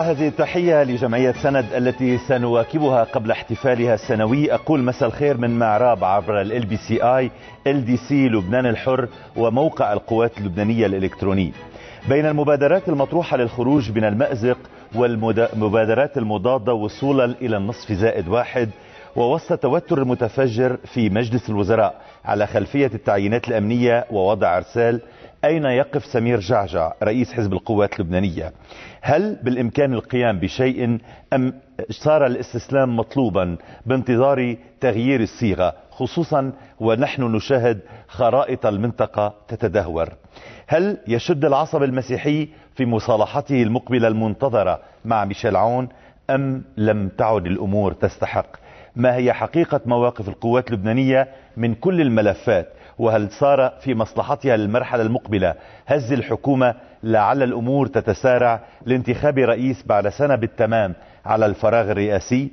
هذه التحية لجمعية سند التي سنواكبها قبل احتفالها السنوي. أقول مساء الخير من معراب عبر LBCI LDC لبنان الحر وموقع القوات اللبنانية الإلكتروني. بين المبادرات المطروحة للخروج من المأزق والمبادرات المضادة وصولا إلى النصف زائد واحد، ووسط توتر المتفجر في مجلس الوزراء على خلفية التعيينات الأمنية ووضع أرسال، أين يقف سمير جعجع رئيس حزب القوات اللبنانية؟ هل بالإمكان القيام بشيء أم صار الاستسلام مطلوبا بانتظار تغيير الصيغة، خصوصا ونحن نشاهد خرائط المنطقة تتدهور؟ هل يشد العصب المسيحي في مصالحته المقبلة المنتظرة مع ميشيل عون أم لم تعد الأمور تستحق؟ ما هي حقيقة مواقف القوات اللبنانية من كل الملفات؟ وهل صار في مصلحتها للمرحلة المقبلة هز الحكومة لعل الأمور تتسارع لانتخاب رئيس بعد سنة بالتمام على الفراغ الرئاسي،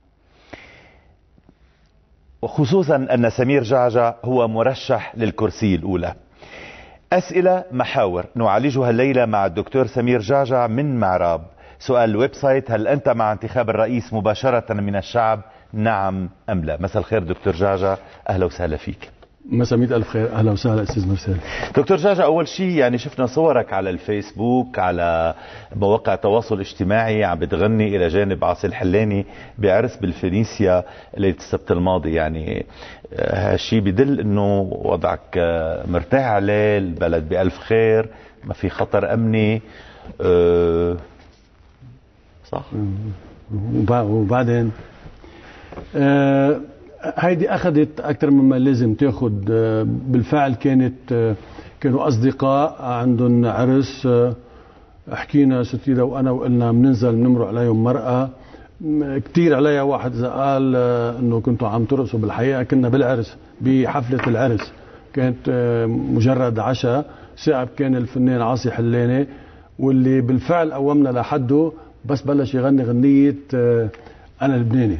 وخصوصا أن سمير جعجع هو مرشح للكرسي الأولى؟ أسئلة محاور نعالجها الليلة مع الدكتور سمير جعجع من معراب. سؤال الويب سايت: هل أنت مع انتخاب الرئيس مباشرة من الشعب، نعم أم لا؟ مساء الخير دكتور جعجع، أهلا وسهلا فيك. مساء 100,000 خير، أهلا وسهلا أستاذ مرسال. دكتور جعجع، أول شيء يعني شفنا صورك على الفيسبوك على مواقع التواصل الاجتماعي عم بتغني إلى جانب عاصي الحلاني بعرس بالفينيسيا ليلة السبت الماضي، يعني هالشيء بدل انه وضعك مرتاح عليه، البلد بألف خير، ما في خطر أمني، صح؟ وبعدين هيدي أخذت أكثر مما لازم تاخذ. بالفعل كانوا أصدقاء عندهم عرس، حكينا ستيرة وأنا وقلنا بننزل بنمرق عليهم مرأة كتير عليها. واحد إذا قال إنه كنتوا عم ترقصوا، بالحقيقة كنا بالعرس بحفلة العرس، كانت مجرد عشاء. ساعب كان الفنان عاصي حلاني واللي بالفعل قومنا لحده، بس بلش يغني غنية أنا لبناني.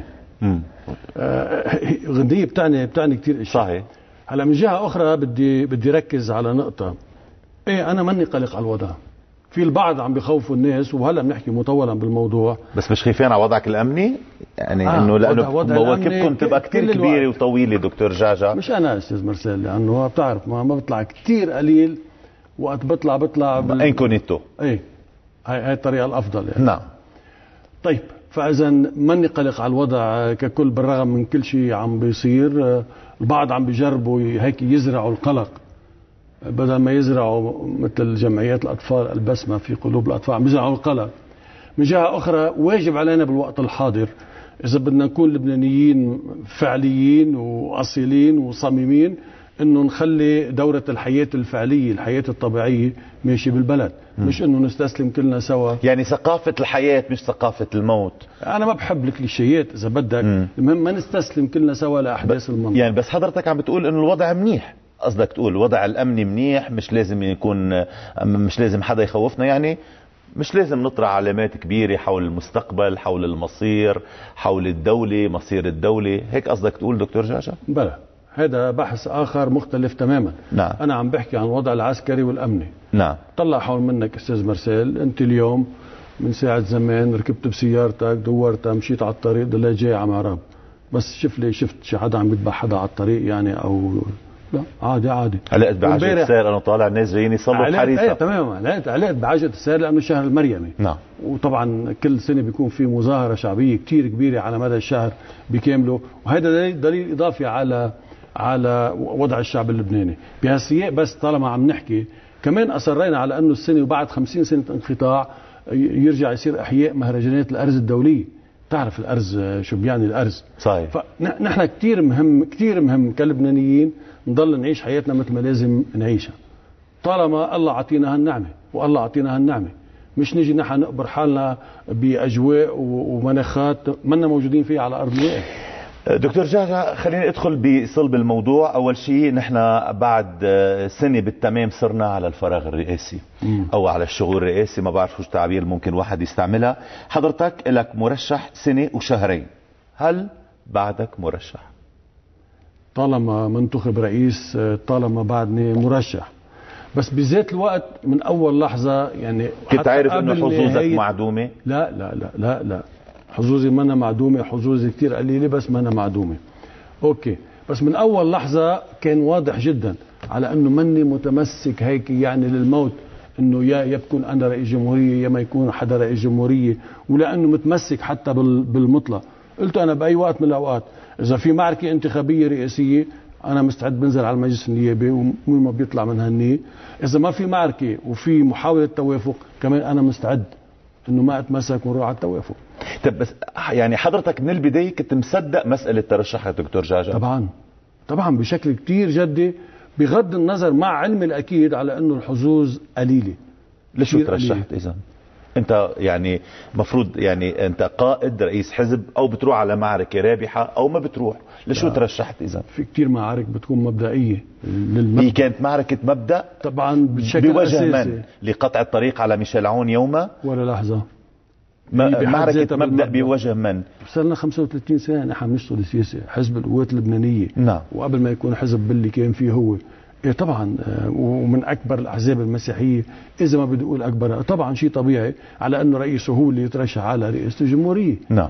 غنية بتعني كتير اشياء. صحيح. هلا من جهة أخرى بدي ركز على نقطة. إيه، أنا ماني قلق على الوضع. في البعض عم بيخوفوا الناس، وهلا بنحكي مطولا بالموضوع، بس مش خايفين على وضعك الأمني؟ يعني إنه لأنه مواكبكم تبقى كتير كبيرة وطويلة دكتور جعجع. مش أنا أستاذ مرسال، لأنه بتعرف ما بطلع كتير قليل، وقت بطلع انكونيتو. إيه، هاي الطريقة الأفضل يعني. نعم. طيب، فإذا ماني قلق على الوضع ككل، بالرغم من كل شيء عم بيصير. البعض عم بيجربوا هيك يزرعوا القلق بدل ما يزرعوا مثل جمعيات الأطفال البسمة في قلوب الأطفال، عم بيزرعوا القلق. من جهة أخرى واجب علينا بالوقت الحاضر إذا بدنا نكون لبنانيين فعليين وأصيلين وصميمين إنه نخلي دورة الحياة الفعلية، الحياة الطبيعية ماشي بالبلد، مش إنه نستسلم كلنا سوا. يعني ثقافة الحياة مش ثقافة الموت. أنا ما بحب الكليشيات إذا بدك، المهم ما نستسلم كلنا سوا لأحداث المنطقة. يعني بس حضرتك عم بتقول إنه الوضع منيح، قصدك تقول الوضع الأمني منيح، مش لازم حدا يخوفنا، يعني مش لازم نطرح علامات كبيرة حول المستقبل، حول المصير، حول الدولة، مصير الدولة، هيك قصدك تقول دكتور جعجع؟ بلى، هذا بحث آخر مختلف تماما. نعم. أنا عم بحكي عن الوضع العسكري والأمني. نعم. طلع حول منك أستاذ مرسال، أنت اليوم من ساعة زمان ركبت بسيارتك، دورتها، مشيت على الطريق، ضليت جاي على معراب، بس شفت شي حدا عم يذبح حدا على الطريق يعني؟ أو لا، عادي. علقت بعجلة السير، أنا طالع الناس جايين يصلوا بحريصة. ايه تماما، علقت بعجلة السير لأنه شهر المريمي. نعم. وطبعا كل سنة بيكون في مظاهرة شعبية كتير كبيرة على مدى الشهر بكامله، وهذا دليل إضافي على وضع الشعب اللبناني بهالسياق. بس طالما عم نحكي، كمان أصرينا على أنه السنة وبعد 50 سنة انقطاع يرجع يصير إحياء مهرجانات الأرز الدولية. تعرف الأرز شو بيعني الأرز؟ صحيح. فنحن كتير مهم كلبنانيين نضل نعيش حياتنا مثل ما لازم نعيشها، طالما الله عطينا هالنعمة، والله عطينا هالنعمة، مش نجي نحن نقبر حالنا بأجواء ومناخات منا موجودين فيها على أرض الواقع. دكتور جعجع، خلينا ندخل بصلب الموضوع. أول شيء نحن بعد سنة بالتمام صرنا على الفراغ الرئاسي أو على الشغل الرئاسي، ما بعرف شو التعبير ممكن واحد يستعملها. حضرتك لك مرشح سنة وشهرين، هل بعدك مرشح؟ طالما منتخب رئيس، طالما بعدني مرشح. بس بذات الوقت من اول لحظه يعني كنت عارف انه حظوظك معدومه؟ لا لا لا لا لا، حظوظي ما أنا معدومه، حظوظي كثير قليله بس ما أنا معدومه. اوكي، بس من اول لحظه كان واضح جدا على انه ماني متمسك هيك يعني للموت، انه يا بكون انا رئيس جمهوريه يا ما يكون حدا رئيس جمهوريه، ولانه متمسك حتى بالمطلق. قلت انا باي وقت من الاوقات اذا في معركه انتخابيه رئاسيه انا مستعد بنزل على المجلس النيابي ومين ما بيطلع من هالنيه، اذا ما في معركه وفي محاوله توافق كمان انا مستعد انه ما اتمسك ونروح على التوافق. طب بس يعني حضرتك من البدايه كنت مصدق مساله ترشح دكتور جعجع؟ طبعا بشكل كتير جدي، بغض النظر مع علمي الاكيد على انه الحظوظ قليله. ليش ترشحت اذا؟ انت يعني مفروض يعني انت قائد رئيس حزب او بتروح على معركه رابحه او ما بتروح، ليش ترشحت اذا؟ في كتير معارك بتكون مبدئيه هي كانت معركه مبدا طبعا بشكل بوجه اساسي من لقطع الطريق على ميشيل عون يوما ولا لحظه. معركه مبدا بوجه من؟ صار لنا 35 سنه نحن بنشتغل سياسه، حزب القوات اللبنانيه. نعم. وقبل ما يكون حزب باللي كان فيه هو طبعا ومن اكبر الاحزاب المسيحيه، اذا ما بدي اقول اكبر، طبعا شيء طبيعي على انه رئيسه هو اللي يترشح على رئاسه الجمهوريه. نعم.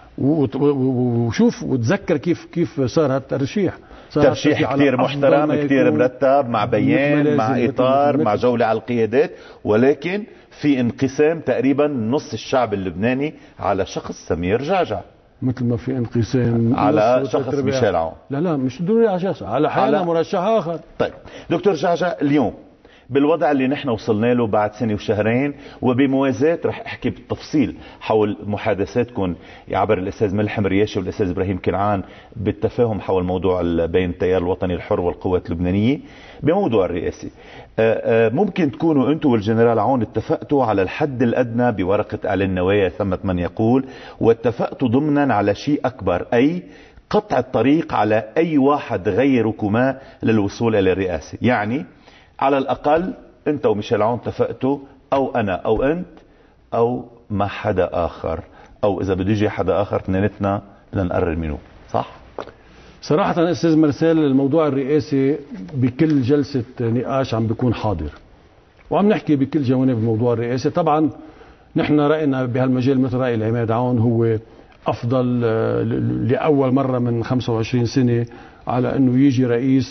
وشوف وتذكر كيف صار هالترشيح. ترشيح كثير محترم، كثير مرتب، مع بيان، مع اطار، مع جوله على القيادات، ولكن في انقسام تقريبا نص الشعب اللبناني على شخص سمير جعجع، مثل ما في انقسام على شخص ميشيل عون. لا مش ضروري على شخص، على حالة مرشح اخر. طيب دكتور جعجع، اليوم بالوضع اللي نحن وصلنا له بعد سنة وشهرين، وبموازاة رح احكي بالتفصيل حول محادثاتكم عبر الاستاذ ملحم رياشي والاستاذ ابراهيم كنعان بالتفاهم حول موضوع بين التيار الوطني الحر والقوات اللبنانية بموضوع الرئاسي. ممكن تكونوا انتم والجنرال عون اتفقتوا على الحد الادنى بورقة اعلان نوايا ثمة من يقول، واتفقتوا ضمنا على شيء اكبر، اي قطع الطريق على اي واحد غيركما للوصول الى الرئاسة. يعني على الأقل أنت وميشيل عون اتفقتوا، أو أنا أو أنت أو ما حدا آخر، أو إذا بده يجي حدا آخر اثنيناتنا بدنا نقرر منه، صح؟ صراحة أستاذ مرسال، الموضوع الرئاسي بكل جلسة نقاش عم بيكون حاضر، وعم نحكي بكل جوانب الموضوع الرئاسي. طبعا نحن رأينا بهالمجال مثل رأي العماد عون هو أفضل لأول مرة من 25 سنة على أنه يجي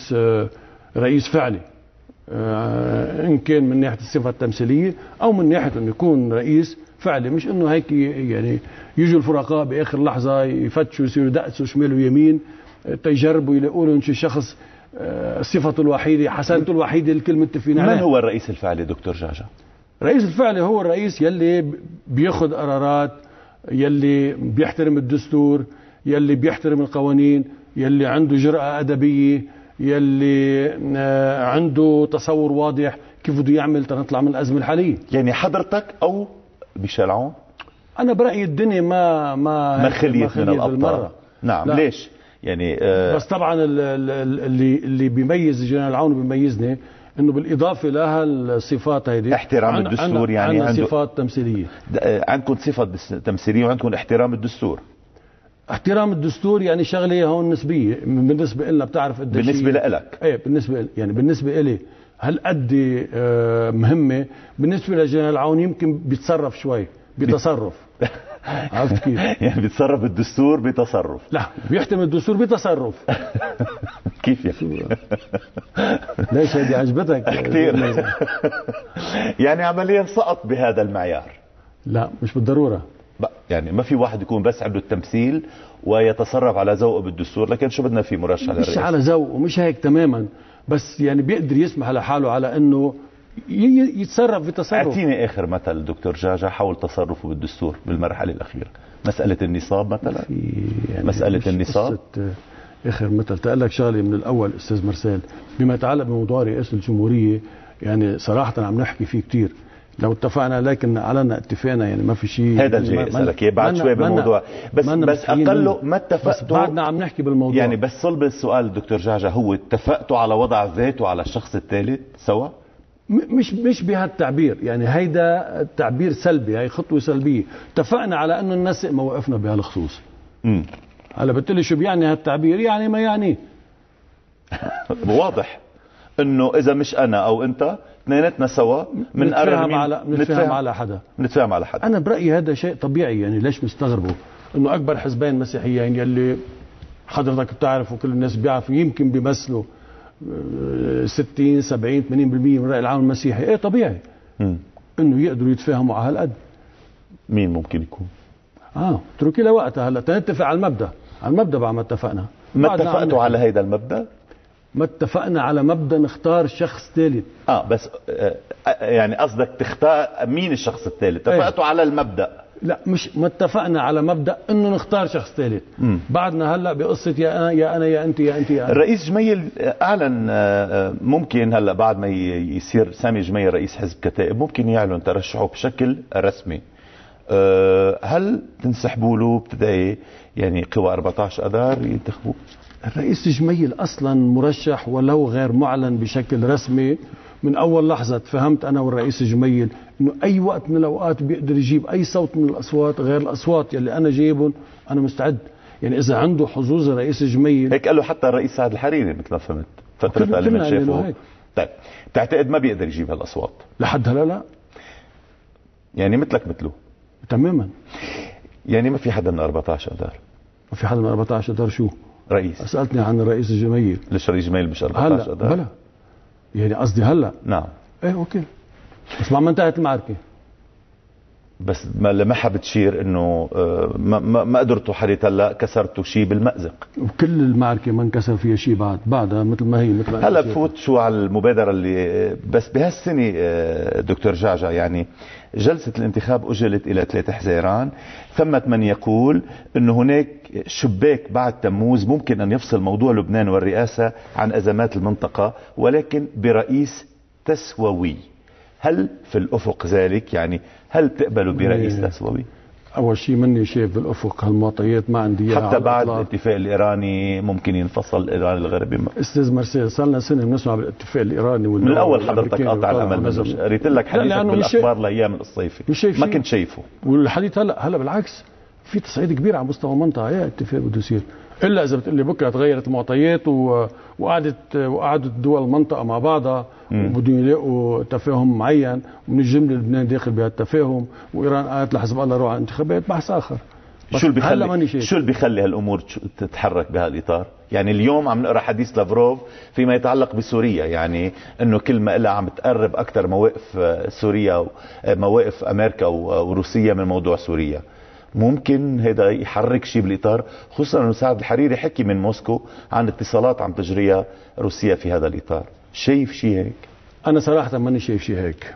رئيس فعلي، إن كان من ناحية الصفة التمثيلية أو من ناحية أنه يكون رئيس فعلي، مش أنه هيك يعني يجوا الفرقاء بآخر لحظة يفتشوا يصيروا دقسوا شمال ويمين تيجربوا يلاقوا لهم شي شخص صفته الوحيدة حسنته الوحيدة الكل متفقين عليها. من هو الرئيس الفعلي دكتور جعجع؟ الرئيس الفعلي هو الرئيس يلي بياخذ قرارات، يلي بيحترم الدستور، يلي بيحترم القوانين، يلي عنده جرأة أدبية، يلي عنده تصور واضح كيف بده يعمل تنطلع من الأزمة الحالية. يعني حضرتك أو ميشيل عون؟ أنا برأيي الدنيا ما خليت من الأبطال. نعم. لا. ليش؟ يعني بس طبعا اللي بيميز الجنرال عون وبيميزني انه بالاضافه لها الصفات هيدي احترام الدستور. يعني عندنا صفات تمثيليه، عندكم صفه تمثيليه وعندكم احترام الدستور. احترام الدستور يعني شغله هون نسبيه بالنسبه لنا، بتعرف قديش بالنسبه لك؟ ايه بالنسبه لي هالقد مهمه. بالنسبه للجنرال عون يمكن بيتصرف شوي بتصرف عرفت كيف؟ يعني بيتصرف الدستور بتصرف؟ لا، بيحترم الدستور بتصرف. كيف يعني؟ ليش هذه عجبتك كثير؟ يعني عمليا سقط بهذا المعيار؟ لا مش بالضروره. يعني ما في واحد يكون بس عنده التمثيل ويتصرف على ذوقه بالدستور، لكن شو بدنا فيه مرشح للرئاسة؟ مش على ذوقه، مش هيك تماما، بس يعني بيقدر يسمح لحاله على انه يتصرف بتصرف. اعطيني اخر مثل دكتور جعجع حول تصرفه بالدستور بالمرحله الاخيره. مساله النصاب مثلا؟ يعني مساله النصاب اخر مثل. تقول لك شغله من الاول استاذ مرسال بما يتعلق بموضوع رئاسه الجمهوريه، يعني صراحه عم نحكي فيه كثير لو اتفقنا، لكن علنا اتفاقنا يعني ما في شيء. هذا الجاي اسالك اياه بعد شوي بالموضوع، بس اقله ما اتفقتوا بعدنا عم نحكي بالموضوع. يعني بس صلب السؤال دكتور جعجع هو اتفقتوا على وضع ذاته على الشخص الثالث سوا؟ مش بهالتعبير، يعني هيدا تعبير سلبي، هي خطوه سلبيه. اتفقنا على انه ننسق مواقفنا بهالخصوص. هلا بتقولي شو بيعني هالتعبير؟ يعني ما يعني واضح انه اذا مش انا او انت اثنيناتنا سوا نتفاهم على حدا. نتفاهم على حدا. انا برايي هذا شيء طبيعي، يعني ليش مستغربوا انه اكبر حزبين مسيحيين يلي حضرتك بتعرف وكل الناس بيعرفوا يمكن بيمثلوا 60 70 80% من الراي العام المسيحي، ايه طبيعي انه يقدروا يتفاهموا على هالقد. مين ممكن يكون؟ اتركي لوقتها. هلا تنتفق على المبدا، بعد ما اتفقنا. ما اتفقتوا على هيدا المبدا؟ ما اتفقنا على مبدا نختار شخص ثالث. بس يعني قصدك تختار مين الشخص الثالث؟ اتفقتوا على المبدا؟ لا، مش ما اتفقنا على مبدا انه نختار شخص ثالث. بعدنا هلا بقصه يا انا يا انا يا انت يا انت يا أنا. الرئيس جميل اعلن ممكن هلا بعد ما يصير سامي جميل رئيس حزب كتائب ممكن يعلن ترشحه بشكل رسمي. هل تنسحبوا له ابتدائي يعني قوى 14 اذار ينتخبوه؟ الرئيس جميل اصلا مرشح ولو غير معلن بشكل رسمي. من اول لحظه تفهمت انا والرئيس جميل انه اي وقت من الاوقات بيقدر يجيب اي صوت من الاصوات غير الاصوات يلي انا جايبهم. انا مستعد، يعني اذا عنده حظوظ الرئيس جميل. هيك قال له حتى الرئيس سعد الحريري مثل ما فهمت فترتها لما شافه. طيب بتعتقد ما بيقدر يجيب هالاصوات لحد هلا؟ لا، يعني مثلك مثله تماما. يعني ما في حدا من 14 اذار؟ ما في حدا من 14 اذار. شو رئيس؟ سالتني عن الرئيس جميل. ليش الرئيس جميل مش 14 اذار؟ بلا، يعني قصدي هلا. نعم. ايه اوكي، بس ما انتهت المعركه. بس ما حابب تشير انه ما قدرتوا حريت هلا كسرتوا شيء بالمأزق. وكل المعركه ما انكسر فيها شيء بعدها مثل ما هي مثل ما هلا بفوت شو على المبادره اللي بس بهالسنه دكتور جعجع. يعني جلسه الانتخاب اجلت الى 3 حزيران. ثمة من يقول انه هناك شباك بعد تموز ممكن ان يفصل موضوع لبنان والرئاسه عن ازمات المنطقه، ولكن برئيس تسووي. هل في الافق ذلك؟ يعني هل تقبلوا برئيس تسووي؟ اول شيء مني شايف بالافق هالمعطيات، ما عندي حتى بعد الاتفاق الايراني ممكن ينفصل الايراني الغربي. استاذ مرسيل، صار لنا سنه بنسمع بالاتفاق الايراني من الاول حضرتك قاطع الامل. قريت لك حديثك بالاخبار الايام الصيفي ما كنت شايفه. والحديث هلا بالعكس في تصعيد كبير على مستوى المنطقه. يا اتفاق بده يصير، الا اذا بتقول لي بكره تغيرت المعطيات وقعدت دول المنطقه مع بعضها وبدهم يلاقوا تفاهم معين، ومن الجمله لبنان داخل بهالتفاهم، وايران قالت لحزب الله روح على انتخابات. بحث اخر. شو اللي بيخلي هالامور تتحرك بهالاطار؟ يعني اليوم عم نقرا حديث لافروف فيما يتعلق بسوريا، يعني انه كل ما إلها عم تقرب اكثر مواقف سوريا ومواقف امريكا وروسيا من موضوع سوريا. ممكن هذا يحرك شيء بالاطار، خصوصا انه سعد الحريري حكي من موسكو عن اتصالات عم تجريها روسيا في هذا الاطار. شايف شيء هيك؟ انا صراحه ماني شايف شيء هيك.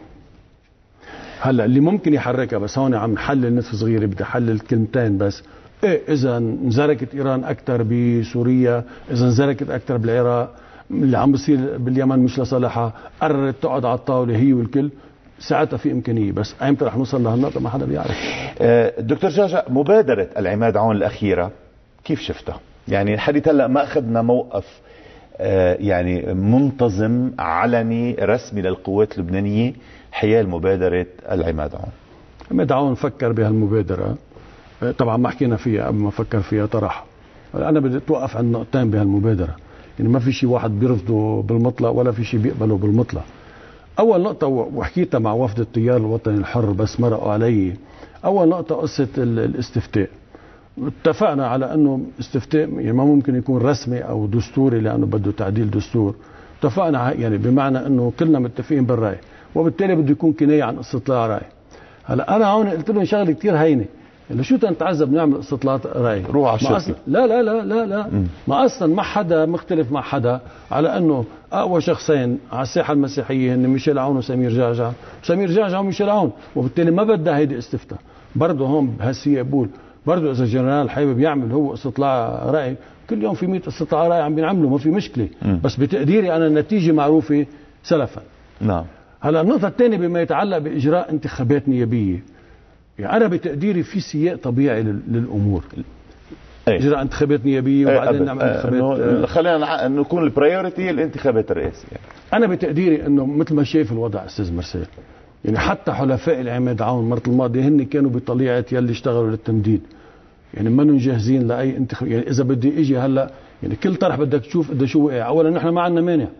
هلا اللي ممكن يحركها، بس هون عم نحلل نصف صغيره، بدي احلل كلمتين بس. ايه اذا انزركت ايران اكثر بسوريا، اذا انزركت اكثر بالعراق، اللي عم بصير باليمن مش لصالحها، قررت تقعد على الطاوله هي والكل، ساعتها في امكانيه. بس ايمتى رح نوصل لهالنقطه ما حدا بيعرف. دكتور جعجع، مبادره العماد عون الاخيره كيف شفتها؟ يعني لحد هلا ما اخذنا موقف يعني منتظم علني رسمي للقوات اللبنانيه حيال مبادره العماد عون. عماد عون فكر بهالمبادره، طبعا ما حكينا فيها قبل ما فكر فيها طرح. انا بدي اتوقف عند نقطتين بهالمبادره، يعني ما في شيء واحد بيرفضه بالمطلق ولا في شيء بيقبله بالمطلق. اول نقطه وحكيتها مع وفد التيار الوطني الحر بس مرقوا علي. اول نقطه قصه الاستفتاء. اتفقنا على انه استفتاء يعني ما ممكن يكون رسمي او دستوري لانه بده تعديل دستور. اتفقنا يعني بمعنى انه كلنا متفقين بالراي، وبالتالي بده يكون كنايه عن استطلاع راي. هلا انا هون قلت لهم شغله كثير هينه، اللي شو تنتعذب نعمل استطلاع راي؟ روح على الشركه. لا لا لا لا لا ما اصلا ما حدا مختلف مع حدا على انه اقوى شخصين على الساحه المسيحيه هن ميشيل عون وسمير جعجع، وميشيل عون، وبالتالي ما بدها هيدي استفتاء. برضه هون بهالسياق بقول برضه اذا الجنرال حابب يعمل هو استطلاع راي، كل يوم في 100 استطلاع راي عم بينعملوا، ما في مشكله. بس بتقديري انا النتيجه معروفه سلفا. نعم. هلا النقطه الثانيه بما يتعلق باجراء انتخابات نيابيه، يعني انا بتقديري في سياق طبيعي للامور. اجراء انتخابات نيابيه وبعدين نعمل انتخابات. خلينا نكون البرايورتي الانتخابات الرئاسيه. انا بتقديري انه مثل ما شايف الوضع استاذ مرسيل، يعني حتى حلفاء العماد عون المره الماضيه هن كانوا بطليعه يلي اشتغلوا للتمديد، يعني ما جاهزين لاي انتخاب. يعني اذا بدي اجي هلا يعني كل طرح بدك تشوف قد شو وقع. اولا نحن ما عندنا مانع،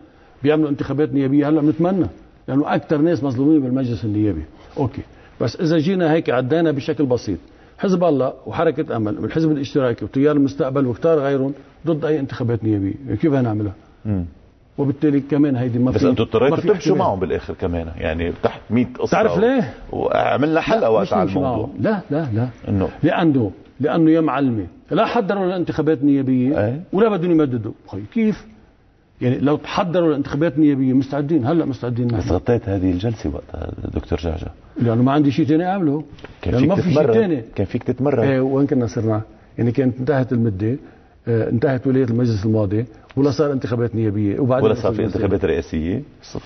بيعملوا انتخابات نيابيه هلا بنتمنى، لانه اكثر ناس مظلومين بالمجلس النيابي. اوكي، بس اذا جينا هيك عدينا بشكل بسيط، حزب الله وحركه امل والحزب الاشتراكي وتيار المستقبل وكتار غيرهم ضد اي انتخابات نيابيه، كيف هنعملها؟ وبالتالي كمان هيدي ما في. بس انتم اضطريتوا تمشوا معهم بالاخر كمان، يعني تحت 100 قصه. تعرف ليه؟ وعملنا حلقه وقت على الموضوع. لا لا لا، لانه يا معلمي لا حضروا لانتخابات نيابيه ولا بدهم يمددوا. كيف؟ يعني لو تحضروا لانتخابات نيابيه مستعدين، هلا مستعدين. بس غطيت هذه الجلسه وقتها دكتور جعجع، لانه ما عندي شيء ثاني اعمله، كان ما في شيء ثاني. كان فيك تتمرن. وين كنا صرنا؟ يعني كانت انتهت المده، انتهت ولايه المجلس الماضي، ولا صار انتخابات نيابيه، وبعدين ولا صار في انتخابات رئاسيه،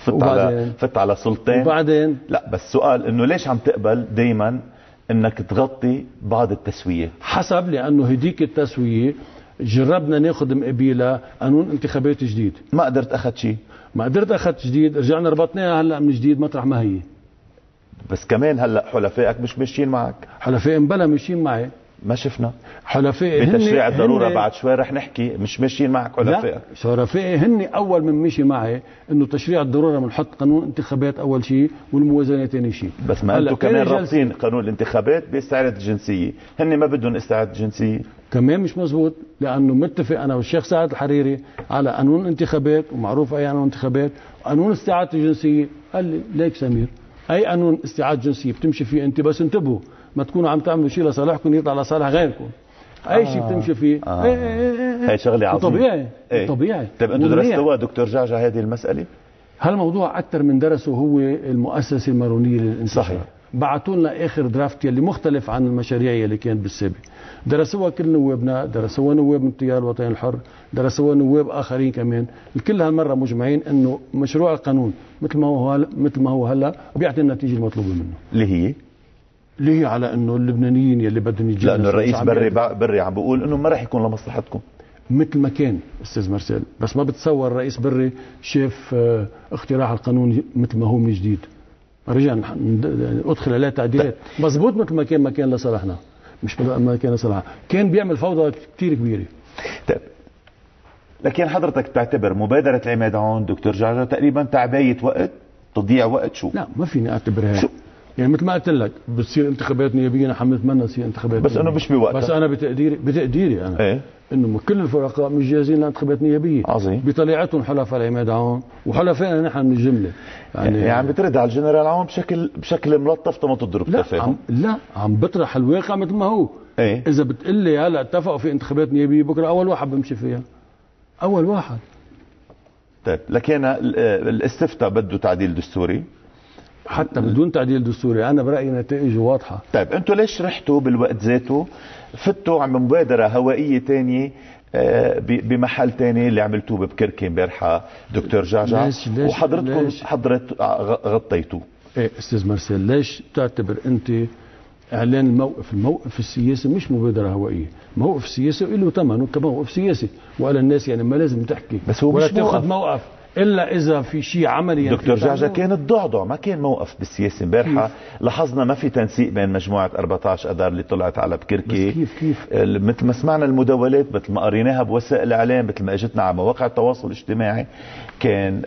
فت على سلطتين. وبعدين لا بس سؤال انه ليش عم تقبل دائما انك تغطي بعض التسويه؟ حسب، لانه هديك التسويه جربنا ناخذ مقابلها قانون انتخابات جديد، ما قدرت اخذ شيء. ما قدرت اخذ جديد، رجعنا ربطناها هلا من جديد مطرح ما هي. بس كمان هلا حلفائك مش ماشيين معك. حلفائي مبلا ماشيين معي، ما شفنا. حلفائي بتشريع الضروره بعد شوي رح نحكي مش ماشيين معك حلفائك. لا، حلفائي هن اول من مشي معي انه تشريع الضروره بنحط قانون انتخابات اول شيء والموازنه ثاني شيء. بس ما انتم كمان رابطين قانون الانتخابات باستعاده الجنسيه، هن ما بدهم استعاده جنسيه. كمان مش مزبوط، لانه متفق انا والشيخ سعد الحريري على قانون انتخابات، ومعروف اي قانون انتخابات، وقانون استعاده الجنسيه. قال لي ليك سمير، اي قانون استعاده جنسيه بتمشي فيه انت، بس انتبهوا ما تكونوا عم تعملوا شيء لصالحكم يطلع لصالح غيركم. اي شيء بتمشي فيه. هي شغله عظيمه. طبيعي. طبيعي. طيب انتم درستوها دكتور جعجع هذه المساله؟ هالموضوع اكثر من درسه هو المؤسسه المارونيه للانسان. صحيح. بعثوا لنا اخر درافت يلي مختلف عن المشاريع يلي كانت بالسابق. درسوها كل نوابنا، درسوها نواب من التيار الوطني الحر، درسوها نواب اخرين كمان، الكل هالمره مجمعين انه مشروع القانون مثل ما هو هلا بيعطي النتيجه المطلوبه منه. اللي هي على انه اللبنانيين يلي بدهم يجوا، لانه الرئيس بري عم بيقول انه ما راح يكون لمصلحتكم مثل ما كان استاذ مرسال. بس ما بتصور الرئيس بري شاف اقتراح القانون مثل ما هو من جديد، رجع ادخل عليه تعديلات. مزبوط مثل ما كان لصالحنا، مش ما كان لصالحنا، كان بيعمل فوضى كثير كبيره. طيب لكن حضرتك بتعتبر مبادره العماد هون دكتور جعجع تقريبا تعبايه وقت، تضيع وقت؟ شو؟ لا ما فيني اعتبرها يعني مثل ما قلت لك بتصير انتخابات نيابيه، نحن بنتمنى تصير انتخابات بس انه مش بوقتها. بس انا بتقديري انا انه كل الفرقاء مش جاهزين لانتخابات نيابيه. عظيم. بطليعتهم حلفاء العماد عون وحلفائنا نحن من الجمله، يعني عم بترد على الجنرال عون بشكل ملطف ما تضرب تفاهم. لا عم بطرح الواقع مثل ما هو. اذا بتقلي هلا اتفقوا في انتخابات نيابيه، بكره اول واحد بمشي فيها، اول واحد. طيب لكن الاستفتاء بده تعديل دستوري، حتى بدون تعديل دستوري انا برايي نتائجه واضحه. طيب انتم ليش رحتوا بالوقت ذاته فتوا عم مبادره هوائيه ثانيه بمحل ثاني اللي عملتوه ببكركي امبارحه دكتور جعجع، وحضرتكم غطيتوه؟ استاذ مرسل، ليش تعتبر انت اعلان الموقف السياسي مش مبادره هوائيه؟ موقف السياسي له ثمنه كموقف سياسي، وقال الناس يعني ما لازم تحكي بس هو ولا تاخذ موقف الا اذا في شيء عملي. دكتور جعجع كان الضعضع، ما كان موقف بالسياسه امبارحه. لاحظنا ما في تنسيق بين مجموعه 14 اذار اللي طلعت على بكركي. كيف مثل ما سمعنا المداولات، مثل ما قريناها بوسائل الاعلام، مثل ما اجتنا على مواقع التواصل الاجتماعي، كان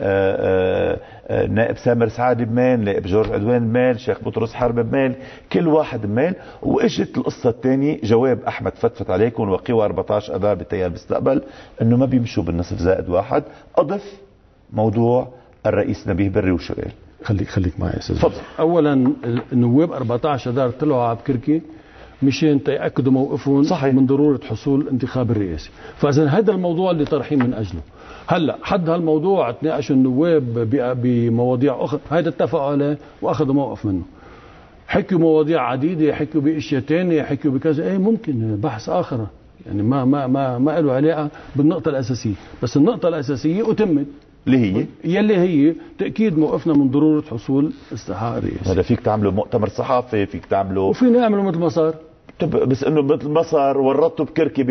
نائب سامر سعد بميل، نائب جورج عدوان بميل، شيخ بطرس حرب بميل، كل واحد بميل. واجت القصه الثانيه جواب احمد فتفت عليكم وقوى 14 اذار بالتيار المستقبل انه ما بيمشوا بالنصف زائد واحد. اضف موضوع الرئيس نبيه بري وشغال. خليك معي يا استاذ. اولا النواب 14 اذار طلعوا على بكركي مشان ياكدوا موقفهم. صحيح. من ضروره حصول الانتخاب الرئاسي. فاذا هذا الموضوع اللي طرحين من اجله. هلا حد هالموضوع تناقشوا النواب بمواضيع اخرى، هذا اتفقوا عليه واخذوا موقف منه. حكوا مواضيع عديده، حكوا باشياء ثانيه، حكوا بكذا، ممكن بحث اخر يعني ما له علاقه بالنقطه الاساسيه، بس النقطه الاساسيه اتمت اللي هي تاكيد موقفنا من ضروره حصول استحقاق الرئاسي. هذا فيك تعملوا مؤتمر صحافي، فيك تعملوا، وفينا نعمله مثل ما صار. بس انه مثل ما صار ورطوا بكركي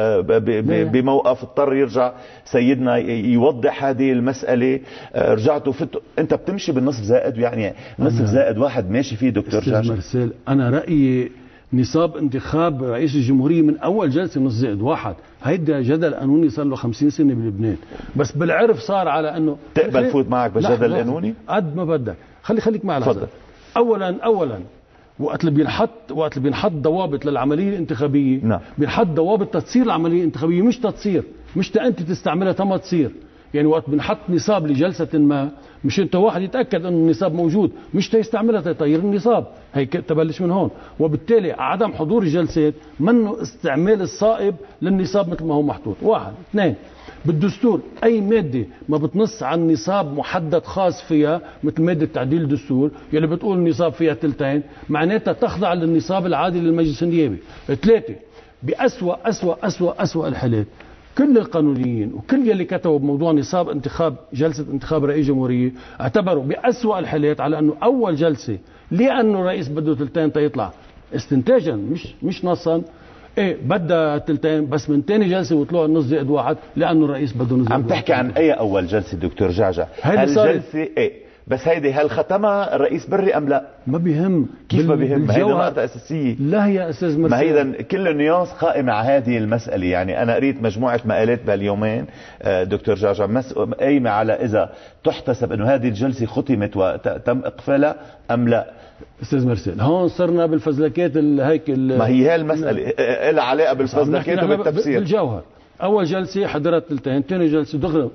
بموقف اضطر يرجع سيدنا يوضح هذه المساله. رجعتوا فتوا. انت بتمشي بالنصف زائد، يعني نصف زائد واحد ماشي فيه دكتور جعجع؟ مرسل، انا رايي نصاب انتخاب رئيس الجمهورية من أول جلسة نص زائد واحد. هيدا جدل قانوني صار له 50 سنة بلبنان، بس بالعرف صار على أنه تقبل فوت معك بالجدل القانوني؟ قد ما بدك. خليك معي لحظة. أولا وقت اللي بينحط ضوابط للعملية الانتخابية، نعم. بينحط ضوابط تتصير العملية الانتخابية، مش أنت تستعملها تما تصير. يعني وقت بنحط نصاب لجلسة ما، مش انت واحد يتأكد انه النصاب موجود، مش تيستعملها تغير النصاب. هي تبلش من هون. وبالتالي عدم حضور الجلسات منه استعمال الصائب للنصاب مثل ما هو محطوط. واحد. اثنين، بالدستور اي مادة ما بتنص عن نصاب محدد خاص فيها، مثل مادة تعديل الدستور يلي بتقول النصاب فيها تلتين، معناتها تخضع للنصاب العادي للمجلس النيابي. ثلاثة، بأسوأ أسوأ أسوأ أسوأ الحالات كل القانونيين وكل يلي كتبوا بموضوع نصاب جلسة انتخاب رئيس جمهورية اعتبروا بأسوأ الحالات على انه اول جلسة لانه الرئيس بده تلتين تيطلع استنتاجا مش نصا، بدها تلتين، بس من ثاني جلسة وطلعوا النص زائد واحد لانه الرئيس بده نص. عم تحكي عن اي اول جلسة دكتور جعجع؟ هالجلسة بس هيدي هل ختمها الرئيس بري ام لا؟ ما بيهم. كيف ما بيهم؟ هيدا نقطة اساسية. لا يا استاذ مرسي، ما هيدا كل النيانس قائمة على هذه المسألة. يعني انا قريت مجموعة مقالات بهاليومين دكتور جعجع قايمة على اذا تحتسب انه هذه الجلسة ختمت وتم اقفالها ام لا. استاذ مرسل، هون صرنا بالفزلكات هيك ما هي المسألة لها علاقة بالفزلكات وبالتفسير. بالجوهر اول جلسة حضرت تلتين، ثاني جلسة دغري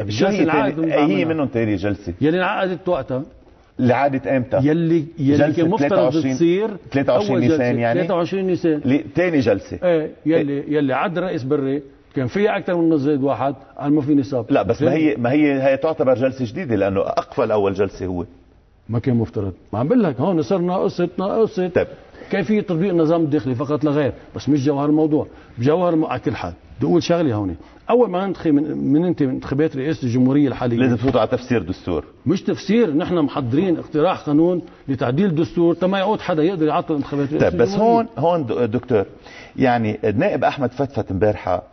هي منهم ثاني جلسة يلي انعقدت وقتها. اللي عادت امتى؟ يلي كان مفترض تصير 23 نيسان، يعني 23 نيسان ثاني جلسة. يلي عاد الرئيس بري كان فيها اكثر من نص زائد واحد، قال ما في نصاب. لا بس ما هي تعتبر جلسة جديدة لانه اقفل اول جلسة هو. ما كان مفترض. ما عم بقول لك هون صرنا قصة طيب. كيفية تطبيق النظام الداخلي فقط لا غير، بس مش جوهر الموضوع. على كل حال بدي اقول شغله هون. اول ما ننتخب من انتخابات رئاسة الجمهورية الحالية لازم تفوتوا على تفسير دستور. مش تفسير، نحن محضرين اقتراح قانون لتعديل الدستور تما يعود حدا يقدر يعطل انتخابات رئاسة الجمهورية. طيب بس هون دكتور، يعني النائب احمد فتفت امبارحه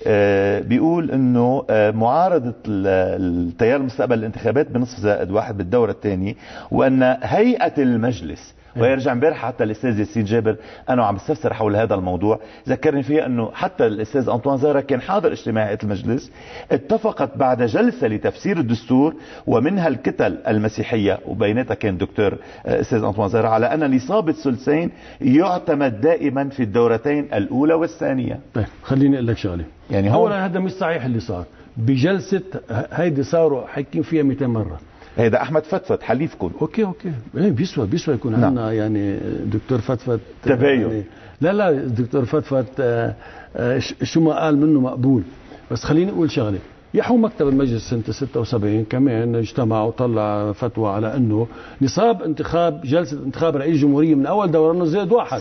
بيقول انه معارضة التيار المستقبل الانتخابات بنصف زائد واحد بالدورة الثانية، وان هيئة المجلس، ويرجع امبارح حتى الاستاذ ياسين جابر انا عم بستفسر حول هذا الموضوع ذكرني فيه انه حتى الاستاذ انطوان زهرة كان حاضر اجتماع هيئة المجلس، اتفقت بعد جلسة لتفسير الدستور ومنها الكتل المسيحية وبيناتها كان دكتور استاذ انطوان زهرة على ان نصاب الثلثين يعتمد دائما في الدورتين الاولى والثانية. طيب خليني اقول لك شغله. يعني اولا هذا مش صحيح اللي صار بجلسة هيدي، صاروا حاكين فيها 200 مرة. هيدا احمد فتفت حليفكم. اوكي بيسوى يكون عندنا يعني دكتور فتفت تباين. يعني لا الدكتور فتفت شو ما قال منه مقبول. بس خليني اقول شغله، يحو مكتب المجلس سنة 76 كمان اجتمع وطلع فتوى على انه نصاب جلسة انتخاب رئيس جمهورية من اول دورة نص زائد واحد.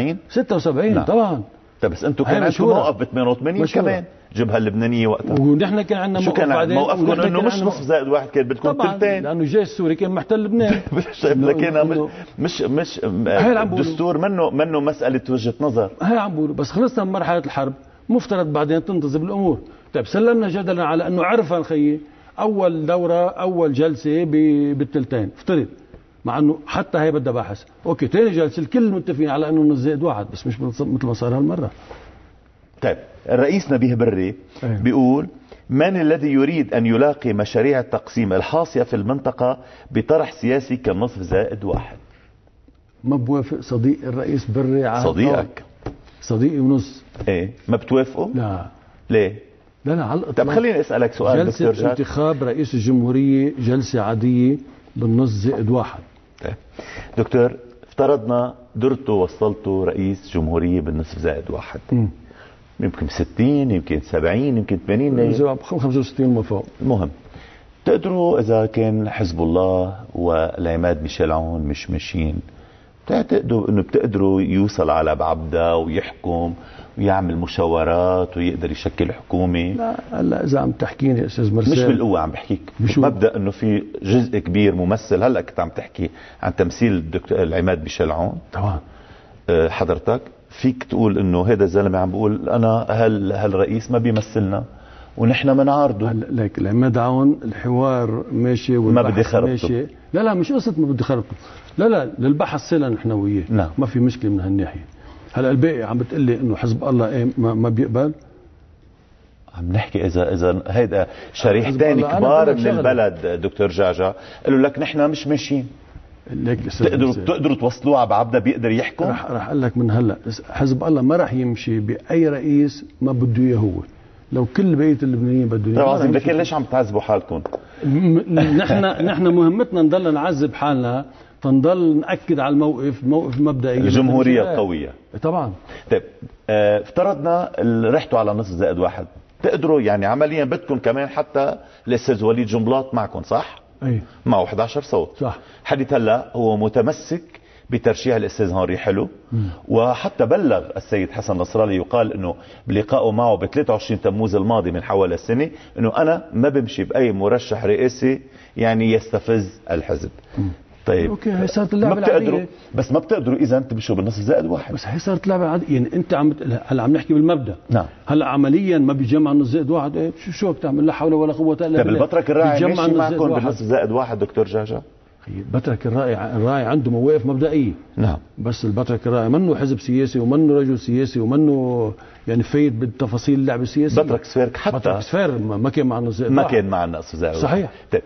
76 نعم. طبعا. طيب بس انتم كان عندكم موقف ب 88 كمان جبهة اللبنانية وقتها، ونحن كان عندنا موقف. بعدين موقفكم انه مش نصف زائد واحد، كان بدكم تلتين لانه الجيش السوري كان محتل لبنان. لكن مش دستور منه مسألة وجهة نظر. هي عم بقولوا بس خلصنا من مرحلة الحرب، مفترض بعدين تنتظم الامور. طيب سلمنا جدلا على انه عرفا خيي اول دورة اول جلسة بالتلتين افترض، مع انه حتى هي بدها بحث. اوكي ثاني جلسة الكل متفقين على انه نص زائد واحد، بس مش مثل ما صار هالمرة. طيب الرئيس نبيه بري بيقول من الذي يريد أن يلاقي مشاريع التقسيم الحاصية في المنطقة بطرح سياسي كالنصف زائد واحد؟ ما بوافق صديق الرئيس بري على صديقك؟ صديقي ونص. ايه ما بتوافقوا؟ لا. ليه؟ لا على الإطلاق. طب خليني أسألك سؤال دكتور جلسة انتخاب رئيس الجمهورية جلسة عادية بالنص زائد واحد. طيب دكتور، افترضنا درتوا وصلتوا رئيس جمهورية بالنصف زائد واحد، يمكن 60 يمكن 70 يمكن 80 65 وما فوق. المهم تقدروا اذا كان حزب الله والعماد ميشيل عون مش ماشيين، بتعتقدوا انه بتقدروا يوصل على بعبدة ويحكم ويعمل مشاورات ويقدر يشكل حكومة؟ لا هلا اذا عم تحكيني استاذ مرسال مش بالقوة عم بحكيك مبدأ انه في جزء كبير ممثل. هلا كنت عم تحكي عن تمثيل الدكتور العماد ميشيل عون طبعا. حضرتك فيك تقول انه هذا الزلمه عم بقول انا هالرئيس ما بيمثلنا ونحن بنعارضه. لك العماد عون الحوار ماشي ما بدي خربطه ماشي. لا مش قصه ما بدي خربطه، لا للبحث سلا نحن وياه. نعم. ما في مشكله من هالناحيه. هلا الباقي عم بتقلي انه حزب الله ايه ما بيقبل. عم نحكي اذا هيدا شريحتين كبار من البلد دكتور جعجع قالوا لك نحن مش ماشيين. تقدروا توصلوها بعبده بيقدر يحكم؟ رح اقول لك من هلا، حزب الله ما رح يمشي باي رئيس ما بده اياه هو. لو كل بقيه اللبنانيين بدهم اياه. طيب لكن ليش عم تعذبوا حالكم؟ نحن مهمتنا نضل نعذب حالنا، فنضل ناكد على الموقف المبدئي الجمهوريه القويه. طبعا. طيب افترضنا رحتوا على نصف زائد واحد، تقدروا يعني عمليا بدكم كمان حتى الاستاذ وليد جنبلاط معكم صح؟ اي معه 11 صوت صح. حديث هلا هو متمسك بترشيح الاستاذ هنري حلو، وحتى بلغ السيد حسن نصر الله، يقال انه بلقائه معه ب 23 تموز الماضي من حوالي سنه انه انا ما بمشي باي مرشح رئاسي يعني يستفز الحزب. طيب اوكي، هي صارت اللعبه ما بتقدروا العادية. بس ما بتقدروا اذا تمشوا بالنصف زائد واحد. بس هي صارت لعبه عاديه، يعني انت هلا عم نحكي بالمبدا. نعم. هلا عمليا ما بيجمع النصف زائد واحد، ايه شو بدك تعمل؟ لا حول ولا قوه الا بالله. طيب البطرك الراعي ماشي معكم بالنصف زائد واحد دكتور جعجع؟ البطرك الراعي عنده مواقف مبدئيه. نعم. بس البطرك الراعي منه حزب سياسي ومنه رجل سياسي ومنه يعني فايت بالتفاصيل اللعبه السياسيه. بطرك سفير حتى بطرك سفير ما كان معنا زائد ما كان معنا نصف زائد واحد. صحيح. طيب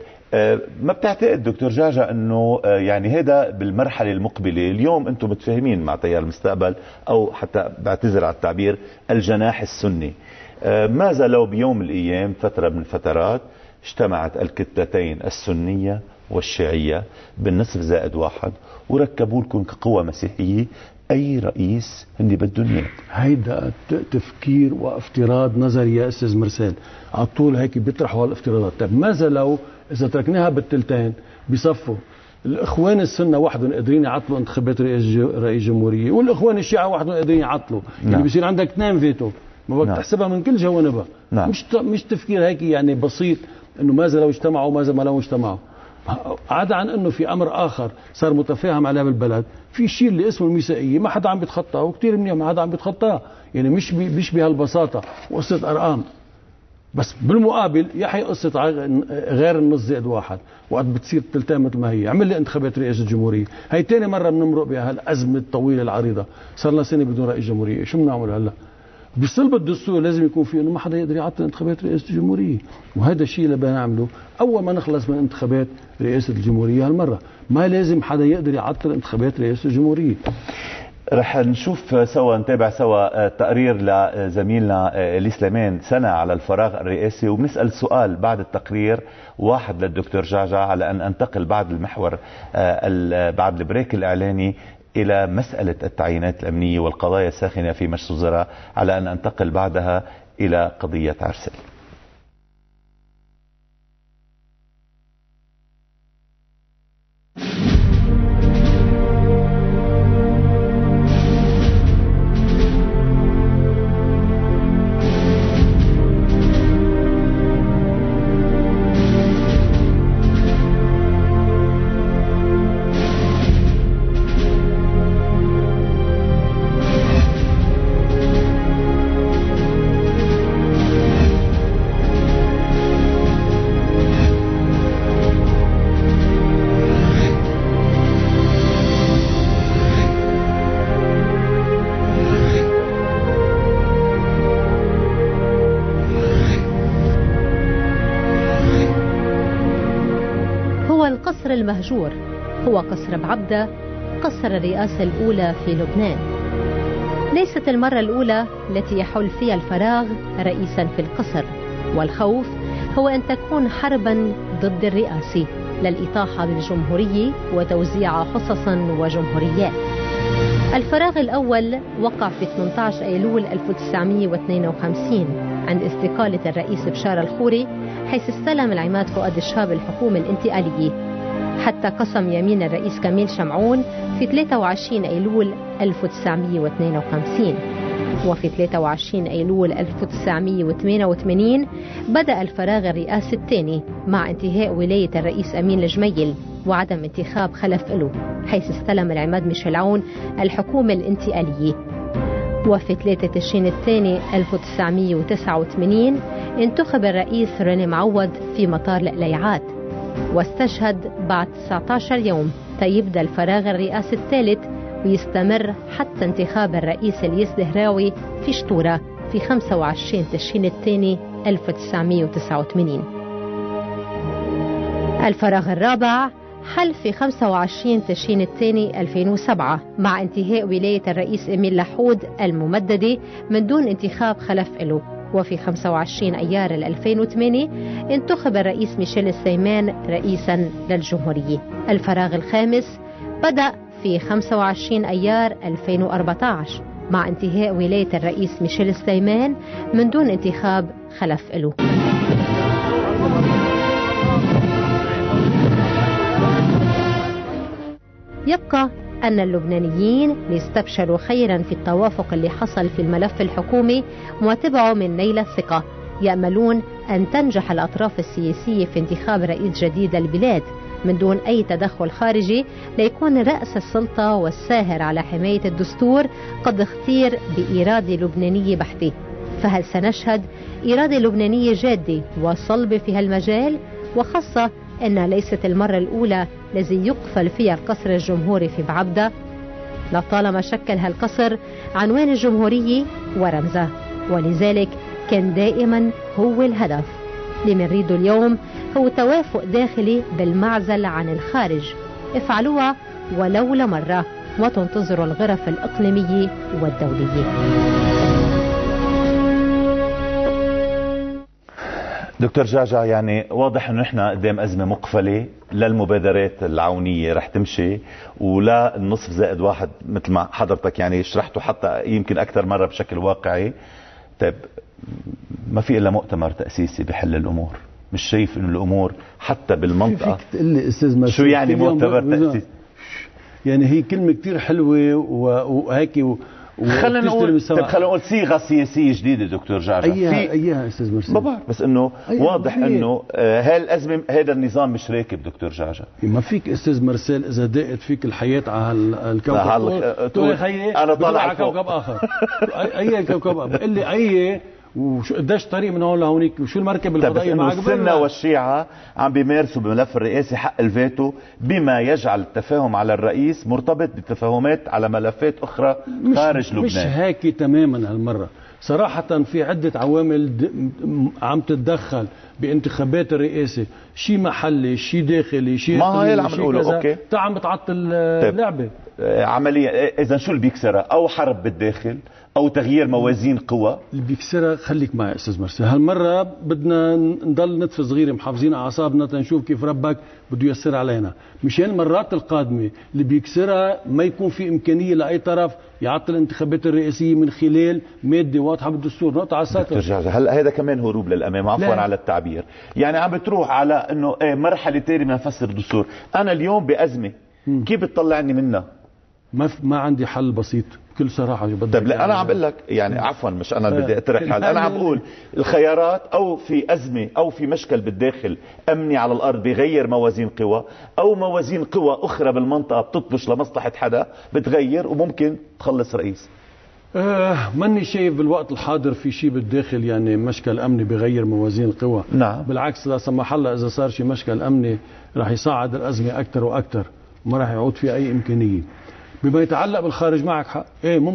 ما بتعتقد دكتور جعجع انه يعني هذا بالمرحله المقبله اليوم انتم متفاهمين مع تيار المستقبل او حتى بعتذر على التعبير الجناح السني، ماذا لو بيوم من الايام فتره من الفترات اجتمعت الكتلتين السنيه والشيعيه بالنصف زائد واحد وركبوا لكم كقوه مسيحيه اي رئيس هن بدهم اياه؟ هيدا تفكير وافتراض نظري يا استاذ مرسال، على طول هيك بيطرحوا هالافتراضات. طيب ماذا لو اذا تركناها بالتلتين بصفوا الاخوان السنه وحدهم قادرين يعطلوا انتخابات رئيس جمهوريه، والاخوان الشيعه وحدهم قادرين يعطلوا، يعني بصير عندك اثنين فيتو، ما بدك تحسبها من كل جوانبها. مش تفكير هيك يعني بسيط انه ماذا لو اجتمعوا وماذا ما لو اجتمعوا. عدا عن انه في امر اخر صار متفاهم عليه بالبلد، في شيء اللي اسمه الميثاقيه ما حدا عم بيتخطاه، وكثير منهم ما حدا عم بيتخطاه، يعني مش بهالبساطه وقصه ارقام. بس بالمقابل يحيى قصه غير النص زائد واحد، وقت بتصير تلتين مثل ما هي، عمل لي انتخابات رئاسه الجمهوريه، هي ثاني مره بنمرق بها هالازمه الطويله العريضه، صار لنا سنه بدون رئيس جمهوريه، شو بنعمل هلا؟ بصلب الدستور لازم يكون في انه ما حدا يقدر يعطل انتخابات رئاسه الجمهوريه، وهذا الشيء اللي بدنا نعمله اول ما نخلص من انتخابات رئاسه الجمهوريه هالمره، ما لازم حدا يقدر يعطل انتخابات رئاسه الجمهوريه. رح نشوف سوا نتابع سوا تقرير لزميلنا الي سليمان سنة على الفراغ الرئاسي، وبنسأل سؤال بعد التقرير واحد للدكتور جعجع على أن أنتقل بعد المحور بعد البريك الإعلاني إلى مسألة التعيينات الأمنية والقضايا الساخنة في مجلس الوزراء، على أن أنتقل بعدها إلى قضية عرسل. المهجور هو قصر بعبدة، قصر الرئاسة الأولى في لبنان. ليست المرة الأولى التي يحل فيها الفراغ رئيسا في القصر، والخوف هو أن تكون حربا ضد الرئاسة للإطاحة بالجمهورية وتوزيع حصصا وجمهوريات. الفراغ الأول وقع في 18 أيلول 1952 عند استقالة الرئيس بشار الخوري، حيث استلم العماد فؤاد الشهاب الحكومة الانتقالية، حتى قسم يمين الرئيس كميل شمعون في 23 أيلول 1952. وفي 23 أيلول 1988 بدأ الفراغ الرئاسي الثاني مع انتهاء ولاية الرئيس أمين الجميل وعدم انتخاب خلف له، حيث استلم العماد ميشيل عون الحكومة الانتقالية. وفي 3 تشرين الثاني 1989 انتخب الرئيس ريني معوض في مطار القليعات، واستشهد بعد 19 يوم تيبدأ الفراغ الرئاسي الثالث ويستمر حتى انتخاب الرئيس الياس دهراوي في شطورة في 25 تشرين الثاني 1989. الفراغ الرابع حل في 25 تشرين الثاني 2007 مع انتهاء ولاية الرئيس إميل لحود الممددة من دون انتخاب خلف له. وفي 25 أيار 2008 انتخب الرئيس ميشيل السيمان رئيسا للجمهورية. الفراغ الخامس بدأ في 25 أيار 2014 مع انتهاء ولاية الرئيس ميشيل السيمان من دون انتخاب خلف له. يبقى أن اللبنانيين ليستبشروا خيرا في التوافق اللي حصل في الملف الحكومي وتبعوا من نيل الثقة. يأملون أن تنجح الأطراف السياسية في انتخاب رئيس جديد للبلاد من دون أي تدخل خارجي ليكون رأس السلطة والساهر على حماية الدستور قد اختير بإرادة لبنانية بحتة. فهل سنشهد إرادة لبنانية جادة وصلبة في هالمجال؟ وخاصة أنها ليست المرة الأولى الذي يقفل فيها القصر الجمهوري في بعبدة. لطالما شكل هالقصر عنوان الجمهورية ورمزه، ولذلك كان دائما هو الهدف. اللي منريده اليوم هو توافق داخلي بالمعزل عن الخارج. افعلوها ولو لمرة وتنتظروا الغرف الإقليمية والدولية. دكتور جعجع، يعني واضح انه نحن قدام ازمه مقفله، لا المبادرات العونيه رح تمشي ولا النصف زائد واحد مثل ما حضرتك يعني شرحته حتى يمكن اكثر مره بشكل واقعي. طيب ما في الا مؤتمر تاسيسي بحل الامور؟ مش شايف انه الامور حتى بالمنطقه فيك تقول لي استاذ مرسي شو يعني مؤتمر تاسيسي؟ يعني هي كلمه كثير حلوه وهيك خلينا نقول صيغه سياسيه جديده دكتور جعجع. ايها استاذ مرسي؟ ما بعرف، بس انه واضح انه هالازمه هذا النظام مش راكب دكتور جعجع. ما فيك استاذ مرسال اذا ضاقت فيك الحياه على الكوكب تقول يا خيي انا طالع على كوكب اخر. اي كوكب بقول لي اي وشو قديش طريق من هون لهونيك وشو المركب الفضائيه معك؟ السنة والشيعة عم بيمارسوا بملف الرئاسي حق الفيتو بما يجعل التفاهم على الرئيس مرتبط باتفاهمات على ملفات اخرى خارج لبنان. مش هيك تماما هالمرة. صراحة في عدة عوامل عم تتدخل بانتخابات الرئاسة، شيء محلي، شيء داخلي، شيء ما هي اللي عم نقوله. اوكي عم بتعطل اللعبة عملية. اذا شو اللي بيكسرها؟ او حرب بالداخل او تغيير موازين قوى. اللي بيكسرها خليك معي استاذ مرسي، هالمرة بدنا نضل نتفة صغيرة محافظين على اعصابنا تنشوف كيف ربك بده ييسر علينا. مشان المرات القادمة اللي بيكسرها ما يكون في امكانية لاي طرف يعطل الانتخابات الرئاسية من خلال مادة واضحة بالدستور. نقطة على السطر. هلا هذا كمان هروب للامام، عفوا على التعبير. يعني عم بتروح على انه مرحلة تانية من نفسر الدستور. انا اليوم بأزمة كيف بتطلعني منها؟ ما عندي حل بسيط بكل صراحه. طيب انا عم بقول لك يعني عفوا مش انا بدي اقترح حل، انا عم بقول الخيارات او في ازمه او في مشكل بالداخل امني على الارض بيغير موازين قوى، او موازين قوى اخرى بالمنطقه بتطبش لمصلحه حدا بتغير وممكن تخلص رئيس. ماني شايف بالوقت الحاضر في شيء بالداخل يعني مشكل امني بغير موازين القوى. نعم بالعكس لا سمح الله اذا صار شيء مشكل امني راح يصعد الازمه اكثر واكثر وما راح يعود في اي امكانيه. بما يتعلق بالخارج معك حق،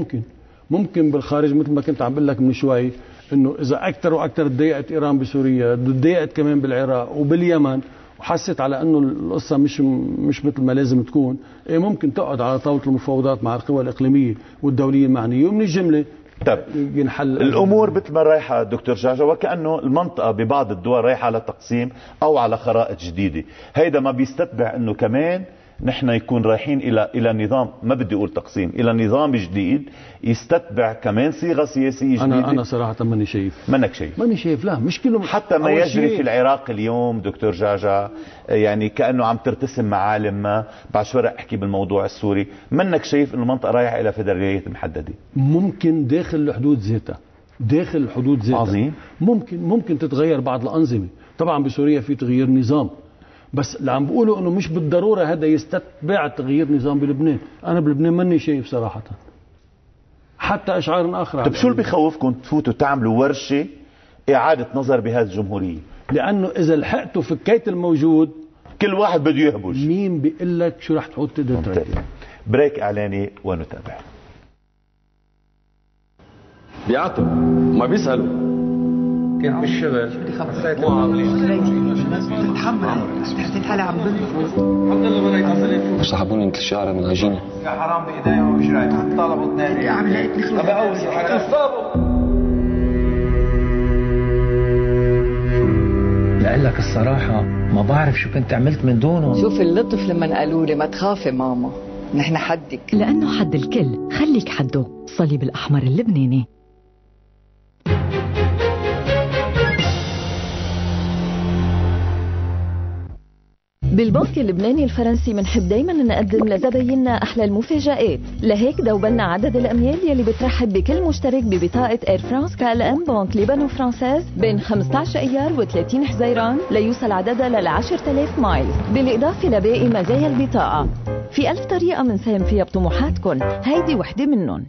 ممكن بالخارج مثل ما كنت عم بقول لك من شوي انه اذا اكثر واكثر تضايقت ايران بسوريا، تضايقت كمان بالعراق وباليمن وحست على انه القصه مش مثل ما لازم تكون، ممكن تقعد على طاوله المفاوضات مع القوى الاقليميه والدوليه المعنيه ومن الجمله طيب ينحل الامور مثل ما رايحه دكتور جعجع، وكانه المنطقه ببعض الدول رايحه على تقسيم او على خرائط جديده. هيدا ما بيستتبع انه كمان نحن يكون رايحين الى نظام، ما بدي اقول تقسيم، الى نظام جديد يستتبع كمان صيغه سياسيه جديده. انا صراحه ماني شايف. منك شايف؟ ماني شايف. لا مش كله حتى ما يجري في العراق اليوم دكتور جعجع يعني كانه عم ترتسم معالم ما. بعد شوي رح احكي بالموضوع السوري. منك شايف انه المنطقه رايحه الى فدراليات محدده؟ ممكن داخل الحدود ذاتها. عظيم. ممكن تتغير بعض الانظمه. طبعا بسوريا في تغيير نظام، بس اللي عم بقوله انه مش بالضروره هذا يستتبع تغيير نظام بلبنان. انا بلبنان ماني شايف صراحه حتى اشعار اخرى. طيب شو اللي بخوفكم تفوتوا تعملوا ورشه اعاده نظر بهذه الجمهوريه؟ لانه اذا لحقتوا فكيت الموجود كل واحد بده يهبش. مين بيقول لك شو رح تقعد تقدر تعمل؟ بريك إعلاني ونتابع. بيعطوا ما بيسألوا كيف بالشغل مو عاملين تتحلى عم بنفوز الحمد لله بلاقي تعزلين سحبوني مثل الشعر من عجينة يا حرام بإيديا وما بجرايتها طلبوا اثنين يا عم لقيتني خلص طب أول لأقلك الصراحة ما بعرف شو كنت عملت من دونه. شوف اللطف لما قالوا لي ما تخافي ماما نحن حدك، لأنه حد الكل خليك حده. الصليب الأحمر اللبناني. بالبنك اللبناني الفرنسي منحب دايما نقدم لزبايننا احلى المفاجآت، لهيك دوبلنا عدد الاميال يلي بترحب بكل مشترك ببطاقة اير فرانس KLM بنك ليبانو فرانسيز بين 15 ايار و30 حزيران ليوصل عددها لل 10,000 مايل، بالاضافة لباقي مزايا البطاقة. في 1000 طريقة منساهم فيها بطموحاتكم، هيدي وحدة منهم.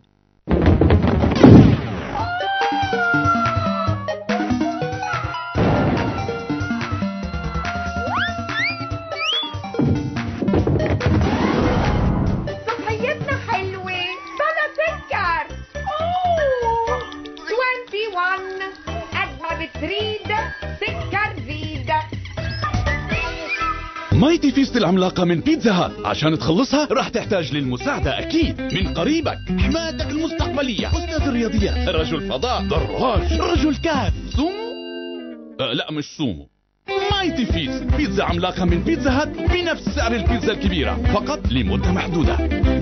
مايتي فيست العملاقة من بيتزا هات، عشان تخلصها راح تحتاج للمساعدة أكيد من قريبك، حماتك المستقبلية، أستاذ الرياضيات، رجل فضاء، دراج، رجل كهف، سومو؟ لا مش سومو. مايتي فيست بيتزا عملاقة من بيتزا هات بنفس سعر البيتزا الكبيرة فقط لمدة محدودة.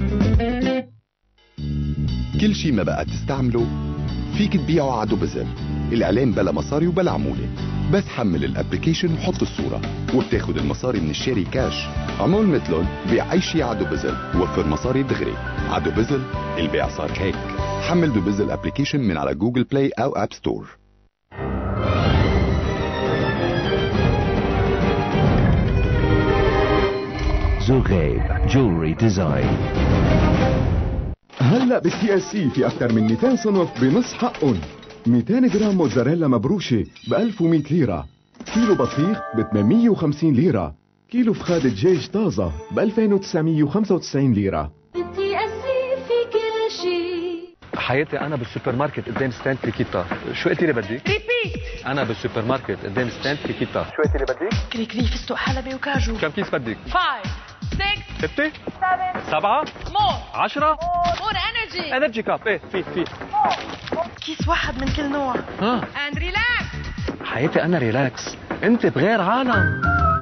كل شي ما بقى تستعمله فيك تبيعه عدو بزل. الإعلان بلا مصاري وبلا عمولة، بس حمل الابليكيشن وحط الصورة وبتاخد المصاري من الشاري كاش. عمول مثلهم بيع أي شي عدو بزل ووفر مصاري دغري. عدو بزل البيع صار هيك. حمل دو بزل ابليكيشن من على جوجل بلاي أو أب ستور. زغيب جولري ديزاين. هلا بالتي اس سي في اكثر من 200 صنف بنص حقهم. 200 جرام موتزاريلا مبروشه ب 1100 ليره، كيلو بطيخ ب 850 ليره، كيلو فخاد دجاج طازه ب 2995 ليره. بالتي اس سي في كل شيء. حياتي انا بالسوبر ماركت قدام ستاند كريكيتا. شو قلتي لي بدك؟ ريبيت. انا بالسوبر ماركت قدام ستاند كريكيتا. شو قلتي لي بدك؟ كريكري فستق حلبي وكاجو. كم كيس بدك؟ 5 6 6 7 مور 10 مور انرجي. انرجي كاب. ايه في كيس واحد من كل نوع. اند ريلاكس. حياتي انا ريلاكس، انت بغير عالم.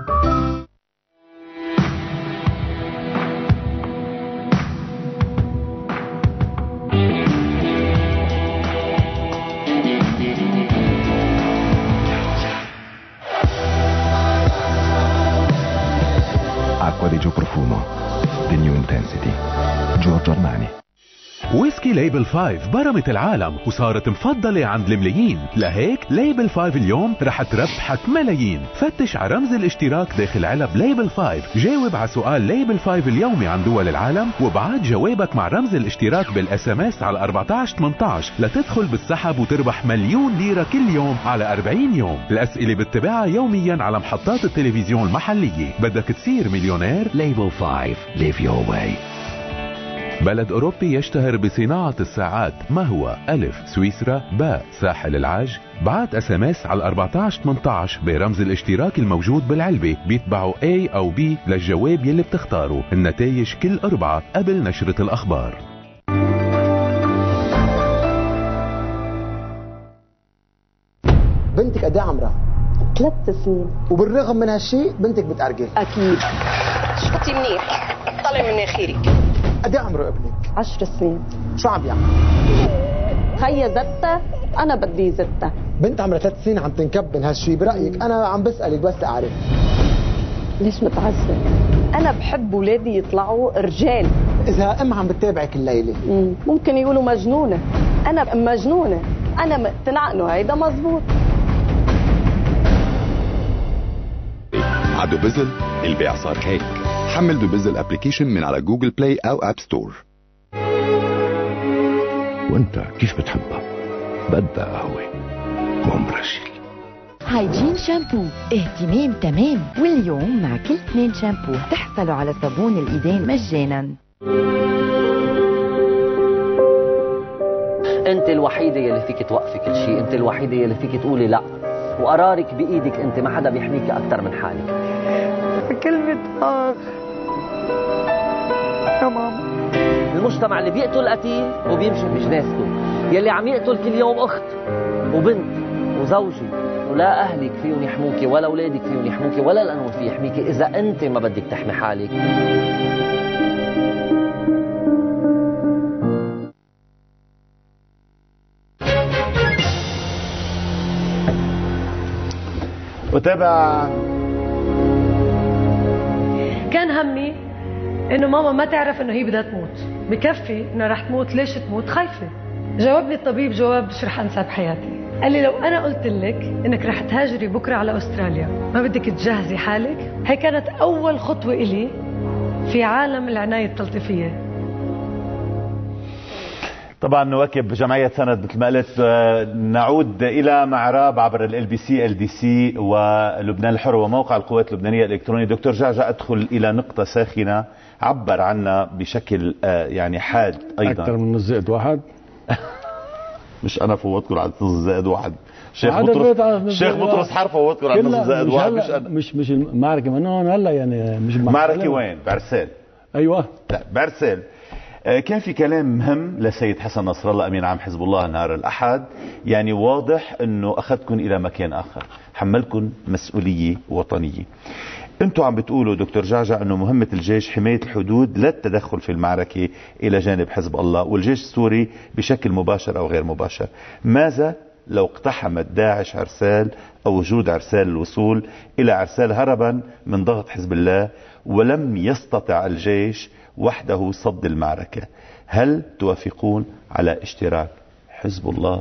Acqua di Gio Profumo, The New Intensity, Giorgio Armani. ويسكي ليبل 5 برمت العالم وصارت مفضلة عند الملايين، لهيك ليبل 5 اليوم رح تربحك ملايين. فتش على رمز الاشتراك داخل علب ليبل 5، جاوب على سؤال ليبل 5 اليومي عن دول العالم وابعت جوابك مع رمز الاشتراك بالاس ام اس على 1418 لتدخل بالسحب وتربح مليون ليرة كل يوم على 40 يوم. الأسئلة بتتابعها يوميا على محطات التلفزيون المحلية. بدك تصير مليونير؟ ليبل 5 Live Your Way. بلد أوروبي يشتهر بصناعة الساعات، ما هو؟ ألف سويسرا، باء ساحل العاج. بعت اس ام اس على 1418 برمز الاشتراك الموجود بالعلبة، بيتبعوا A أو B للجواب يلي بتختاره. النتائج كل 4 قبل نشرة الأخبار. بنتك قد ايه عمرها؟ 3 سنين. وبالرغم من هالشيء بنتك بتأرجل؟ أكيد. شفتي منيح، طلع من مناخيرك. قد ايه عمره ابنك؟ 10 سنين. شو عم بيعمل؟ خيا زتة، أنا بدي زتة. بنت عمرها 3 سنين عم تنكب من هالشيء، برأيك أنا عم بسألك بس أعرف ليش متعذب؟ أنا بحب ولادي يطلعوا رجال. إذا أم عم بتتابعك الليلة ممكن يقولوا مجنونة. أنا مجنونة، أنا مقتنعة إنه هيدا مزبوط. عدو بزل البيع صار هيك. حمل دو بزل ابليكيشن من على جوجل بلاي او اب ستور. وانت كيف بتحبها؟ بدها قهوة ومبرشل. هايجين شامبو، اهتمام تمام. واليوم مع كل 2 شامبو تحصلوا على صابون الايدين مجانا. انت الوحيده يلي فيك توقفي كل شيء، انت الوحيده يلي فيك تقولي لا، وقرارك بايدك انت، ما حدا بيحميك اكثر من حالك. كلمة اخ يا ماما. المجتمع اللي بيقتل قتيل وبيمشي بجنازته، يلي عم يقتل كل يوم اخت وبنت وزوجي، ولا اهلك فيهم يحموكي ولا اولادك فيهم يحموكي ولا القانون فيه يحميكي اذا انت ما بدك تحمي حالك. وتابع. كان همي انه ماما ما تعرف انه هي بدها تموت، بكفي انها رح تموت. ليش تموت؟ خايفه. جاوبني الطبيب جواب مش رح انساه بحياتي. قال لي لو انا قلت لك انك رح تهاجري بكره على استراليا، ما بدك تجهزي حالك؟ هي كانت اول خطوه الي في عالم العنايه التلطيفيه. طبعا نواكب جمعية سند مثل ما قلت. نعود إلى معراب عبر LBC LDC ولبنان الحر وموقع القوات اللبنانية الإلكتروني. دكتور جعجع، أدخل إلى نقطة ساخنة عبر عنها بشكل يعني حاد أيضا. أكثر من نص زائد واحد. مش أنا فوتكم على نص زائد واحد. شيخ بطرس حرف فوتكم على نص زائد واحد. مش المعركة من هون هلا يعني. مش معركة وين؟ بعرسال. أيوة. لا بعرسال. كان في كلام مهم لسيد حسن نصر الله أمين عام حزب الله نهار الأحد، يعني واضح أنه أخذكم إلى مكان آخر، حملكم مسؤولية وطنية. أنتم عم بتقولوا دكتور جعجع أنه مهمة الجيش حماية الحدود لا التدخل في المعركة إلى جانب حزب الله والجيش السوري بشكل مباشر أو غير مباشر. ماذا لو اقتحمت داعش عرسال أو وجود عرسال الوصول إلى عرسال هربا من ضغط حزب الله ولم يستطع الجيش وحده صد المعركة؟ هل توافقون على اشتراك حزب الله؟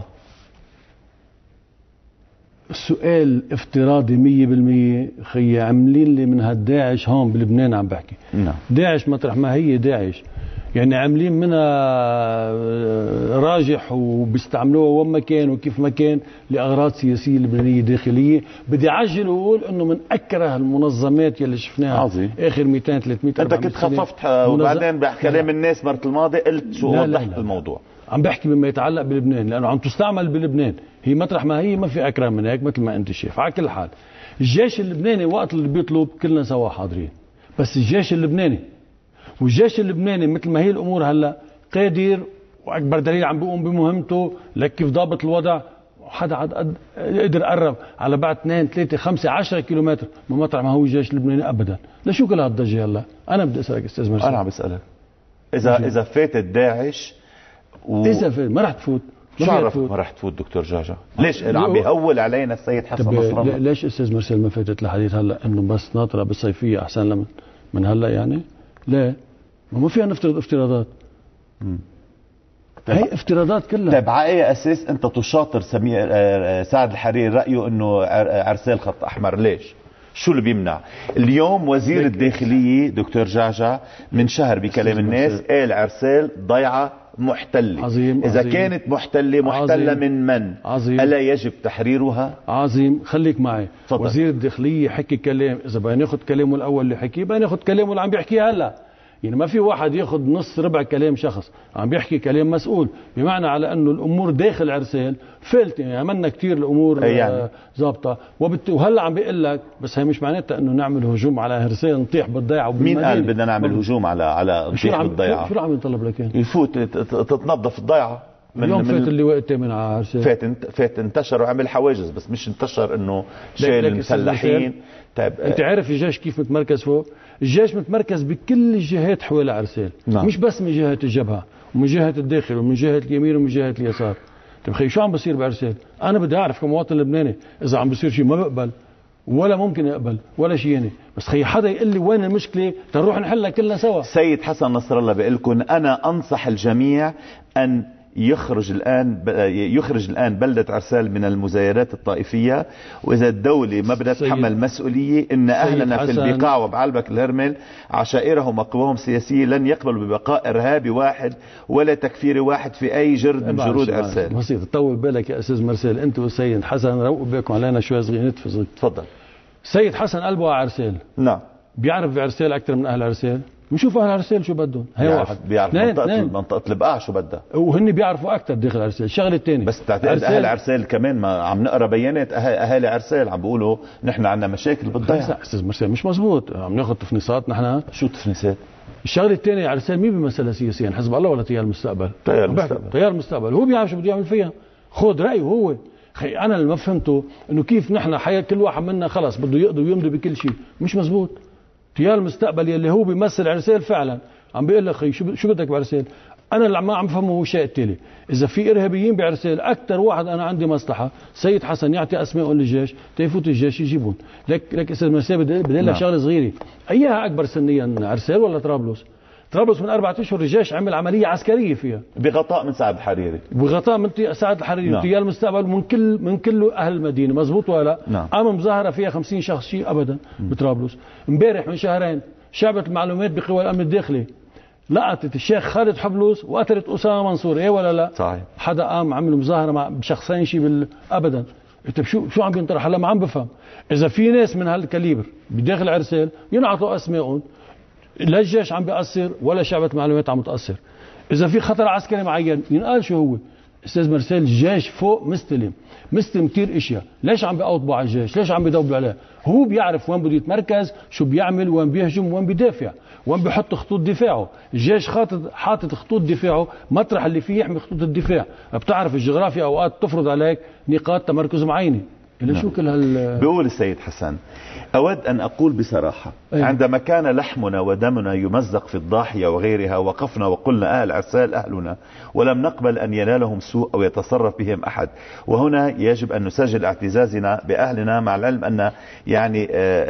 السؤال افتراضي 100%. خي عاملين لي من هالداعش هون بلبنان، عم بحكي نعم. داعش مطرح ما هي داعش، يعني عاملين منها راجح وبيستعملوها وين ما كان وكيف ما كان لأغراض سياسية لبنانية داخلية. بدي أعجل وأقول إنه من أكره المنظمات يلي شفناها عظيم. آخر 200 300 أنت كنت خففت وبعدين بكلام الناس مرة الماضي قلت شو وضحت الموضوع. عم بحكي بما يتعلق بلبنان، لأنه عم تستعمل بلبنان. هي مطرح ما هي ما في أكره من هيك مثل ما أنت شايف. على كل حال الجيش اللبناني وقت اللي بيطلب كلنا سوا حاضرين، بس الجيش اللبناني والجيش اللبناني مثل ما هي الامور هلا قادر، واكبر دليل عم بيقوم بمهمته لك كيف ضابط الوضع. حدا قدر قرب على بعد 2 3 5 10 كيلومتر من مطرح ما هو الجيش اللبناني ابدا. لشو كل هالضجه هلا؟ انا بدي اسالك استاذ مرسي. انا عم بسالك اذا فاتت داعش اذا فات ما رح تفوت. شو عرفت ما رح تفوت دكتور جعجع؟ ليش عم بيهول علينا السيد حسن نصر الله؟ ليش استاذ مرسي ما فاتت لحديث هلا انه بس ناطره بالصيفيه احسن من هلا يعني؟ لا ما فيها نفترض افتراضات. هي افتراضات كلها. طيب على اي اساس انت تشاطر سعد الحريري رايه انه عرسال خط احمر؟ ليش؟ شو اللي بيمنع؟ اليوم وزير الداخليه دكتور جعجع من شهر بكلام الناس قال عرسال ضيعه محتله. عظيم. اذا عظيم. كانت محتله عظيم. من عظيم. الا يجب تحريرها؟ عظيم. خليك معي. فضل. وزير الداخليه حكي كلام، اذا بدنا ناخذ كلامه الاول اللي حكيه بدنا ناخذ كلامه اللي عم بيحكيه هلا. يعني ما في واحد ياخذ نص ربع كلام شخص عم بيحكي كلام مسؤول، بمعنى على انه الامور داخل عرسال فلت. يعني عملنا كثير الامور يعني ظابطه وهلا عم بيقول لك بس هي مش معناتها انه نعمل هجوم على عرسال نطيح بالضيعه. مين قال بدنا نعمل هجوم على نطيح بالضيعه؟ شو عم يطلب لكن يفوت تتنظف الضيعه. اليوم فات اللواء الثامن على عرسال، فات انتشر وعمل حواجز، بس مش انتشر انه شايل المسلحين. طيب انت عارف الجيش كيف متمركز فوق؟ الجيش متمركز بكل الجهات حول عرسال. نعم. مش بس من جهه الجبهه ومن جهه الداخل ومن جهه اليمين ومن جهه اليسار. طيب خي شو عم بصير بعرسال؟ انا بدي اعرف كمواطن لبناني اذا عم بصير شيء ما بقبل ولا ممكن يقبل ولا شيء يعني، بس خي حدا يقول لي وين المشكله تنروح نحلها كلنا سوا. سيد حسن نصر الله بيقول لكم انا انصح الجميع ان يخرج الآن بلدة عرسال من المزايدات الطائفية، وإذا الدولة ما بدها تتحمل مسؤولية إن أهلنا في البقاع وبعلبك الهرمل عشائرهم وقواهم السياسية لن يقبلوا ببقاء إرهابي واحد ولا تكفيري واحد في أي جرد من جرود عرسال. بسيط. طول بالك يا أستاذ مرسال، أنت والسيد حسن روقوا بالكم علينا شوي صغيرين. تفضل. سيد حسن قلبه على عرسال. نعم. بيعرف بعرسال أكثر من أهل عرسال. ونشوف اهل عرسال شو بدهم. هي واحد بيعرف منطقه البقاع شو بدها، وهن بيعرفوا اكثر داخل عرسال. الشغله الثانيه بس تعتقد اهل عرسال كمان، ما عم نقرا بيانات اهالي عرسال عم بيقولوا نحن عندنا مشاكل بالضيعه. استاذ مرسال مش مزبوط، عم ناخذ تفنيصات نحن. شو تفنيصات؟ الشغله الثانيه عرسال مين بيمثلها سياسيا؟ حزب الله ولا تيار المستقبل؟ تيار المستقبل هو بيعرف شو بده يعمل فيها، خذ رايه هو. خي انا اللي ما فهمته انه كيف نحن حياه كل واحد منا خلص بده يقضي ويمضي بكل شيء، مش مزبوط. تيار المستقبل يلي هو بيمثل عرسال فعلا عم بيقول لك خي شو بدك بعرسال؟ انا اللي ما عم فهمه هو الشيء التالي، اذا في ارهابيين بعرسال اكثر واحد انا عندي مصلحه سيد حسن يعطي اسمائهم للجيش تيفوت الجيش يجيبون. لك استاذ مرسال بدي لك شغله صغيره، ايها اكبر سنيا عرسال ولا طرابلس؟ طرابلس من 4 أشهر الجيش عمل عمليه عسكريه فيها بغطاء من سعد الحريري، بغطاء من سعد الحريري وتيار المستقبل من كل اهل المدينه، مزبوط ولا لا؟ قام مظاهره فيها 50 شخص شيء ابدا بطرابلس. امبارح من شهرين شعبة المعلومات بقوى الامن الداخلي لقطت الشيخ خالد حبلوس وقتلت اسامه منصور، ايه ولا لا؟ صحيح. حدا قام عمل مظاهره مع بشخصين شيء ابدا. انت شو عم بينطرح؟ هلا ما عم بفهم. اذا في ناس من هالكاليبر بداخل عرسال ينعطوا اسمائهم، لا الجيش عم بيأثر ولا شعبة المعلومات عم تأثر. إذا في خطر عسكري معين ينقال شو هو. أستاذ مرسال الجيش فوق مستلم كثير اشياء، ليش عم بيقوطبوا على الجيش؟ ليش عم بيدوبوا عليه؟ هو بيعرف وين بده يتمركز، شو بيعمل، وين بيهجم، وين بيدافع، وين بيحط خطوط دفاعه. الجيش حاطط خطوط دفاعه مطرح اللي فيه يحمي خطوط الدفاع. بتعرف الجغرافيا اوقات تفرض عليك نقاط تمركز معينه. إلى شو كل بيقول السيد حسن: أود أن أقول بصراحة عندما كان لحمنا ودمنا يمزق في الضاحية وغيرها وقفنا وقلنا أهل عرسال أهلنا ولم نقبل أن ينالهم سوء أو يتصرف بهم أحد، وهنا يجب أن نسجل اعتزازنا بأهلنا مع العلم أن يعني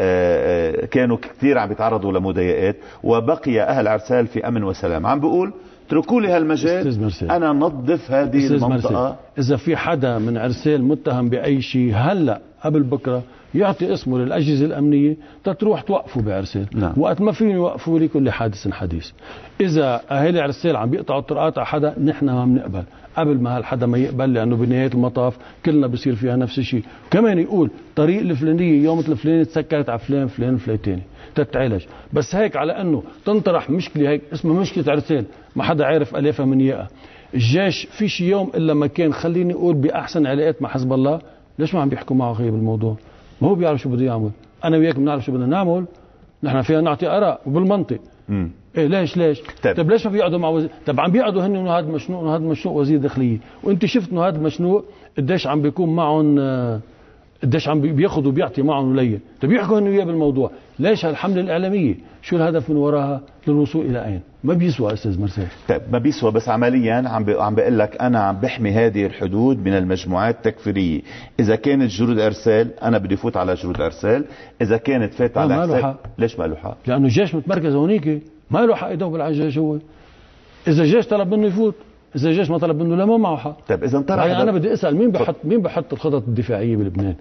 كانوا كثير عم يتعرضوا لمضايقات وبقي أهل عرسال في أمن وسلام. عم بقول اتركوا لي هالمجال انا نظف هذه المنطقه. اذا في حدا من عرسال متهم باي شيء هلا قبل بكره يعطي اسمه للاجهزه الامنيه تروح توقفوا بعرسال. وقت ما فيهم يوقفوا لكل حادث حديث. اذا اهالي عرسال عم بيقطعوا الطرقات على حدا نحن ما بنقبل قبل ما هالحدا ما يقبل، لانه بنهايه المطاف كلنا بصير فيها نفس الشيء. كمان يقول طريق الفلانيه يوم الفلاني تسكرت على فلان تاني تتعالج. بس هيك على انه تنطرح مشكله هيك اسمها مشكله عرسال ما حدا عارف الافها من ياقه. الجيش في شي يوم الا ما كان خليني اقول باحسن علاقات مع حزب الله. ليش ما عم بيحكوا معه خيب الموضوع؟ ما هو بيعرف شو بده يعمل. انا وياك بنعرف شو بدنا نعمل، نحن فينا نعطي اراء وبالمنطق. ايه ليش طيب ليش ما بيقعدوا مع وزير؟ طب عم بيقعدوا هن انه هذا مشنوق وهذا مشنوق وزير داخليه، وانت شفت انه هذا مشنوق قديش عم بيكون معهم، قديش عم بياخذ وبيعطي معهم وليه. طيب يحكوا هن وياه بالموضوع. ليش هالحمله الاعلاميه؟ شو الهدف من وراها؟ للوصول الى اين؟ ما بيسوى استاذ مرسال. طيب ما بيسوى، بس عمليا عم بقول لك انا عم بحمي هذه الحدود من المجموعات التكفيريه. اذا كانت جنود ارسال انا بدي فوت على جنود ارسال، اذا كانت فات على ارسال ليش ما له حق؟ لانه الجيش متمركز هونيك، ما له حق يدور على الجيش هو. اذا الجيش طلب منه يفوت، اذا الجيش ما طلب منه لا ما معه حق. طيب اذا انطرح انا بدي اسال مين بحط الخطط الدفاعيه بلبنان؟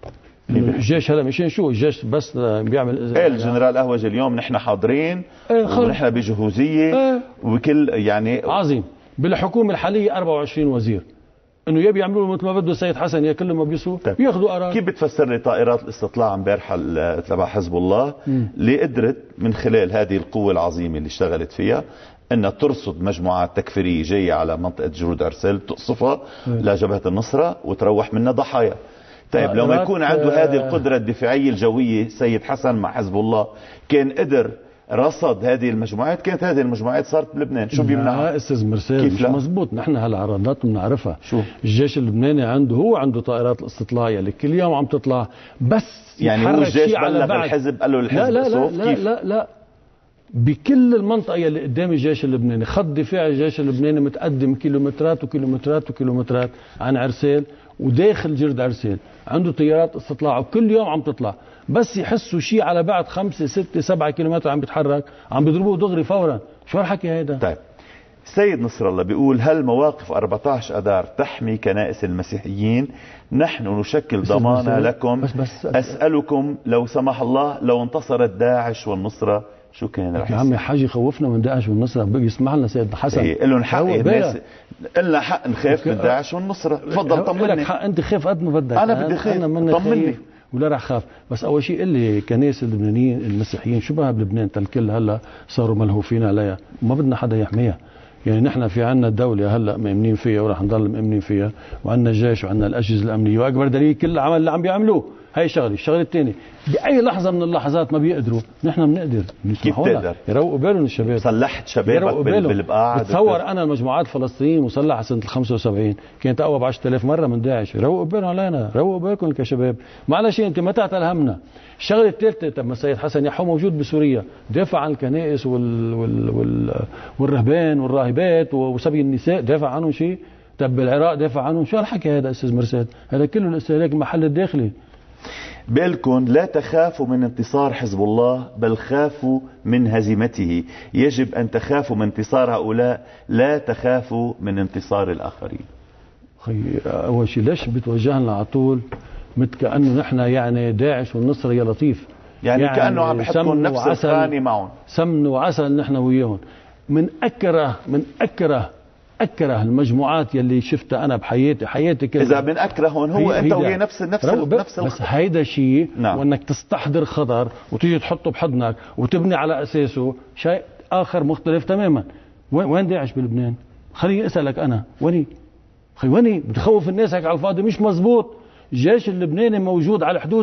الجيش هلا مشان شو؟ الجيش بس بيعمل الجنرال أهوج اليوم نحن حاضرين ونحن بجهوزيه وكل يعني عظيم. بالحكومه الحاليه 24 وزير، انه يا بيعملوا مثل ما بده السيد حسن يا كل ما بيسوا بياخذوا قرار. كيف بتفسر لي طائرات الاستطلاع امبارح تبع حزب الله اللي قدرت من خلال هذه القوه العظيمه اللي اشتغلت فيها انها ترصد مجموعات تكفيريه جايه على منطقه جنود ارسال تقصفها لجبهه النصره وتروح منها ضحايا؟ طيب لو ما يكون عنده هذه القدرة الدفاعية الجوية سيد حسن مع حزب الله كان قدر رصد هذه المجموعات، كانت هذه المجموعات صارت بلبنان. شو بيمنعها؟ استاذ مرسال مش مزبوط. نحن هالعرضات بنعرفها. شو الجيش اللبناني عنده طائرات الاستطلاع اللي كل يوم عم تطلع، بس يعني هو الجيش بلغ الحزب قال له الحزب لا بكل المنطقة اللي قدام الجيش اللبناني. خط دفاع الجيش اللبناني متقدم كيلومترات وكيلومترات وكيلومترات عن عرسال، وداخل جرد عرسال عنده طيارات استطلاع وكل يوم عم تطلع. بس يحسوا شيء على بعد 5 6 7 كيلومتر عم بيتحرك عم بيضربوه دغري فورا. شو هالحكي هيدا؟ طيب السيد نصر الله بيقول: هل مواقف 14 أذار تحمي كنائس المسيحيين؟ نحن نشكل ضمانة لكم. بس أسألكم لو سمح الله لو انتصرت داعش والنصرة شو كان رح يا عمي حاجة خوفنا من داعش والنصرة. بقي يسمح لنا سيد حسن. إيه لهم حق الناس، قلنا حق نخاف من داعش والنصرة. تفضل طمني. لك حق انت خاف قد ما بدك. انا بدي خاف طمني. ولا راح خاف. بس اول شيء اللي كناس اللبنانيين المسيحيين شو بها بلبنان الكل هلا صاروا ملهوفين عليها، ما بدنا حدا يحميها. يعني نحن في عنا دولة هلا مأمنين فيها وراح نضل مأمنين فيها، وعنا الجيش وعنا الأجهزة الأمنية، وأكبر دليل كل العمل اللي عم بيعملوه. هاي شغلة، الشغلة الثانية بأي لحظة من اللحظات ما بيقدروا، نحن بنقدر. كيف تقدر؟ يروقوا بالهم الشباب. صلحت شبابك بالبقاع. بتصور أنا المجموعات الفلسطينية مسلحة سنة 75 كانت أقوى ب 10,000 مرة من داعش. يروقوا بالهم علينا، روقوا بالكم كشباب. معلش أنت ما تعتل همنا. الشغلة الثالثة، طب ما السيد حسن يحيى موجود بسوريا، دافع عن الكنائس والرهبان والراهبات وسبي النساء، دافع عنهم شيء؟ طب بالعراق دافع عنهم؟ شو هالحكي هذا استاذ مرساد؟ هذا كله الاستهلاك المحل الداخلي. بقلكم لا تخافوا من انتصار حزب الله، بل خافوا من هزيمته. يجب أن تخافوا من انتصار هؤلاء، لا تخافوا من انتصار الآخرين. أخي أول شيء ليش بتوجهنا على طول مثل كأنه نحن يعني داعش والنصر يا لطيف، يعني كأنه عم بحطوا نفس الخانة معهم، سمن وعسل نحن وياهم. من أكره المجموعات يلي شفتها أنا بحياتي كلها. إذا من أكرههم هو أنت وياه نفس بس هيدا شيء. نعم. وأنك تستحضر خطر وتيجي تحطه بحضنك وتبني على أساسه شيء آخر مختلف تماما. وين داعش بلبنان؟ خليني أسألك أنا، وين بتخوف الناس هيك على الفاضي؟ مش مزبوط. الجيش اللبناني موجود على الحدود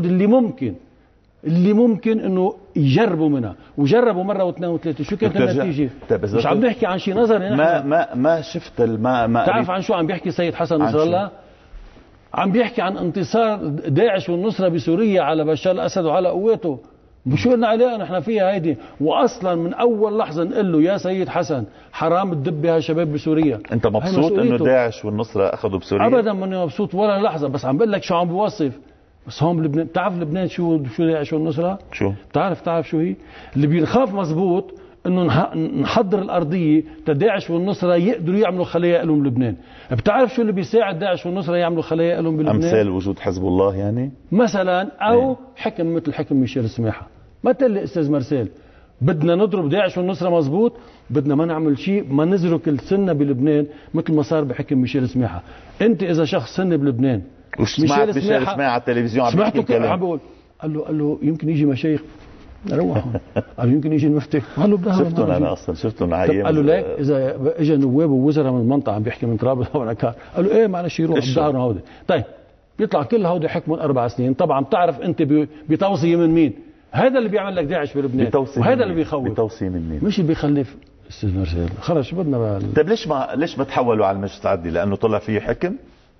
اللي ممكن انه يجربوا منها، وجربوا مره واثنين وثلاثه. شو كانت النتيجه؟ مش عم نحكي عن شيء نظري. ما شفت ما تعرف عن شو عم بيحكي سيد حسن نصر الله؟ عم بيحكي عن انتصار داعش والنصره بسوريا على بشار الاسد وعلى قواته. شو لنا علاقه نحن فيها هيدي؟ واصلا من اول لحظه نقول له يا سيد حسن حرام تدب بهالشباب بسوريا. انت مبسوط انه داعش والنصره اخذوا بسوريا؟ ابدا ماني مبسوط ولا لحظه، بس عم بقول لك شو عم بوصف. بس هون بلبنان، بتعرف لبنان شو داعش والنصره؟ شو؟ بتعرف شو هي؟ اللي بينخاف مزبوط انه نحضر الارضيه تداعش والنصره يقدروا يعملوا خلايا لهم بلبنان. بتعرف شو اللي بيساعد داعش والنصره يعملوا خلايا لهم بلبنان؟ امثال وجود حزب الله يعني؟ مثلا، او حكم مثل حكم ميشيل سماحه. ما تقول استاذ مرسال بدنا نضرب داعش والنصره مزبوط، بدنا ما نعمل شيء، ما نزرك السنه بلبنان مثل ما صار بحكم ميشيل سماحه. انت اذا شخص سني بلبنان وش سمعت ميشيل سماحه على التلفزيون عم بيحكي كلام، عم بقول قال له يمكن يجي مشايخ روحوا، قال يمكن يجي المفتي، قال له بدها. شفتهم انا اصلا شفتهم على ايام. قال له ليك اذا اجى نواب ووزراء من المنطقه عم بيحكي من طرابلس ولا كان، قال له ايه معلش يروح بظهرنا هودي. طيب بيطلع كل هودي حكمهم 4 سنين. طبعا بتعرف انت بتوصيه من مين؟ هذا اللي بيعمل لك داعش بلبنان، وهذا اللي بيخوف. بتوصيه من مين؟ مش اللي بيخلف استاذ مرسال. خلص شو بدنا طيب ليش ما تحولوا على المجلس العدلي؟ لانه طلع فيه حكم.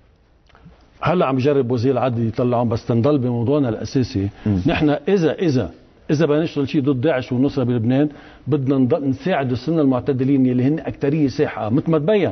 هلا عم يجرب وزير العدل يطلعهم، بس تنضل بموضوعنا الاساسي. نحن اذا بدنا نشتغل شيء ضد داعش والنصره بلبنان، بدنا نضل نساعد السنه المعتدلين اللي هن اكثريه ساحقه مثل ما تبين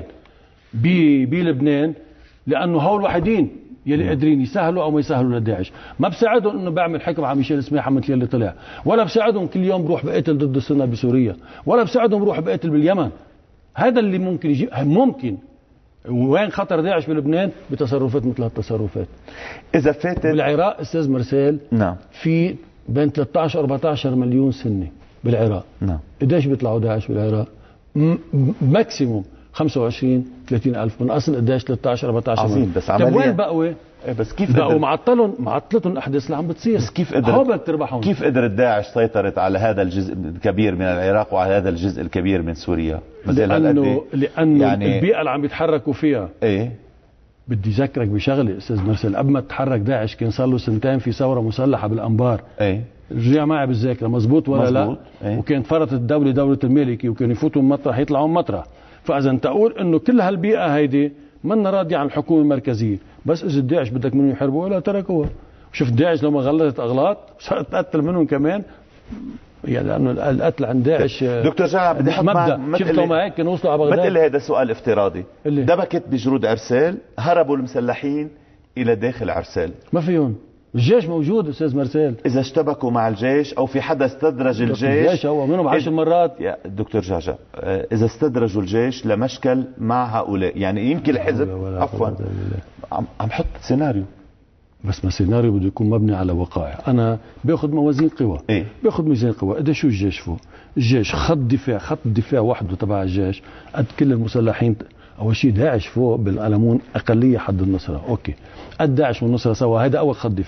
بلبنان، لانه هول الوحيدين يلي قادرين يسهلوا او ما يسهلوا لداعش. ما بساعدهم انه بعمل حكم على ميشيل سماحه مثل اللي طلع، ولا بساعدهم كل يوم بروح بقتل ضد السنه بسوريا، ولا بساعدهم بروح بقتل باليمن. هذا اللي ممكن يجي ممكن. وين خطر داعش بلبنان؟ بتصرفات مثل هالتصرفات. اذا فاتت بالعراق استاذ مرسال، نعم، في بين 13 14 مليون سنه بالعراق. نعم. قديش بيطلعوا داعش بالعراق؟ ماكسيموم 25 30 ألف من أصل قديش 13 14 عظيم مليون. بس عمليا وين بقوا؟ بس كيف بقوا معطلتهم الأحداث اللي عم بتصير. بس كيف قدرت داعش سيطرت على هذا الجزء الكبير من العراق وعلى هذا الجزء الكبير من سوريا؟ لأنه يعني البيئة اللي عم يتحركوا فيها. ايه بدي ذكرك بشغله استاذ مرسل، قبل ما تتحرك داعش كان صار له 2 سنين في ثوره مسلحه بالانبار. ايه رجع معي بالذاكره مزبوط ولا مزبوط. لا؟ ايه؟ وكانت فرضت الدوله دوله المالكي، وكانوا يفوتوا من مطرح يطلعوا من مطرح. فاذا تقول انه كل هالبيئه هيدي منا راضيه عن الحكومه المركزيه، بس اذا داعش بدك منهم يحاربوا ولا تركوها. شوف داعش لما غلطت اغلاط صارت تقتل منهم كمان، يعني لانه القتل عند داعش. دكتور جمال بدي احط مبدا. شفت لما هيك كانوا وصلوا على بغداد. ما تقول لي هذا سؤال افتراضي. دبكت بجرود عرسال، هربوا المسلحين الى داخل عرسال، ما فيهم. الجيش موجود استاذ مرسال. اذا اشتبكوا مع الجيش او في حدا استدرج الجيش هو منهم 10 مرات. يا دكتور جعجع، اذا استدرجوا الجيش لمشكل مع هؤلاء، يعني يمكن الحزب عفوا عم حط سيناريو، بس ما سيناريو بده يكون مبني على وقائع. انا باخذ موازين قوى. إيه؟ باخذ ميزان قوى. قد شو الجيش فوق؟ الجيش خط الدفاع وحده تبع الجيش قد كل المسلحين. اول شيء داعش فوق بالقلمون اقليه حد النصره، اوكي، قد داعش والنصره سوا، هذا اول خط دفاع.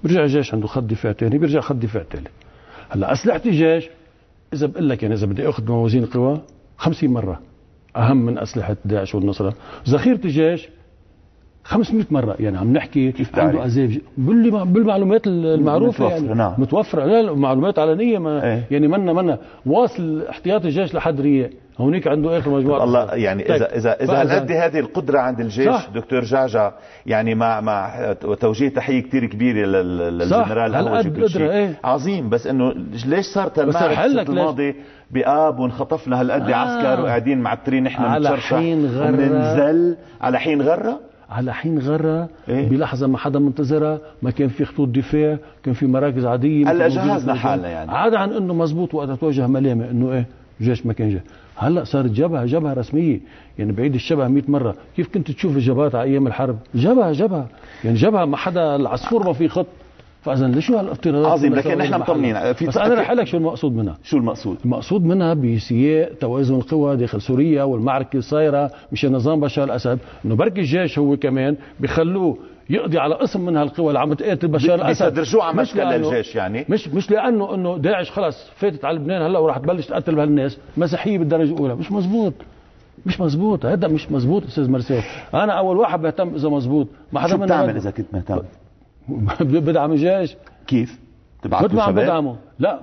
برجع الجيش عنده خط دفاع ثاني، بيرجع خط دفاع ثالث. هلا اسلحه الجيش اذا بقول لك يعني اذا بدي اخذ موازين قوى 50 مره اهم من اسلحه داعش والنصره. ذخيره الجيش 500 مره، يعني عم نحكي عنده عذاب بالمعلومات المعروفه متوفرة. يعني نعم. متوفره، لا معلومات علنيه ما يعني منا واصل احتياط الجيش لحد رياء. هونيك عنده اخر مجموعه الله يعني طيب. اذا هالقد هذه القدره عند الجيش صح. دكتور جعجع يعني مع توجيه تحيه كثير كبيره للجنرال هوجي كل شيء عظيم، بس انه ليش صارت المعركه الماضي بآب وانخطفنا هالقد عسكر وقاعدين معترين نحن نتشرشح وننزل على حين غره على حين غره بلحظه ما حدا منتظرها، ما كان في خطوط دفاع، كان في مراكز عاديه. هلا جهزنا حالنا يعني عاد عن انه مزبوط وقت توجه ملامه انه الجيش ما كان جاي. هلا صارت جبهه رسميه، يعني بعيد الشبه 100 مره. كيف كنت تشوف الجبهات على ايام الحرب؟ جبهه يعني جبهه ما حدا العصفور ما في خط. فاذا ليش هالافتراضات عظيم؟ لكن نحن مطمنين. بس انا رح لك شو المقصود منها. شو المقصود؟ المقصود منها بسياق توازن القوى داخل سوريا والمعركه صايره مشان نظام بشار الاسد، انه بركي الجيش هو كمان بيخلوه يقضي على قسم من هالقوى اللي عم تقاتل بشار الاسد. بيستدرجوه على مشكل للجيش يعني مش لانه انه داعش خلص فاتت على لبنان هلا وراح تبلش تقتل بهالناس مسيحيه بالدرجه الاولى. مش مزبوط هذا مش مزبوط استاذ مرسال. انا اول واحد بهتم اذا مزبوط. ما حدا شو بتعمل اذا كنت مهتم؟ بدعم الجيش. كيف؟ تبعت له شباب؟ بدعمه. لا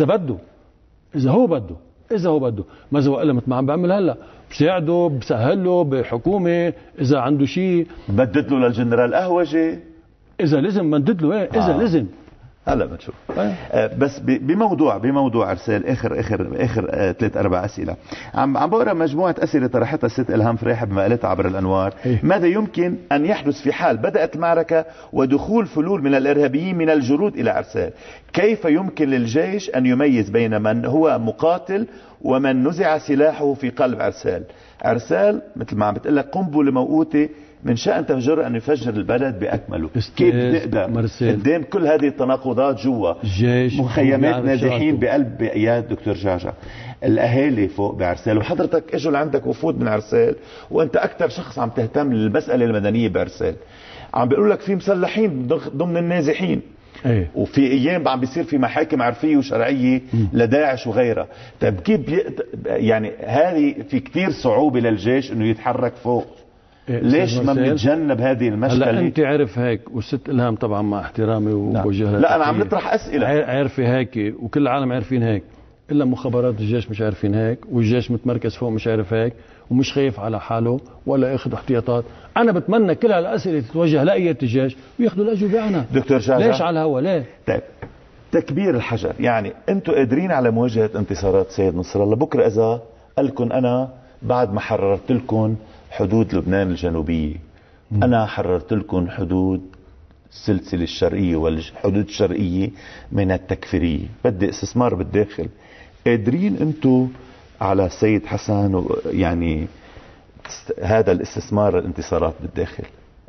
اذا هو بده ما زو الا مثل ما عم بعمل هلا، بساعده بسهل له بحكومه اذا عنده شيء بدد له للجنرال قهوجي اذا لازم مندد له اذا لازم. هلا بنشوف. بس بموضوع ارسال اخر 3-4 اسئله. عم بقرا مجموعه اسئله طرحتها الست الهام فريحه بمقالتها عبر الانوار. ماذا يمكن ان يحدث في حال بدات المعركه ودخول فلول من الارهابيين من الجرود الى ارسال؟ كيف يمكن للجيش ان يميز بين من هو مقاتل ومن نزع سلاحه في قلب ارسال مثل ما عم بتقول لك قنبله موقوته من شأن تفجر أن يفجر البلد بأكمله. كيف بنقدر قدام كل هذه التناقضات جوا مخيمات نازحين بقلب بقياد دكتور جعجع، الأهالي فوق بعرسال، وحضرتك اجوا لعندك وفود من عرسال وأنت أكثر شخص عم تهتم للمسألة المدنية بعرسال. عم بيقولوا لك في مسلحين ضمن النازحين وفي ايام عم بيصير في محاكم عرفيه وشرعيه لداعش وغيرها. طيب كيف يعني هذه في كثير صعوبه للجيش انه يتحرك فوق. ليش ما بنتجنب هذه المشكله؟ هلا انت عارف هيك والست الهام طبعا مع احترامي وبوجه لا انا عم نطرح اسئله عارفه هيك وكل العالم عارفين هيك، الا مخابرات الجيش مش عارفين هيك، والجيش متمركز فوق مش عارف هيك ومش خايف على حاله ولا ياخذ احتياطات. انا بتمنى كل هالاسئله تتوجه لاية الجيش وياخذوا الاجوبه عنها. دكتور جعجع ليش على الهوا ليه؟ طيب تكبير الحجر، يعني انتم قادرين على مواجهه انتصارات سيد نصر الله. بكره اذا قالكم انا بعد ما حررت لكم حدود لبنان الجنوبيه انا حررت لكم حدود السلسله الشرقيه والحدود الشرقيه من التكفيريه، بدي استثمار بالداخل، قادرين انتم على السيد حسن يعني هذا الاستثمار الانتصارات بالداخل؟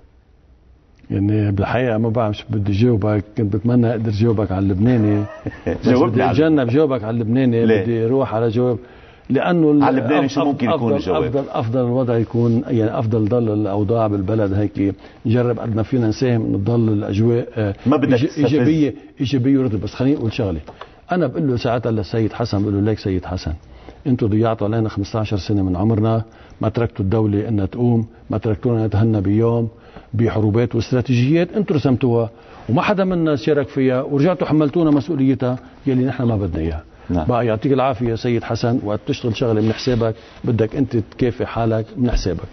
يعني بالحقيقه ما بعرف بدي جاوبك، كنت بتمنى اقدر جاوبك على اللبناني جاوبني على اتجنب جاوبك على اللبناني. بدي اروح على جواب لانه على اللبناني شو ممكن يكون الجواب؟ افضل الوضع يكون يعني افضل ضل الاوضاع بالبلد هيك نجرب قد ما فينا نساهم انه تضل الاجواء ما بدك ايجابيه ورد. بس خليني اقول شغله، انا بقول له ساعتها للسيد حسن بقول له ليك سيد حسن انتم ضيعتوا علينا 15 سنه من عمرنا، ما تركتوا الدوله انها تقوم، ما تركتونا نتهنى بيوم بحروبات واستراتيجيات انتم رسمتوها وما حدا منا شارك فيها ورجعتوا حملتونا مسؤوليتها يلي نحن ما بدنا اياها. نعم. بقى يعطيك العافيه يا سيد حسن، وقت تشتغل شغله من حسابك بدك انت تكافئ حالك من حسابك.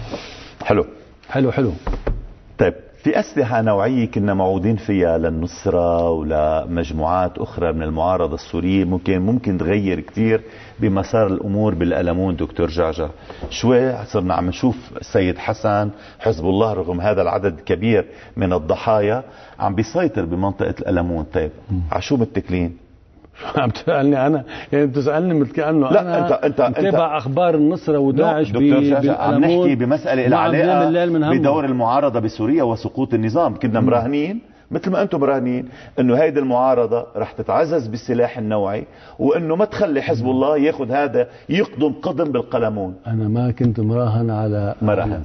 حلو. طيب في أسلحة نوعية كنا موعودين فيها للنصرة ولمجموعات أخرى من المعارضة السورية ممكن تغير كتير بمسار الأمور بالألمون دكتور جعجع. شوي صرنا عم نشوف السيد حسن حزب الله رغم هذا العدد الكبير من الضحايا عم بيسيطر بمنطقة الألمون. طيب عشو متكلين؟ عم تسألني أنا يعني بتسألني مثل كأنه لا أنا أنت متابع أخبار النصرة وداعش دكتور جعجع عم نحكي بمسألة إلى علاقة بدور المعارضة بسوريا وسقوط النظام. كنا مراهنين مثل ما أنتم مراهنين إنه هيدي المعارضة رح تتعزز بالسلاح النوعي وإنه ما تخلي حزب الله ياخذ هذا يقدم قدم بالقلمون. أنا ما كنت مراهن على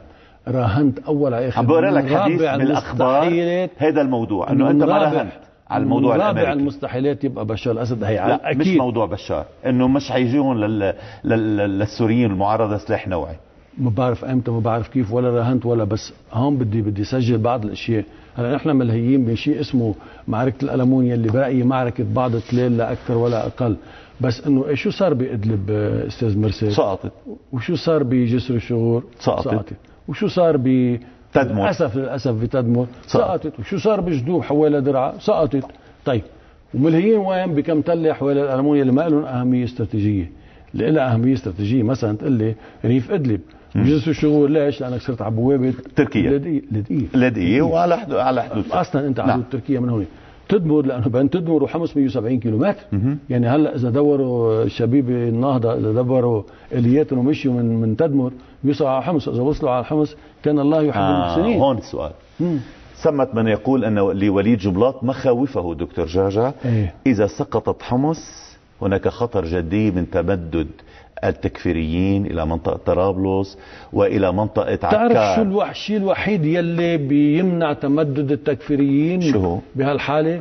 راهنت اول على اخر. عم بقرا لك حديث بالاخبار هذا الموضوع انه انت ما راهنت على الموضوع الامريكي. رابع المستحيلات يبقى بشار الاسد هي على لا أكيد. مش موضوع بشار انه مش حيجيهم للسوريين المعارضه سلاح نوعي. ما بعرف امتى، ما بعرف كيف، ولا راهنت ولا، بس هون بدي اسجل بعض الاشياء. هلا نحن ملهيين بشيء اسمه معركه الالمونيا اللي برايي معركه بعض التلال لا اكثر ولا اقل، بس انه شو صار بادلب استاذ مرسي؟ سقطت. وشو صار بجسر الشغور؟ سقطت. وشو صار ب تدمر؟ للاسف بتدمر سقطت. وشو صار بجدوب حوالي درعا؟ سقطت. طيب وملهيين وين بكم تله حوالي الالمونيا اللي ما لهم اهميه استراتيجيه، اللي لها اهميه استراتيجيه مثلا تقول لي ريف ادلب وجسر الشغور. ليش؟ لانك صرت على بوابه تركيا لاذقيه وعلى حدود اصلا انت على حدود تركيا من هون. تدمر لانه بين تدمر وحمص 170 كيلومتر. يعني هلا اذا دوروا شبيب النهضه، اذا دوروا الياتهم ومشوا من تدمر بيوصلوا على حمص، اذا وصلوا على حمص كان الله يحب المحسنين. هون السؤال. سمت من يقول ان لوليد جبلاط مخاوفه دكتور جعجع اذا سقطت حمص هناك خطر جدي من تمدد التكفيريين الى منطقه طرابلس والى منطقه عكار. تعرف شو الشيء الوحيد يلي بيمنع تمدد التكفيريين شو بهالحاله؟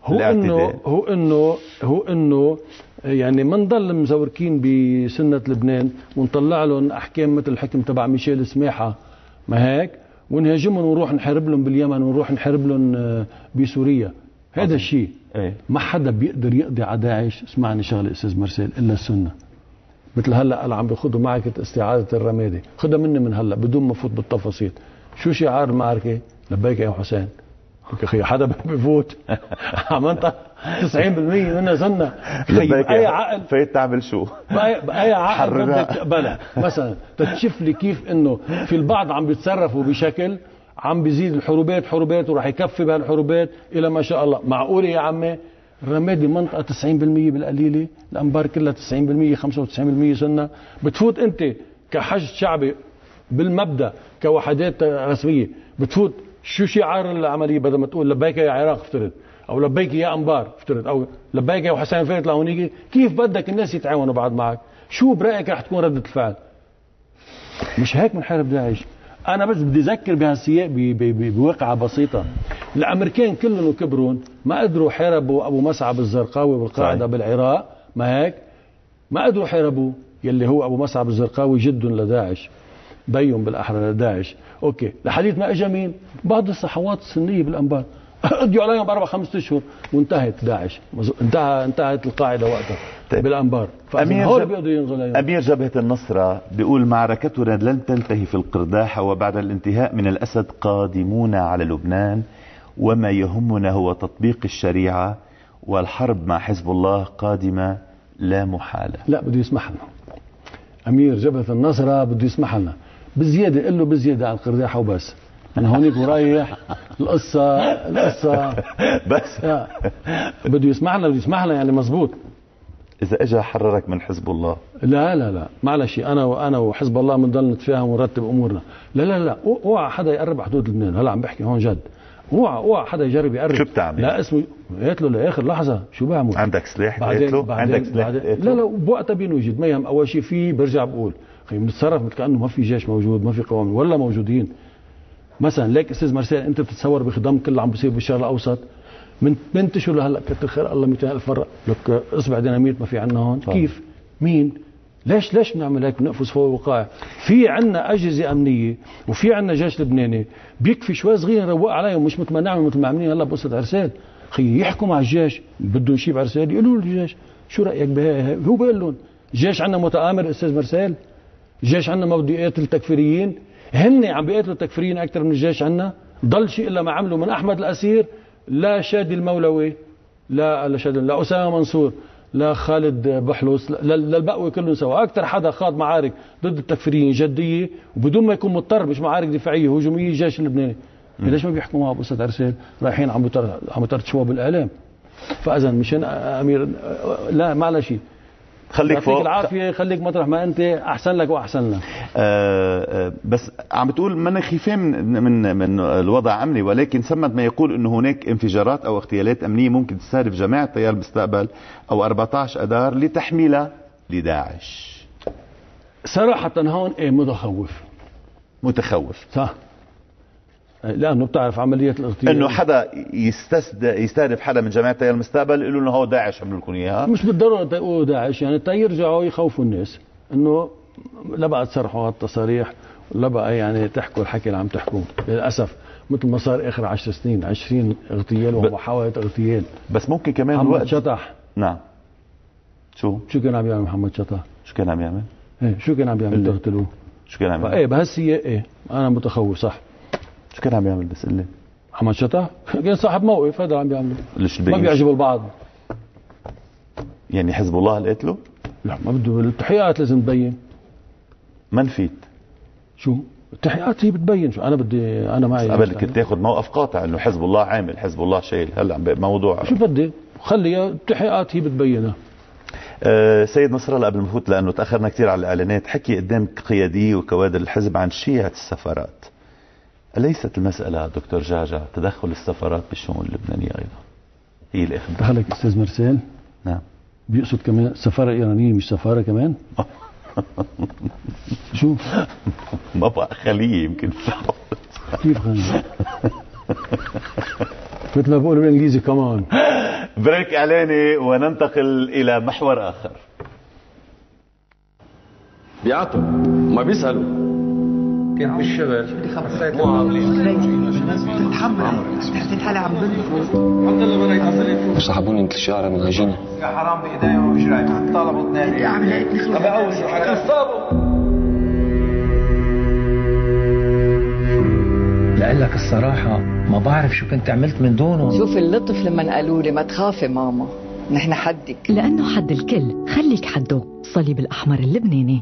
هو انه يعني ما نضل مزوركين بسنه لبنان ونطلع لهم احكام مثل الحكم تبع ميشيل سماحه، ما هيك؟ ونهاجمهم ونروح نحارب لهم باليمن ونروح نحارب لهم بسوريا. هذا الشيء ما حدا بيقدر يقضي على داعش. اسمعني شغله استاذ مرسال، الا السنه. مثل هلا قال عم بياخذوا معركه استعاده الرمادي، خدها مني من هلا بدون ما افوت بالتفاصيل. شو شعار المعركه؟ لبيك يا حسين. يا اخي حدا بفوت عملت 90% منها سنه. باي عقل فايت تعمل شو؟ باي عقل بدك تقبلها؟ مثلا تكشف لي كيف انه في البعض عم بيتصرفوا بشكل عم بيزيد الحروبات وراح يكفي بهالحروبات الى ما شاء الله. معقوله يا عمي؟ الرمادي منطقه 90% بالقليله، الانبار كلها 90% 95% سنه. بتفوت انت كحشد شعبي بالمبدا كوحدات رسميه، بتفوت شو شعار العمليه؟ بدل ما تقول لبيك يا عراق افترض، او لبيك يا انبار افترض، او لبيك يا حسين فايت لهونيك، كيف بدك الناس يتعاونوا بعض معك؟ شو برايك رح تكون رده الفعل؟ مش هيك بنحارب داعش. انا بس بدي اذكر بهالسياق بواقعه بسيطه. الامريكان كلهم وكبرون ما قدروا حاربوا ابو مسعد الزرقاوي والقاعده بالعراق، ما هيك؟ ما قدروا حاربوا يلي هو ابو مسعد الزرقاوي جد لداعش، بيهم بالاحرى لداعش. اوكي، لحديث ما اجى مين؟ بعض الصحوات السنيه بالانبار قضيوا عليهم ب4-5 اشهر وانتهت داعش، انتهت القاعده وقتها. طيب. بالانبار. امير جبهه النصره بيقول معركتنا لن تنتهي في القرداحه، وبعد الانتهاء من الاسد قادمون على لبنان، وما يهمنا هو تطبيق الشريعه، والحرب مع حزب الله قادمه لا محاله. لا بده يسمح لنا امير جبهه النصره، بده يسمح لنا بزياده، قل له بزياده على القرداحه وبس. انا هونيك ورايح القصه بس بده يسمح لنا يعني مزبوط. اذا اجى حررك من حزب الله، لا معلش، انا وحزب الله بنضل نتفاهم ونرتب امورنا. لا اوعى حدا يقرب على حدود لبنان. هلا عم بحكي هون جد. اوعى حدا يجرب يقرب. شو بتعمل؟ لا اسمه قتله لاخر لحظه. شو بعمل؟ عندك سلاح قتله؟ عندك سلاح قتله؟ لا بوقتها بينوجد. ما يهم. اول شيء في برجع بقول اخي بنتصرف مثل كانه ما في جيش موجود، ما في قوام ولا موجودين. مثلا ليك استاذ مرسال، انت بتتصور بخضم كل اللي عم بيصير بالشرق الاوسط من اشهر لهلا كتر خير الله 200,000 مرة لك اصبع ديناميت ما في عندنا هون. كيف؟ مين؟ ليش بنعمل هيك؟ بنقفز فوق الوقائع. في عندنا اجهزه امنيه وفي عندنا جيش لبناني بيكفي شوي صغير نروق عليهم، مش مثل ما نعمل مثل ما عاملين هلا بقصه عرسال. خي يحكوا مع الجيش بدهم شيء بعرسال يقولوا للجيش شو رايك بهي؟ هو بيقول لهم الجيش عندنا متآمر استاذ مرسال، الجيش عندنا ما بده يقاتل التكفيريين، هن عم بيقاتلوا التكفيريين اكثر من الجيش عندنا. ضل شيء الا ما عملوا من احمد الاسير لا شادي المولوي، لا اسامه منصور، لا خالد بحلوس، للبقوي كلهم سوا. اكثر حدا خاض معارك ضد التكفيريين جديه وبدون ما يكون مضطر، مش معارك دفاعيه هجوميه، الجيش اللبناني. ليش ما بيحكوا معه بقصه عرسال؟ رايحين عم يطرطشوا بالاعلام. فاذا مشان امير لا معلش، خليك فوق العافيه، خليك مطرح ما انت، احسن لك واحسن لنا. بس عم بتقول من خيفان من الوضع امني، ولكن سمت ما يقول انه هناك انفجارات او اغتيالات امنيه ممكن تستهدف جماعه تيار المستقبل او 14 اذار لتحميلها لداعش. صراحه هون متخوف متخوف. صح، لانه بتعرف عمليه الاغتيال انه حدا يستهدف حدا من جماعه تيار المستقبل يقولوا انه هو داعش عملوا لكم اياها. مش بالضروره يقولوا داعش، يعني يرجعوا يخوفوا الناس انه لا بقى تصرحوا هالتصاريح ولا بقى يعني تحكوا الحكي اللي عم تحكوه. للاسف مثل ما صار اخر 10 سنين 20 اغتيال ومحاوله اغتيال. بس ممكن كمان محمد شطح. نعم. شو كان عم يعمل محمد شطح؟ شو كان عم يعمل؟ ايه شو كان عم يعمل تقتلوه؟ شو كان عم يعمل؟ ايه بهالسياق ايه انا متخوف. صح. شو كان عم يعمل بس قلي؟ محمد شطح كان صاحب موقف، هذا عم بيعمله. ما بيعجبوا البعض. يعني حزب الله اللي قتله؟ لا ما بده، التحقيقات لازم تبين. ما نفيت. شو؟ التحقيقات هي بتبين. شو انا بدي انا معي قبل كنت تاخذ موقف قاطع انه حزب الله عامل، حزب الله شايل، هلا موضوع شو بدي؟ خليها التحقيقات هي بتبينها. سيد نصر الله قبل ما نفوت لانه تاخرنا كثير على الاعلانات، حكي قدام قيادي وكوادر الحزب عن شيعة السفارات. أليست المسألة دكتور جعجع تدخل السفارات بالشؤون اللبنانية ايضا؟ هي الاخبار. دخلك استاذ مرسال؟ نعم. بيقصد كمان السفارة الإيرانية مش سفارة كمان؟ شو؟ ما بقى خلية يمكن. كيف خلية؟ مثل ما بقولوا بالانجليزي كمان. بريك اعلاني وننتقل الى محور اخر. بيعطوا ما بيسألوا كيف بالشغل مو عاملين تتحمل تتحلى عم بنفو الحمد لله بريت عسل وصحبوني مثل الشعر من هاجيني يا حرام بايديا وما بجراي طلبوا اثنين يا عم لقيتني خلص ابى اول لأقول لك الصراحة ما بعرف شو كنت عملت من دونه. شوف اللطف لما قالوا لي ما تخافي ماما نحن حدك. لأنه حد الكل خليك حده. الصليب الأحمر اللبناني.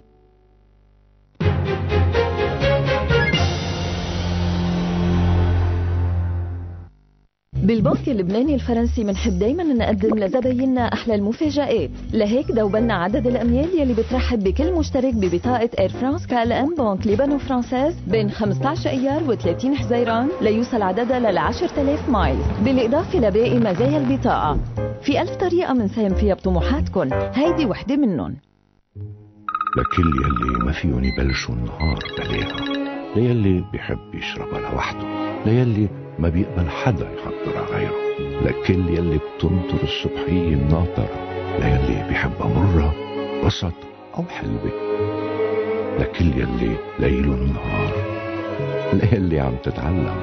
بالبنك اللبناني الفرنسي منحب دايما نقدم لزبايننا احلى المفاجآت، لهيك دوبلنا عدد الاميال يلي بترحب بكل مشترك ببطاقة اير فرانس KLM بنك ليبانو فرانسيز بين 15 ايار و30 حزيران ليوصل عددها لل 10,000 مايل، بالاضافة لباقي مزايا البطاقة. في 1000 طريقة منساهم فيها بطموحاتكم، هيدي وحدة منهم. لكل يلي ما فيهم يبلشوا النهار بلاها، ليلي بيحب يشربها لوحده، ليلي ما بيقبل حدا يحضر غيره، لكل يلي بتنطر الصبحية الناطرة، ليلي بيحبها مرة وسط أو حلوة، لكل يلي ليل ونهار، ليلي عم تتعلم.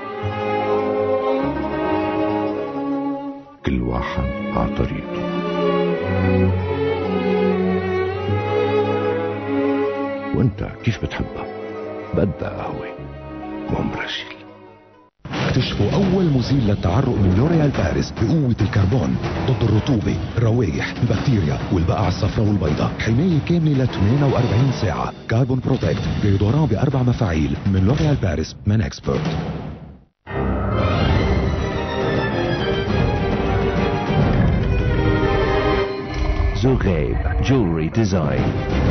كل واحد على طريقته. وانت كيف بتحبها؟ بدها قهوة ومرشل. اكتشفوا أول مزيل للتعرق من لوريال باريس بقوة الكربون ضد الرطوبة، الروائح، البكتيريا والبقع الصفراء والبيضاء. حماية كاملة ل 48 ساعة. كاربون بروتكت ديودوران ب4 مفاعيل من لوريال باريس من اكسبرت. زوغيب جولري ديزاين.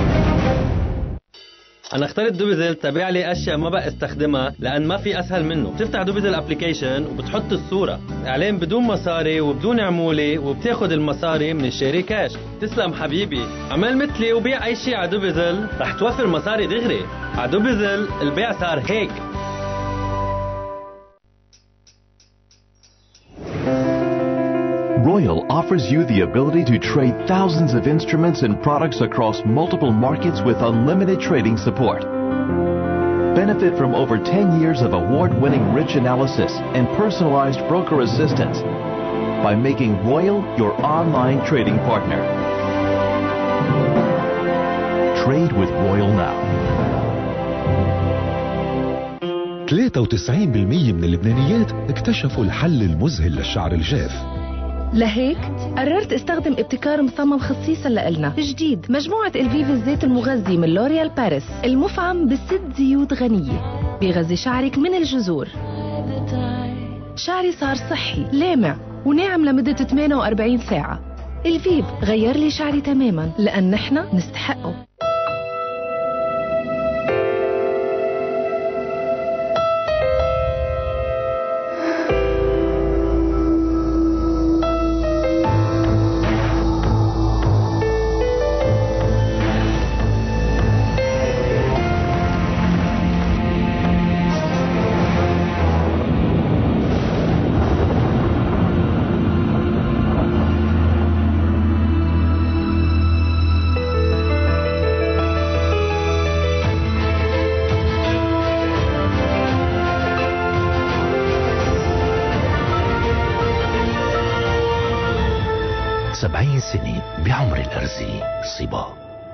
انا اخترت دوبيزل تبيع لي اشياء ما بقى استخدمها لان ما في اسهل منه. بتفتح دوبيزل ابلكيشن وبتحط الصوره، اعلان بدون مصاري وبدون عموله، وبتاخد المصاري من الشاري كاش. تسلم حبيبي، عمل مثلي وبيع اي شيء على دوبيزل رح توفر مصاري دغري. على دوبيزل البيع صار هيك. Royal offers you the ability to trade thousands of instruments and products across multiple markets with unlimited trading support. Benefit from over 10 years of award-winning rich analysis and personalized broker assistance by making Royal your online trading partner. Trade with Royal now. 93% من اللبنانيات اكتشفوا الحل المذهل للشعر الجاف. لهيك قررت استخدم ابتكار مصمم خصيصا لإلنا جديد، مجموعة الفيف الزيت المغذي من لوريال باريس المفعم ب6 زيوت غنية بيغذي شعرك من الجذور. شعري صار صحي لامع وناعم لمدة 48 ساعة. الفيف غير لي شعري تماما لأن نحنا نستحقه. 70 سنة بعمر الأرزي. صبا.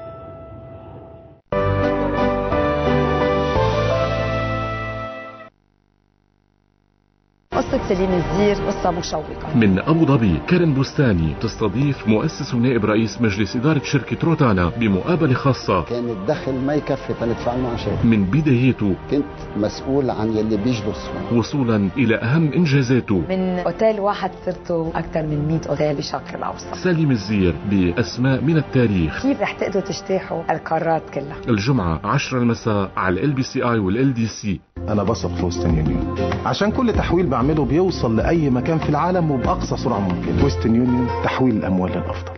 قصة سليم الزير قصة مشوقة. من أبو ظبي كارن بستاني تستضيف مؤسس ونائب رئيس مجلس إدارة شركة روتانا بمقابلة خاصة. كان الدخل ما يكفي تندفع المعاشات. من بداياته كنت مسؤول عن يلي بيجلس وصولا إلى أهم إنجازاته. من أوتيل واحد صرتوا أكثر من 100 أوتيل بالشرق الأوسط. سليم الزير بأسماء من التاريخ. كيف رح تقدروا تجتاحوا القارات كلها؟ الجمعة 10 المساء على LBCI والLDC. أنا بثق في ويسترن يونيون عشان كل تحويل بعمله بيوصل لأي مكان في العالم وبأقصى سرعة ممكنة. ويسترن يونيون، تحويل الأموال للأفضل.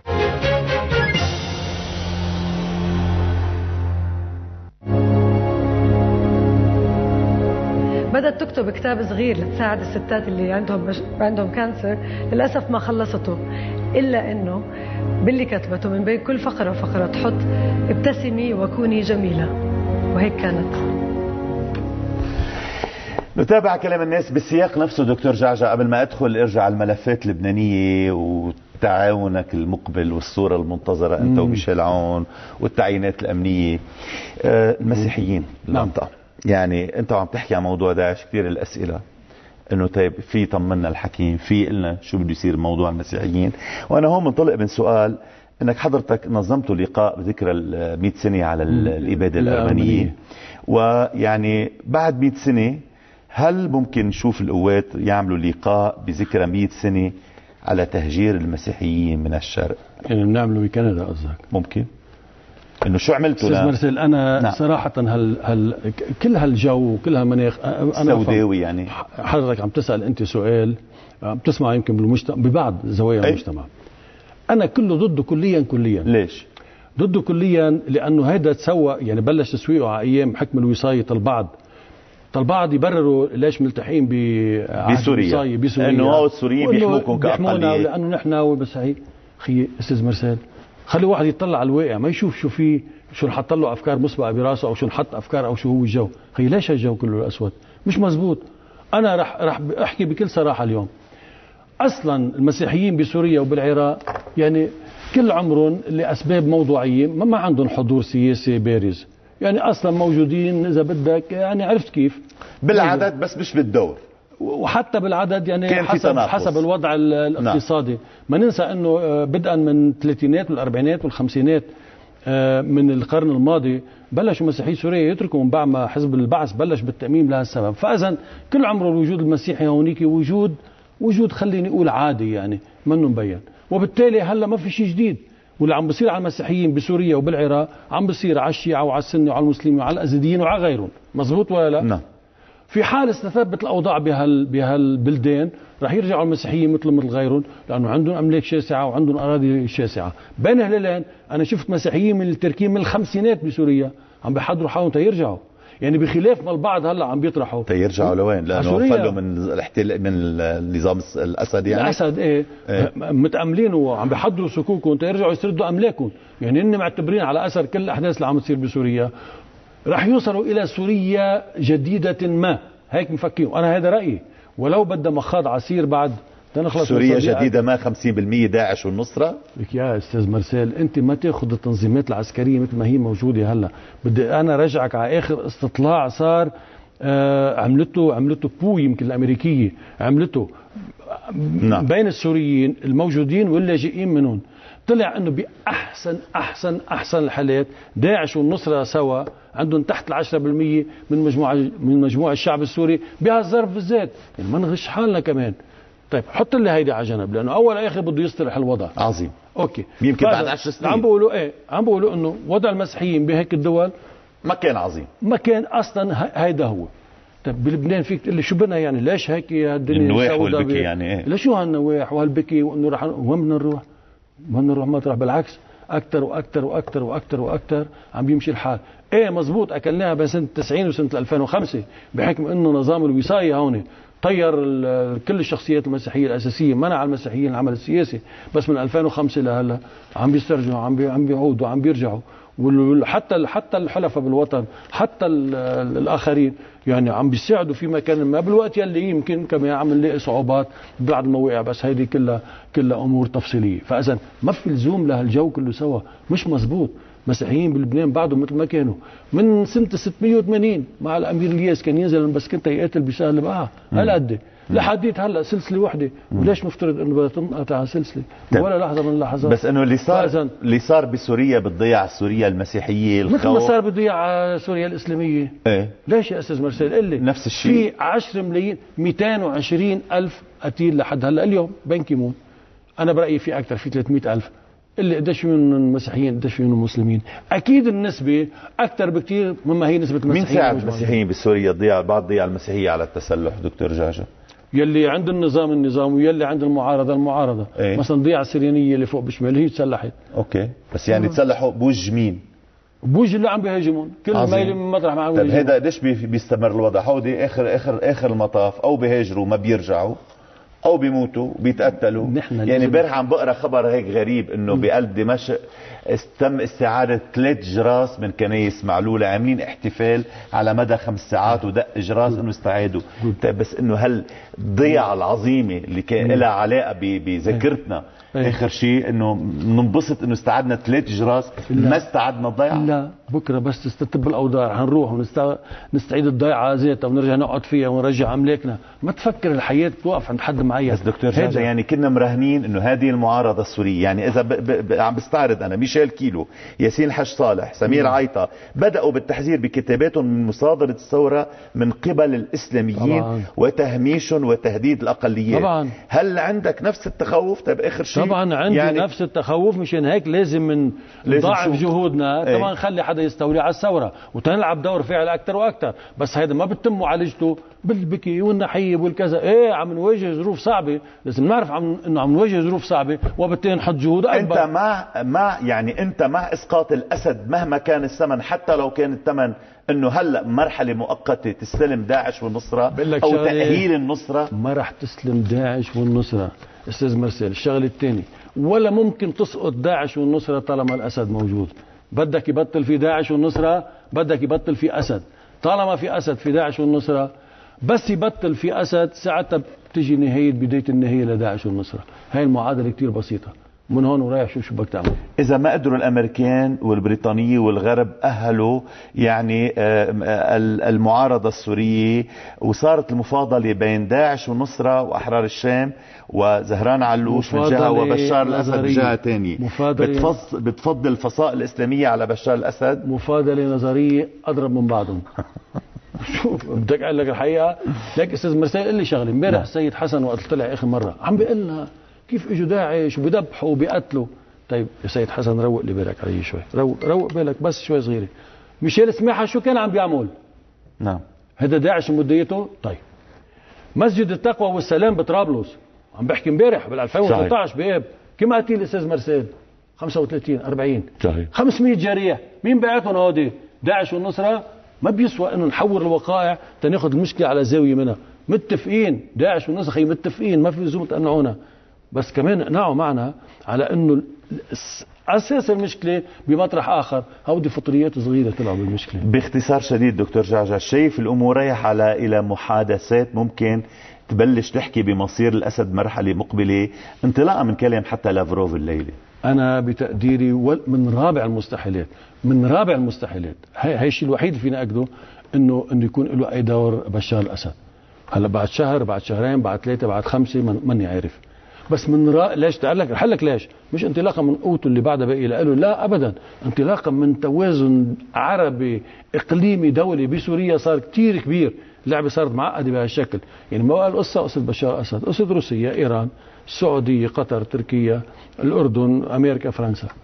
بدأت تكتب كتاب صغير لتساعد الستات اللي عندهم كانسر. للأسف ما خلصته، إلا إنه باللي كتبته من بين كل فقرة وفقرة تحط ابتسمي وكوني جميلة، وهيك كانت. نتابع كلام الناس بالسياق نفسه. دكتور جعجع، قبل ما أدخل ارجع على الملفات اللبنانية وتعاونك المقبل والصورة المنتظرة أنت وميشيل عون والتعيينات الأمنية، المسيحيين المنطقة. يعني أنت عم تحكي عن موضوع داعش، كثير الأسئلة انه طيب في طمنا الحكيم، في قلنا شو بده يصير موضوع المسيحيين. وانا هون منطلق من سؤال انك حضرتك نظمتوا لقاء بذكرى 100 سنه على الاباده الارمنيه، ويعني بعد 100 سنه هل ممكن نشوف القوات يعملوا لقاء بذكرى 100 سنه على تهجير المسيحيين من الشرق؟ يعني بنعمله بكندا قصدك؟ ممكن. انه شو عملتوا؟ استاذ مرسل، انا صراحه كل هالجو وكل هالمناخ انا سوداوي. يعني حضرتك عم تسال انت سؤال عم تسمع يمكن بالمجتمع ببعض زوايا المجتمع. انا كله ضده كليا. ليش ضده كليا؟ لانه هيدا تسوى، يعني بلش تسويقه على ايام حكم الوصايه. البعض يبرروا ليش ملتحين بسوريا انه السوريين بيحموكم كأقلية، لانه نحن بس هي اخي استاذ مرسل، خلي واحد يطلع على الواقع، ما يشوف شو في، شو نحط له افكار مسبقه براسه، او شو نحط افكار، او شو هو الجو. خي ليش هالجو كله الاسود؟ مش مزبوط. انا رح احكي بكل صراحه اليوم. اصلا المسيحيين بسوريا وبالعراق يعني كل عمرهم لاسباب موضوعيه ما عندهم حضور سياسي بارز، يعني اصلا موجودين اذا بدك، يعني عرفت كيف، بالعدد بس مش بالدور، وحتى بالعدد يعني حسب الوضع الاقتصادي. ما ننسى انه بدءا من الثلاثينات والاربعينات والخمسينات من القرن الماضي بلشوا مسيحي سوريا يتركوا من بعد ما حزب البعث بلش بالتأميم لهذا السبب. فاذا كل عمره الوجود المسيحي هونيك وجود خليني اقول عادي، يعني منه مبين. وبالتالي هلا ما في شيء جديد، واللي عم بصير على المسيحيين بسوريا وبالعراق عم بصير على الشيعة وعلى السنة وعلى المسلمين وعلى الازيديين وعلى غيرهم. مزبوط ولا لا؟ نعم. في حال استثبت الاوضاع بهالبلدان رح يرجعوا المسيحيين مثل غيرهم، لانه عندهم املاك شاسعه وعندهم اراضي شاسعه. بين هلالين انا شفت مسيحيين من التركيين من الخمسينات بسوريا عم بيحضروا حالهم تيرجعوا، يعني بخلاف ما البعض هلا عم بيطرحوا تيرجعوا لوين؟ لانه فلوا من الاحتلال من النظام الاسد. يعني الاسد متاملين وعم بيحضروا صكوكهم تيرجعوا يسردوا املاكهم. يعني هن معتبرين على اثر كل الاحداث اللي عم تصير بسوريا رح يوصلوا الى سوريا جديدة ما، هيك مفكرين. وانا هذا رايي، ولو بدها مخاض عسير بعد تنخلص سوريا جديدة ما 50% داعش والنصرة. لك يا استاذ مرسال، انت ما تاخذ التنظيمات العسكرية مثل ما هي موجودة هلا. بدي انا رجعك على اخر استطلاع صار عملته بو يمكن الامريكية عملته نعم. بين السوريين الموجودين واللاجئين منهم، طلع انه باحسن الحالات داعش والنصرة سوا عندهم تحت 10% من مجموع الشعب السوري بهالظرف بالذات. يعني ما نغش حالنا كمان. طيب حط لي هيدي على جنب، لانه اول اخر بده يصلح الوضع. عظيم. اوكي. يمكن بعد 10 سنين عم بيقولوا انه وضع المسيحيين بهيك الدول ما كان عظيم، ما كان اصلا. هيدا هو. طيب بلبنان فيك تقول لي شو بدنا، يعني ليش هيك الدنيا النواح والبكي؟ يعني ليش شو هالنواح وهالبكي، وانه رح وين بدنا نروح؟ ما نروح مطرح، بالعكس اكثر واكثر واكثر واكثر واكثر عم بيمشي الحال. مزبوط اكلناها بين سنه 90 وسنه 2005 بحكم انه نظام الوصايه هون طير كل الشخصيات المسيحيه الاساسيه، منع المسيحيين العمل السياسي، بس من 2005 لهلا عم بيسترجعوا، عم بيعودوا، عم بيرجعوا، حتى الحلفاء بالوطن، حتى الاخرين يعني عم بيساعدوا في مكان ما، بالوقت يلي يمكن كمان عم نلاقي صعوبات بعض المواقع، بس هيدي كلها امور تفصيليه. فاذا ما في لزوم لهالجو كله سوا، مش مزبوط. مسيحيين بلبنان بعدهم مثل ما كانوا من سنه 680 مع الامير الياس، كان ينزل بس كنت يقاتل بسهل بقى هالقد لحديت هلا سلسله وحده، وليش نفترض انه بدها تنقطع سلسله ولا لحظه من اللحظات؟ بس انه اللي صار بسوريا بتضيع سوريا المسيحيه، الخوف مثل ما صار بتضيع سوريا الاسلاميه. ايه ليش يا استاذ مرسال؟ قل لي نفس الشيء. في 10 ملايين 220 الف قتيل لحد هلا اليوم بن كيمون. انا برايي في اكثر، في 300 الف. اللي قديش منهم مسيحيين قديش منهم مسلمين؟ اكيد النسبه اكثر بكثير مما هي نسبه المسيحيين. مين ساعد المسيحيين بسوريا ضيع المسيحيه على التسلح دكتور جعجع؟ يلي عند النظام ويلي عند المعارضه. ايه؟ مثلا ضيع السريانيه اللي فوق بشمال هي تسلحت. اوكي، بس يعني تسلحوا بوجه مين؟ بوجه اللي عم بيهاجمون، كل ما يلي من مطرح ما عم بيهاجمون. طيب هيدا قديش بيستمر الوضع؟ هودي اخر المطاف او بيهاجروا ما بيرجعوا او بيموتوا بيتقتلوا. يعني امبارح عم بقرا خبر هيك غريب انه بقلب دمشق تم استعاده 3 جراس من كنايس معلوله، عاملين احتفال على مدى 5 ساعات ودق جراس انه استعادوا. طيب بس انه هالضيعه العظيمه اللي كان لها علاقه بذاكرتنا اخر شيء انه ننبسط انه استعدنا 3 جراس، ما استعدنا الضيعه. لا، بكره بس تستتب الاوضاع هنروح ونستعيد الضيعه ذاتها ونرجع نقعد فيها ونرجع املاكنا. ما تفكر الحياه توقف عند حد معين. بس دكتور جعجع يعني كنا مراهنين انه هذه المعارضه السوريه، يعني اذا عم بستعرض انا ميشيل كيلو، ياسين حج صالح، سمير عيطة، بداوا بالتحذير بكتاباتهم من مصادره الثوره من قبل الاسلاميين طبعاً، وتهميشهم وتهديد الاقليات طبعاً. هل عندك نفس التخوف؟ طيب اخر شيء طبعا عندي يعني نفس التخوف، مشان هيك لازم نضاعف جهودنا. طبعا خلي حدا يستولي على الثوره وتنلعب دور فعل اكثر واكثر، بس هيدا ما بتم معالجته بالبكي والنحيب والكذا. عم نواجه ظروف صعبه، لازم نعرف انه عم نواجه ظروف صعبه، وبالتالي نحط جهود اكبر. انت مع اسقاط الاسد مهما كان الثمن، حتى لو كان الثمن انه هلا مرحله مؤقته تستلم داعش والنصره او تاهيل النصره؟ ما راح تسلم داعش والنصره استاذ مرسل. الشغله الثانيه، ولا ممكن تسقط داعش والنصره طالما الاسد موجود. بدك يبطل في داعش والنصره، بدك يبطل في اسد. طالما في اسد في داعش والنصره، بس يبطل في اسد ساعتها بتجي بدايه النهايه لداعش والنصره. هاي المعادله كتير بسيطه، من هون ورايح شو بدك تعمل. اذا ما قدروا الامريكان والبريطانيه والغرب اهلوا يعني المعارضه السوريه، وصارت المفاضله بين داعش والنصره واحرار الشام وزهران علوش من جهه وبشار الاسد من جهه ثانيه، بتفضل الفصائل الاسلاميه على بشار الاسد؟ مفاضله نظريه اضرب من بعضهم. شوف بدك اقول لك الحقيقه، لك استاذ مرسال قل لي شغله. امبارح السيد حسن وقت طلع اخر مره عم بيقول لنا كيف اجوا داعش وبيذبحوا وبيقتلوا. طيب يا سيد حسن روق لي بالك علي شوي، روق بالك بس شوي صغيره. ميشيل سماحه شو كان عم بيعمل؟ نعم هذا داعش مديته. طيب مسجد التقوى والسلام بطرابلس عم بحكي امبارح بال 2013 باب كم قتيل استاذ مرسال؟ 35 40 صحيح 500 جريح. مين بعتهم هودي؟ داعش والنصره. ما بيسوى انه نحور الوقائع تناخذ المشكله على زاويه منها. متفقين داعش والنصره متفقين، ما في لزوم تقنعونا، بس كمان اقنعوا معنا على انه اساس المشكله بمطرح اخر. هودي فطريات صغيره طلعوا بالمشكله. باختصار شديد دكتور جعجع، شايف الامور رايحه الى محادثات ممكن تبلش تحكي بمصير الاسد مرحله مقبله، انطلاقا من كلام حتى لافروف الليله؟ انا بتقديري من رابع المستحيلات. هي الشيء الوحيد اللي فينا اكده انه يكون له اي دور بشار الاسد. هلا بعد شهر، بعد شهرين، بعد 3، بعد 5 ماني عارف. بس ليش تعال لك رح لك ليش؟ مش انطلاقا من قوته اللي بعدها باقي له، لا ابدا، انطلاقا من توازن عربي اقليمي دولي بسوريا صار كتير كبير. اللعبه صارت معقده بهالشكل. يعني ما قال قصه بشار الاسد، قصه روسيا، ايران، السعوديه، قطر، تركيا، الاردن، امريكا، فرنسا.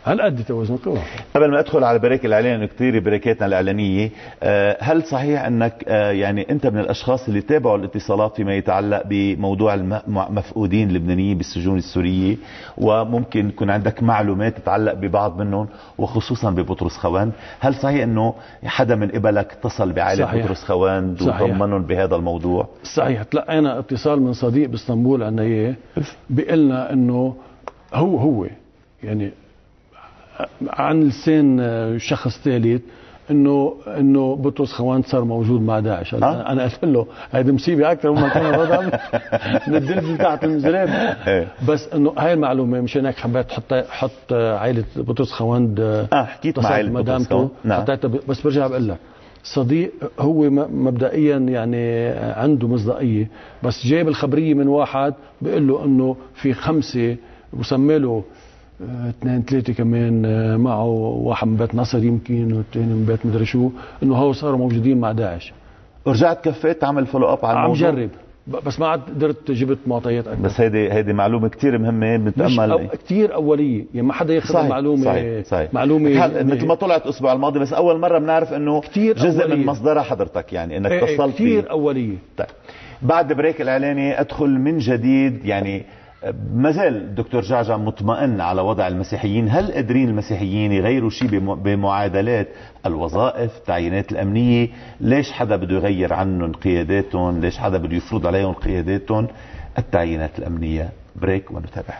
هالقد توازن قوى. قبل ما ادخل على البريك الاعلاني كثير بريكاتنا الاعلانيه، هل صحيح انك يعني انت من الاشخاص اللي تابعوا الاتصالات فيما يتعلق بموضوع المفقودين اللبنانيين بالسجون السوريه، وممكن يكون عندك معلومات تتعلق ببعض منهم وخصوصا ببطرس خوان؟ هل صحيح انه حدا من قبلك اتصل بعائله بطرس خوان وطمنهم بهذا الموضوع؟ صحيح، تلقينا اتصال من صديق باسطنبول عنا اياه بيقلنا انه هو يعني عن لسان شخص ثالث انه بطرس خوان صار موجود مع داعش. انا قلت له هيدي مصيبه اكثر مما كنا وضع من الدلزل تحت المزراب. بس انه هاي المعلومه مشان هيك حبيت حط عائله بطرس خوان. حكيت مع عائله بطرس خوان. بس برجع بقول لك صديق هو مبدئيا يعني عنده مصداقيه، بس جايب الخبريه من واحد بيقول له انه في 5 وسمى له 2 3 كمان معه، واحد من بيت نصر يمكن والثاني من بيت مدري شو، انه هو صاروا موجودين مع داعش. ورجعت كفيت تعمل فولو اب على الموضوع؟ عم جرب بس ما عاد قدرت جبت معطيات اكثر. بس هيدي معلومه كثير مهمه بنتامل كثير اوليه، يعني ما حدا ياخذ معلومه صحيح. معلومه مثل ما طلعت الاسبوع الماضي، بس اول مره بنعرف انه جزء من مصدرها حضرتك، يعني انك اتصلت كثير اوليه. طيب بعد بريك الاعلاني ادخل من جديد، يعني ما زال الدكتور جعجع مطمئن على وضع المسيحيين. هل قادرين المسيحيين يغيروا شيء بمعادلات الوظائف، التعيينات الأمنية؟ ليش حدا بده يغير عنهم قياداتهم؟ ليش حدا بده يفرض عليهم قياداتهم؟ التعيينات الأمنية. بريك ونتابع.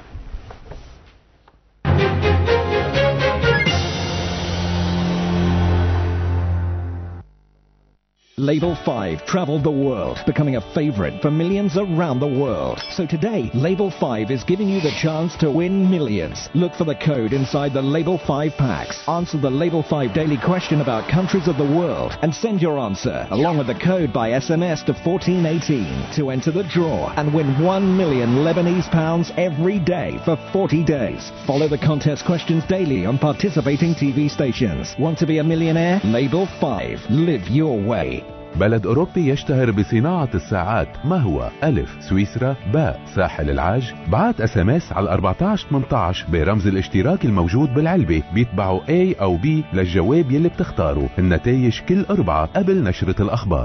Label 5 traveled the world, becoming a favorite for millions around the world. So today, Label 5 is giving you the chance to win millions. Look for the code inside the Label 5 packs. Answer the Label 5 daily question about countries of the world and send your answer along with the code by SMS to 1418 to enter the draw and win 1 million Lebanese pounds every day for 40 days. Follow the contest questions daily on participating TV stations. Want to be a millionaire? Label 5. Live your way. بلد أوروبي يشتهر بصناعة الساعات. ما هو؟ ألف سويسرا، باء ساحل العاج. بعت SMS على 1418 برمز الاشتراك الموجود بالعلبة، بيتبعوا A أو B للجواب يلي بتختاره. النتائج كل 4 قبل نشرة الأخبار.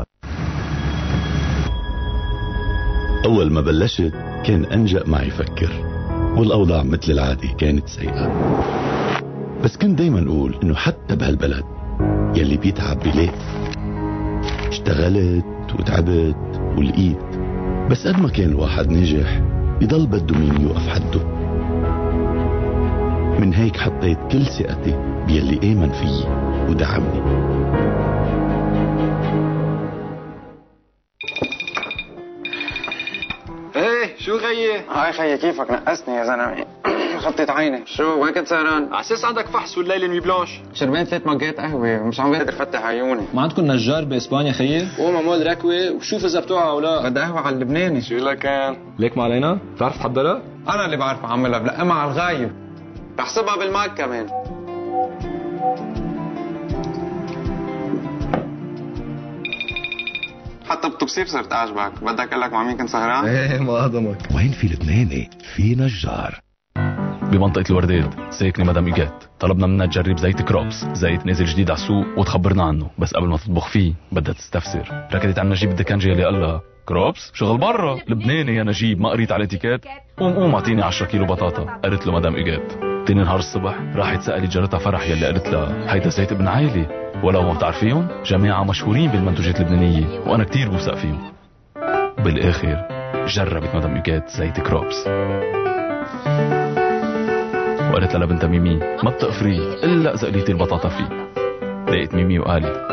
أول ما بلشت كان أنجأ معي فكر، والأوضاع مثل العادة كانت سيئة، بس كنت دايما أقول إنه حتى بهالبلد يلي بيتعب بيلاقي. اشتغلت وتعبت ولقيت، بس قد ما كان الواحد ناجح يضل بده مين يوقف حده. من هيك حطيت كل ثقتي بيلي آمن فيي ودعمني. ايه شو غيه؟ هاي خيي كيفك نقصني يا زلمه. خطيت عيني. شو وين كنت سهران؟ على اساس عندك فحص والليله المي بلانش. شربان 3 مجات قهوه ومش عم بقدر فتح عيوني. ما عندكم نجار باسبانيا خيي؟ قوم اعمل ركوه وشوف اذا بتوعها او لا. بدي قهوه على اللبناني. شو لكان؟ ليك ما علينا؟ بتعرف تحضرها؟ انا اللي بعرف اعملها، بلقمها على الغايب. بحسبها بالماك كمان. حتى بتوصيف صرت اعجبك. بدك اقول لك مع مين كنت سهران؟ ايه ما هضمك. وين في لبناني في نجار. بمنطقة الوردات ساكنة مدام إيجات. طلبنا منها تجرب زيت كروبس، زيت نازل جديد على السوق، وتخبرنا عنه، بس قبل ما تطبخ فيه بدها تستفسر. ركضت على نجيب الدكانجي اللي قال لها كروبس شغل برا لبناني يا نجيب، ما قريت على الاتيكيت. قوم اعطيني 10 كيلو بطاطا. قالت له مدام إيجات. تاني نهار الصبح راحت سألت جارتها فرح يلي قالت لها هيدا زيت ابن عائلي، ولو ما بتعرفيهم جماعة مشهورين بالمنتوجات اللبنانية وأنا كتير بوثق فيهم. بالآخر جربت مدام إيجات زيت كروبس وقالت لها لبنتها ميمي ما بتقفري إلا إذا قليتي البطاطا فيه. لقيت ميمي وقالت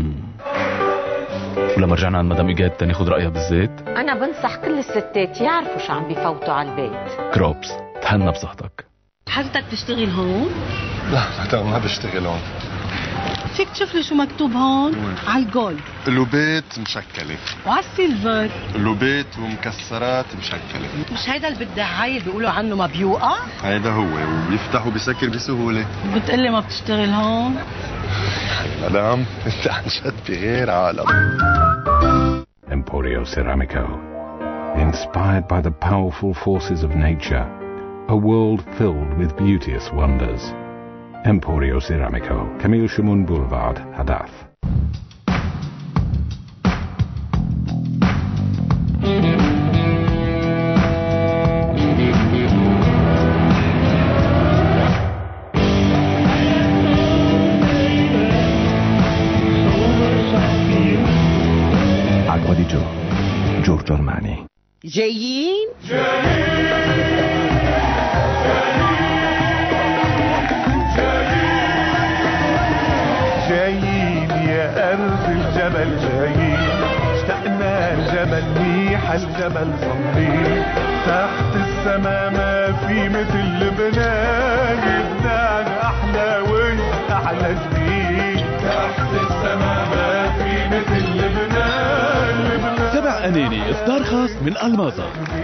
ولما رجعنا عند مدام إيجات تناخد رأيها بالزيت. أنا بنصح كل الستات يعرفوا شو عم بيفوتوا على البيت. كروبس تهنى بصحتك. حضرتك بتشتغل هون؟ لا ما بشتغل هون. فيك تشوف لي شو مكتوب هون؟ على الجولد لوبيت مشكلة، وعلى السيلفر لوبيت ومكسرات مشكلة. مش هيدا اللي بالدعاية بيقولوا عنه ما بيوقع؟ هيدا هو، وبيفتح وبيسكر بسهولة. بتقلي ما بتشتغل هون؟ مدام انت عن جد بغير عالم. Emporio Ceramico. Inspired by the powerful forces of nature, a world filled with beauteous wonders. Emporio Ceramico, Camille Shimoun Boulevard, Hadath. Acqua di Gio, Giorgio Armani. جايين جايين يا أرض الجبل جايين، اشتقنا الجبل ميح الجبل صلي، تحت السما ما في مثل لبنان، لبنان أحلى وانت أحلى جديد، تحت السما ما في مثل لبنان، لبنان. تبع أناني إصدار خاص من ألماظة.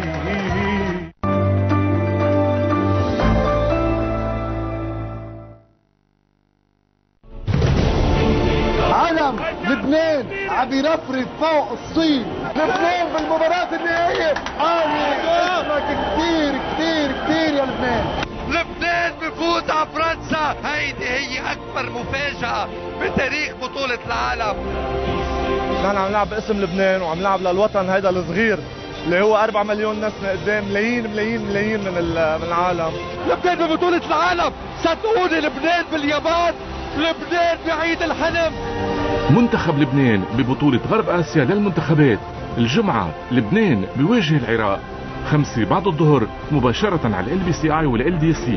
علم لبنان عم يرفرف فوق الصين، لبنان بالمباراة النهائية اسمك كتير كتير كتير يا لبنان. لبنان بفوت على فرنسا، هيدي هي أكبر مفاجأة بتاريخ بطولة العالم. نحن عم نلعب باسم لبنان وعم نلعب للوطن هيدا الصغير اللي هو 4 مليون نسمة قدام ملايين ملايين ملايين من العالم. لبنان ببطولة العالم، صدقوني لبنان باليابان، لبنان بعيد الحلم. منتخب لبنان ببطولة غرب آسيا للمنتخبات، الجمعة لبنان بيواجه العراق 5 بعد الظهر مباشرة على LBCI والLDC.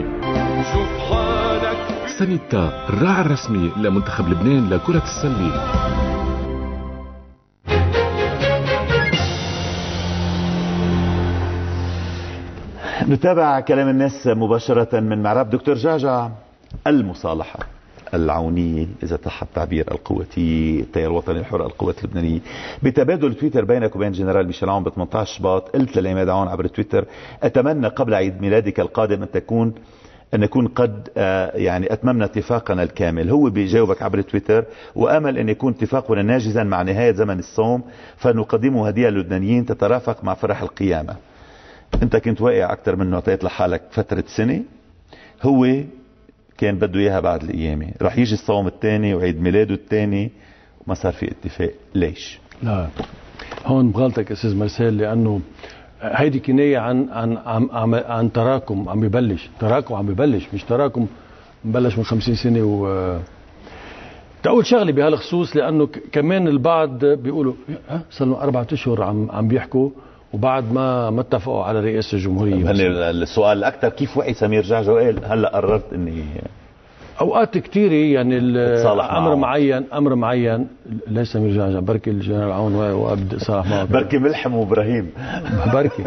سانيتا الراعي الرسمي لمنتخب لبنان لكرة السلة. نتابع كلام الناس مباشرة من معراب. دكتور جعجع، المصالحة العونية إذا صح التعبير القوتية، التيار الوطني الحر، القوات اللبنانية، بتبادل تويتر بينك وبين جنرال ميشيل عون ب 18 شباط، قلت للعماد عون عبر تويتر: أتمنى قبل عيد ميلادك القادم أن نكون قد يعني أتممنا اتفاقنا الكامل. هو بيجاوبك عبر تويتر: وأمل أن يكون اتفاقنا ناجزا مع نهاية زمن الصوم فنقدمه هدية للبنانيين تترافق مع فرح القيامة. أنت كنت واقع أكثر منه، اعطيت لحالك فترة سنة، هو كان بده اياها بعد القيامة، رح يجي الصوم الثاني وعيد ميلاده الثاني وما صار في اتفاق. ليش؟ لا، هون بغلطك استاذ مرسال، لانه هيدي كناية عن تراكم عم ببلش، تراكم عم ببلش، مش تراكم مبلش من 50 سنة. و تقول شغلي بهالخصوص، لانه كمان البعض بيقولوا صار له 4 أشهر عم بيحكوا وبعد ما اتفقوا على رئاسة الجمهورية. السؤال الأكثر: كيف وعي سمير جعجع وقال هلا قررت اني اوقات كثيره يعني امر معين ليس سمير جعجع، بركي الجنرال عون وابدا اتصالح معه، بركي ملحم وابراهيم بركي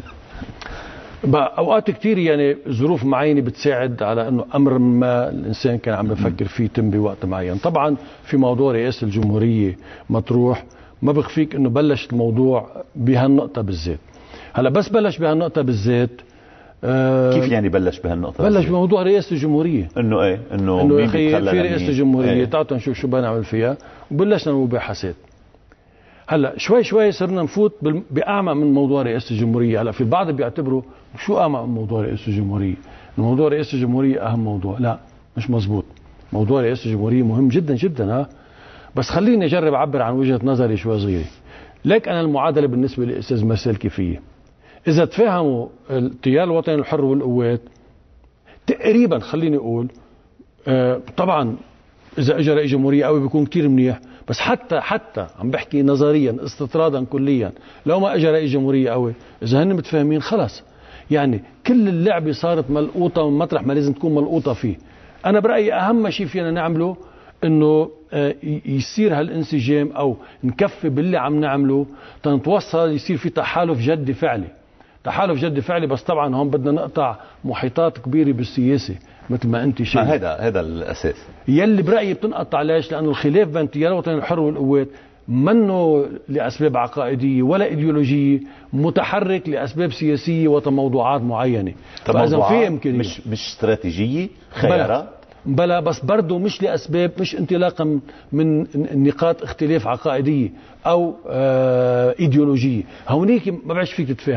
اوقات كثير يعني ظروف معينه بتساعد على انه امر ما الانسان كان عم بفكر فيه يتم بوقت معين. طبعا في موضوع رئاسة الجمهورية مطروح، ما بخفيك انه بلش الموضوع بهالنقطة بالذات. هلا بس بلش بهالنقطة بالذات. كيف يعني بلش بهالنقطة؟ بلش بموضوع رئاسة الجمهورية، انه ايه؟ انه مين بيتخلى في رئاسة الجمهورية، ايه؟ تعالوا نشوف شو بنعمل فيها، وبلشنا المباحثات. هلا شوي شوي صرنا نفوت باعمق من موضوع رئاسة الجمهورية. هلا في البعض بيعتبروا شو اعمق من موضوع رئاسة الجمهورية؟ موضوع رئاسة الجمهورية اهم موضوع. لا، مش مزبوط. موضوع رئاسة الجمهورية مهم جدا جدا، بس خليني اجرب اعبر عن وجهة نظري شوي صغيرة. لك انا المعادلة بالنسبة للاستاذ مرسال كيفية. اذا تفاهموا التيار الوطني الحر والقوات تقريبا، خليني اقول طبعا اذا اجى رئيس جمهورية قوي بيكون كتير منيح، بس حتى عم بحكي نظريا استطرادا كليا، لو ما اجى رئيس جمهورية قوي اذا هن متفاهمين خلص، يعني كل اللعبة صارت ملقوطة من مطرح ما لازم تكون ملقوطة فيه. انا برأيي اهم شيء فينا نعمله انه يصير هالانسجام او نكفي باللي عم نعمله تنتوصل يصير في تحالف جدي فعلي. تحالف جدي فعلي، بس طبعا هون بدنا نقطع محيطات كبيرة بالسياسة مثل ما انت شايف. هذا الاساس يلي برأيي بتنقطع. ليش؟ لانه الخلاف بين التيار الوطني الحر والقوات منه لاسباب عقائدية ولا ايديولوجية، متحرك لاسباب سياسية وموضوعات معينة. فاذا في امكانية مش استراتيجية، خيارات بلا، بس برضه مش لأسباب، مش انطلاقا من نقاط اختلاف عقائدية أو إيديولوجية. هونيك ما بعرفش فيك تتفاهم.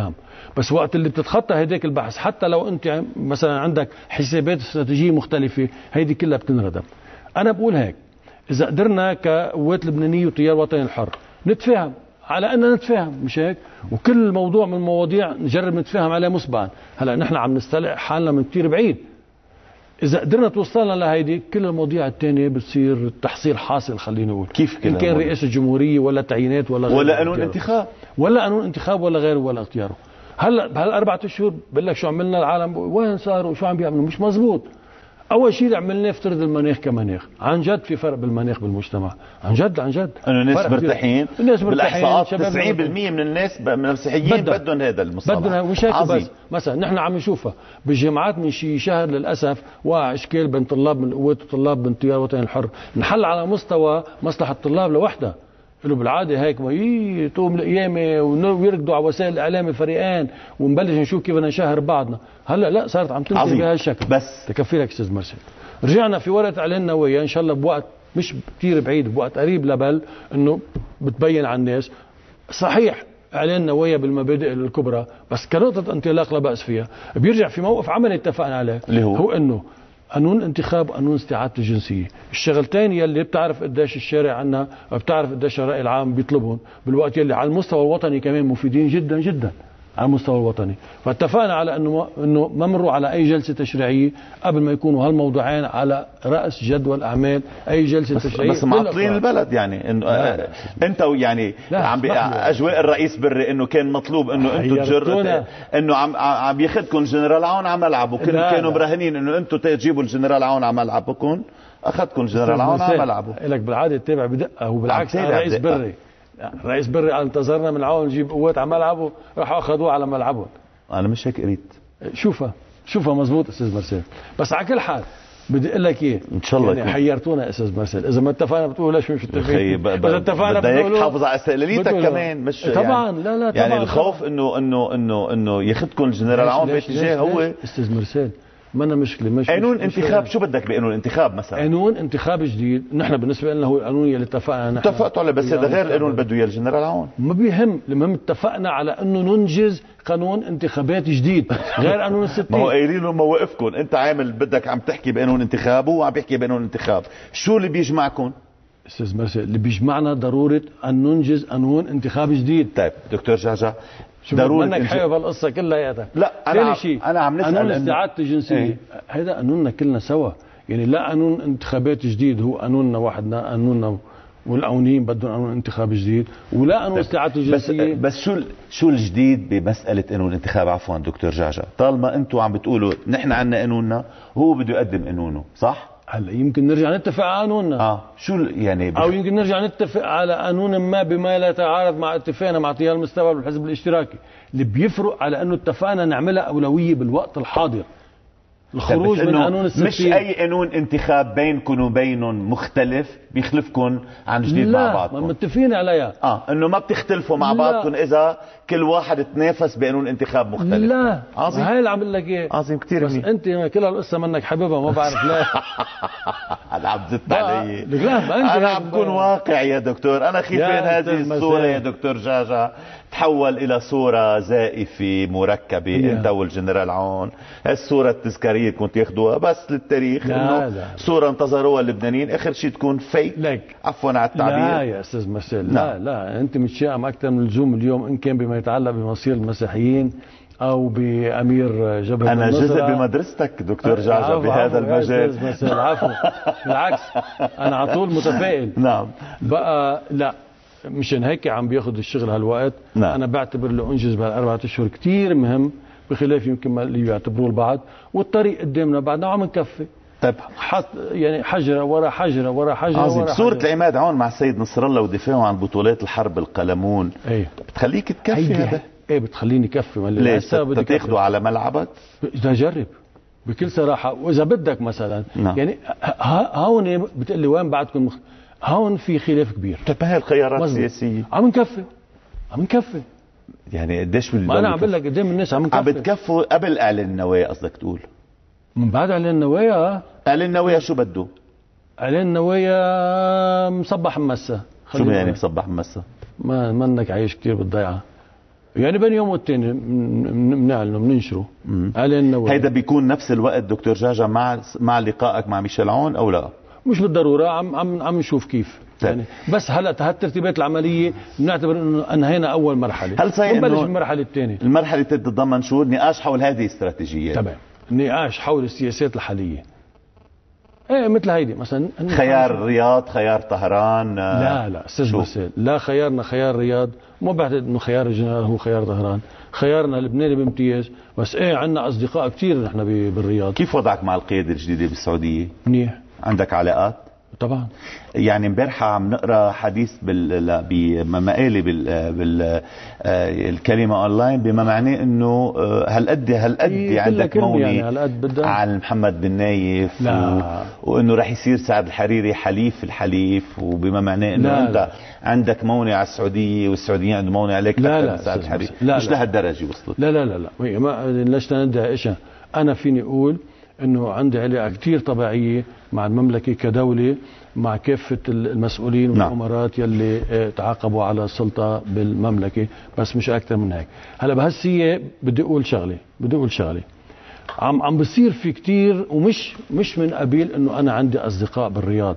بس وقت اللي بتتخطى هيديك البحث، حتى لو انت مثلا عندك حسابات استراتيجيه مختلفه، هيدي كلها بتنردم. انا بقول هيك، اذا قدرنا كقوات لبنانيه وتيار وطني الحر نتفاهم على اننا نتفاهم، مش هيك؟ وكل موضوع من المواضيع نجرب نتفاهم عليه مسبقا. هلا نحن عم نستلع حالنا من كتير بعيد. اذا قدرنا توصلنا لهيدي، كل المواضيع الثانيه بتصير تحصيل حاصل. خلينا نقول كيف ان كان رئاسه الجمهوريه ولا تعيينات ولا غيره ولا قانون انتخاب ولا غيره ولا اختياره. هلا بهال4 اشهر بقول لك شو عملنا، العالم وين صاروا وشو عم بيعملوا، مش مزبوط. اول شيء اللي عملناه افترض المناخ كمناخ، عن جد في فرق بالمناخ بالمجتمع، عن جد انه الناس مرتاحين. بالاحصاءات 90% من الناس من المسيحيين بدهم هذا المصطلح، بدهم. مش هيك بس، مثلا نحن عم نشوفها بالجامعات من شي شهر للاسف وقع اشكال بين طلاب من القوات وطلاب من تيار وطني الحر، نحل على مستوى مصلحه الطلاب لوحدها. له بالعاده هيك تقوم القيامه ويركضوا على وسائل الاعلام فريقين ونبلش نشوف كيف بدنا نشهر بعضنا. هلا لا، صارت عم تنتهي بهالشكل. بس تكفي لك استاذ مرسي، رجعنا في ورقه اعلان نوويه ان شاء الله بوقت مش كثير بعيد، بوقت قريب لبل انه بتبين على الناس. صحيح اعلان نوويه بالمبادئ الكبرى، بس كنقطه انطلاق لا باس فيها. بيرجع في موقف عملي اتفقنا عليه، اللي هو انه قانون انتخاب قانون استعادة الجنسية، الشغلتين يلي بتعرف قديش الشارع عنا، بتعرف قديش الرأي العام بيطلبهم، بالوقت يلي على المستوى الوطني كمان مفيدين جدا جدا على المستوى الوطني. فاتفقنا على انه ما مروا على اي جلسة تشريعية قبل ما يكونوا هالموضوعين على رأس جدول اعمال اي جلسة تشريعية. بس معطلين البلد يعني انه انت يعني عم اجواء الرئيس بري انه كان مطلوب انه انتم تجروا انه عم ياخذكم الجنرال عون على ملعبه، كانوا مراهنين انه انتم تجيبوا الجنرال عون على ملعبكم، اخذكم الجنرال عون على ملعبه. لك بالعاده تتابع بدقه، وبالعكس الرئيس بري رئيس بري قال انتظرنا من العون نجيب قوات على ملعبه، راحوا اخذوه على ملعبهم. انا مش هيك قريت. شوفها مزبوط استاذ مرسل. بس على كل حال بدي اقول لك ايه، ان شاء الله يعني حيرتونا استاذ مرسل. اذا ما اتفقنا بتقولوا ليش مش متفقين؟ اذا اتفقنا بدك تحافظ على استقلاليتك كمان، مش طبعا يعني لا طبعا يعني الخوف انه ياخذكم الجنرال عون باتجاه هو استاذ مرسل. ما أنا مش قانون انتخاب. شو بدك بقانون انتخاب مثلا؟ قانون انتخاب جديد. نحن بالنسبه لنا هو القانون اللي اتفقنا اتفقتوا عليه، بس هذا غير القانون اللي بده اياه الجنرال عون. ما بيهم، المهم اتفقنا على انه ننجز قانون انتخابات جديد غير قانون ال60. ما هو قايلين له موقفكم، انت عامل بدك عم تحكي بقانون انتخاب وهو عم بيحكي بقانون انتخاب، شو اللي بيجمعكم؟ استاذ مرسي اللي بيجمعنا ضروره ان ننجز قانون انتخاب جديد. طيب دكتور جعجع، ضروري منك حابب القصه كلها يا لا انا عم نسال قانون استعاده الجنسيه هذا قانوننا كلنا سوا، يعني لا قانون انتخابات جديد هو قانوننا وحدنا، قانوننا والقانونيين بدهم قانون انتخاب جديد، ولا قانون استعاده الجنسيه. بس شو الجديد بمساله قانون الانتخاب؟ عفوا دكتور جعجع، طالما انتم عم بتقولوا نحن عندنا قانوننا وهو بده يقدم قانونه، صح؟ هلا يمكن نرجع نتفق على قانوننا شو يعني او يمكن نرجع نتفق على قانون ما بما لا يتعارض مع اتفاقنا مع تيار المستقبل بالحزب الاشتراكي. اللي بيفرق على انه اتفقنا نعملها اولويه بالوقت الحاضر، الخروج من قانون ال60. مش اي قانون انتخاب بينكم وبينهم مختلف بيخلفكم عن جديد مع بعضكم. لا متفقين عليها. انه ما بتختلفوا مع بعضكم اذا كل واحد تنافس بقانون انتخاب مختلف. لا عظيم. هاي اللي عم بقول لك اياه. عظيم كثير. بس انت كل هالقصه منك حبيبها ما بعرف ليه. انا عم زدت علي. انا عم بكون واقع يا دكتور. انا خيفان هذه الصوره يا دكتور جعجع تحول الى صوره زائفه مركبه انت والجنرال عون. هالصوره التذكاريه كنت ياخذوها بس للتاريخ، انه صوره انتظروها اللبنانيين، اخر شيء تكون فيك. عفوا على التعبير. لا يا استاذ مرسل، لا انت متشائم اكثر من اللزوم اليوم، ان كان بما يتعلق بمصير المسيحيين او بامير جبهه انا النصرة. جزء بمدرستك دكتور جعجع بهذا المجال. عفوا بالعكس انا على طول متفائل. نعم بقى لا مشان هيك عم بياخذ الشغل هالوقت. انا بعتبر له انجز بهال4 اشهر كثير مهم، بخلاف يمكن ما اللي يعتبروه البعض، والطريق قدامنا بعدنا عم نكفي. طيب يعني حجره ورا حجره ورا حجره عظيم. ورا صورة العماد عون مع السيد نصر الله ودفاعه عن بطولات الحرب القلمون بتخليك تكفي هذا؟ بتخليني كفي. ليش تاخده على ملعبك؟ بدي اجرب بكل صراحه. واذا بدك مثلا يعني هون بتقول لي وين بعدكم هون في خلاف كبير. طيب هاي الخيارات السياسيه عم نكفي يعني قديش ما انا عم بقول لك قدام الناس عم بتكفوا قبل اعلان النوايا قصدك تقول؟ من بعد اعلان النوايا. اعلان النوايا شو بده؟ اعلان النوايا مصبح ممسة. شو يعني مصبح ممسة؟ ما منك عايش كتير بالضيعه. يعني بين يوم والتاني بنعلنه بننشره. هيدا بيكون نفس الوقت دكتور جعجع مع لقائك مع ميشيل عون او لا؟ مش بالضروره، عم نشوف كيف يعني. بس هلا ترتيبات العمليه بنعتبر انه انهينا اول مرحله. هل صحيح نبلش بالمرحله الثانيه؟ المرحله تتضمن شو؟ نقاش حول هذه الاستراتيجيات. تمام، نقاش حول السياسات الحاليه. ايه مثل هيدي مثلا خيار رياض، خيار طهران. لا استاذ مرسل، لا خيارنا خيار رياض، مو بعتقد انه خيار الجنرال هو خيار طهران، خيارنا لبناني بامتياز. بس ايه عندنا اصدقاء كثير نحن بالرياض. كيف وضعك مع القيادة الجديدة بالسعودية؟ منيح. عندك علاقات؟ طبعا. يعني امبارحة عم نقرا حديث بمقالة بالكلمة اونلاين بما معناه انه هالقد عندك مونة يعني على محمد بن نايف وانه رح يصير سعد الحريري حليف الحليف، وبما معناه انه انت عندك مونة على السعودية والسعوديين عندهم مونة عليك اكثر من سعد الحريري. مش لهالدرجة وصلت. لا ليش ندعي اشياء. انا فيني اقول انه عندي علاقه كثير طبيعيه مع المملكه كدوله، مع كافه المسؤولين والامارات يلي تعاقبوا على السلطه بالمملكه، بس مش اكثر من هيك. هلا بهالسيه بدي اقول شغله عم بصير في كثير، ومش من قبيل انه انا عندي اصدقاء بالرياض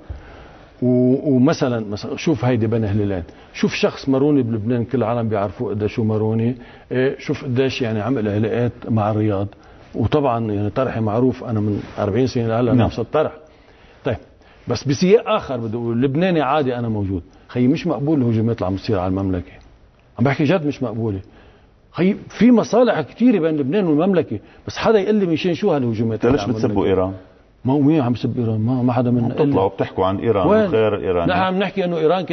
ومثلا شوف هيدي بني هلالين، شوف شخص ماروني بلبنان كل العالم بيعرفوه قديش شو ماروني، شوف قديش يعني عمل علاقات مع الرياض. وطبعا يعني طرحي معروف، انا من 40 سنه لهلا نفس الطرح. طيب بس بسياق اخر بدي اقول لبناني عادي انا موجود. خيي مش مقبول الهجومات اللي عم تصير على المملكه، عم بحكي جد مش مقبوله. خيي في مصالح كثيره بين لبنان والمملكه، بس حدا يقول لي مشان شو هالهجومات؟ ليش بتسبوا ايران؟ ما هو مين عم بسب ايران؟ ما حدا منا بتطلعوا بتحكوا عن ايران وخير ايران. نحن عم نحكي انه ايران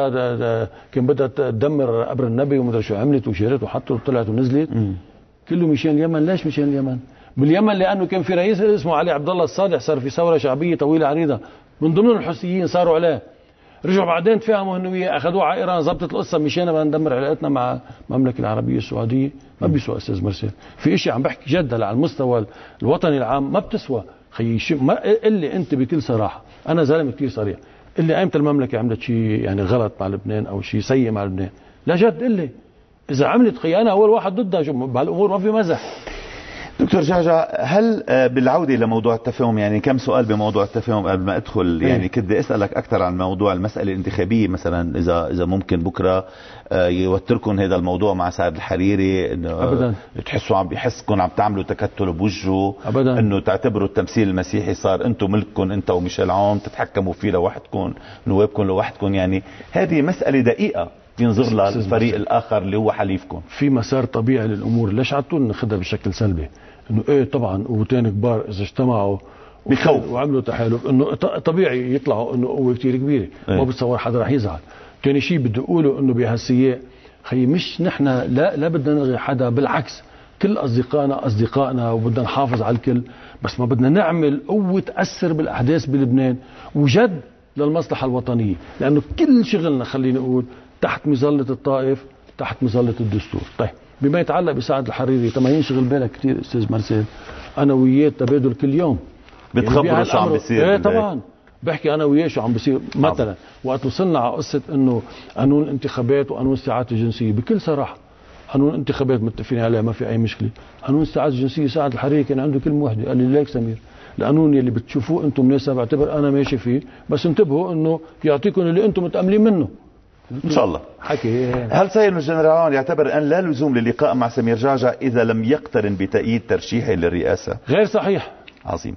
كان بدها تدمر قبر النبي ومدري شو عملت وشيرت وحطت وطلعت ونزلت. كله مشان اليمن. ليش مشان اليمن؟ باليمن لانه كان في رئيس اسمه علي عبد الله الصالح، صار في ثوره شعبيه طويله عريضه، من ضمنهم الحوثيين صاروا عليه، رجعوا بعدين تفاهموا انه وياه، اخذوه على ايران، ضبطت القصه مشان بدنا ندمر علاقتنا مع المملكه العربيه السعوديه. ما بيسوى استاذ مرسل، في اشي عم بحكي جد على المستوى الوطني العام ما بتسوى. خيي ما اللي انت بكل صراحه، انا زلمه كثير صريح، اللي ايمتى المملكه عملت شيء يعني غلط مع لبنان او شيء سيء مع لبنان؟ لا جد اللي اذا عملت خيي انا اول واحد ضدها، بهالامور ما في مزح. دكتور جعجع، هل بالعودة لموضوع التفاهم، يعني كم سؤال بموضوع التفاهم قبل ما ادخل، يعني كنت اسألك اكثر عن موضوع المسألة الانتخابية مثلا، اذا ممكن بكرة يوتركم هذا الموضوع مع سعد الحريري، انه ابدا تحسوا عم بيحسكم عم تعملوا تكتل بوجهه، ابدا انه تعتبروا التمثيل المسيحي صار انتم ملككم انت وميشيل عون، تتحكموا فيه لوحدكم، نوابكم لوحدكم. يعني هذه مسألة دقيقة ينظر لها الفريق الاخر اللي هو حليفكم. في مسار طبيعي للامور، ليش على طول ناخذها بشكل سلبي؟ انه ايه طبعا قوتين كبار اذا اجتمعوا بخوف وعملوا تحالف انه طبيعي يطلعوا انه قوه كثير كبيره، ما بتصور حدا رح يزعل. ثاني شيء بدي اقوله انه بهالسياق خيي مش نحن لا بدنا نلغي حدا، بالعكس كل اصدقائنا وبدنا نحافظ على الكل، بس ما بدنا نعمل قوه تاثر بالاحداث بلبنان وجد للمصلحه الوطنيه، لانه كل شغلنا خليني اقول تحت مظله الطائف، تحت مظله الدستور. طيب بما يتعلق بسعد الحريري، طب ما ينشغل بالك كثير استاذ مرسل، انا وياه تبادل كل يوم، بتخبروا يعني شو عم بيصير؟ ايه طبعا بحكي انا وياه شو عم بيصير. مثلا وقت وصلنا على قصه انه قانون الانتخابات وقانون استعاده الجنسيه، بكل صراحه قانون الانتخابات متفقين عليه ما في اي مشكله، قانون استعاده الجنسيه سعد الحريري كان عنده كلمه واحده، قال لي ليك سمير القانون يلي بتشوفوه انتم مناسب اعتبر انا ماشي فيه، بس انتبهوا انه يعطيكم اللي انتم متاملين منه ان شاء الله. حكي هل سيد الجنرال يعتبر ان لا لزوم للقاء مع سمير جعجع اذا لم يقترن بتأييد ترشيحه للرئاسه؟ غير صحيح. عظيم.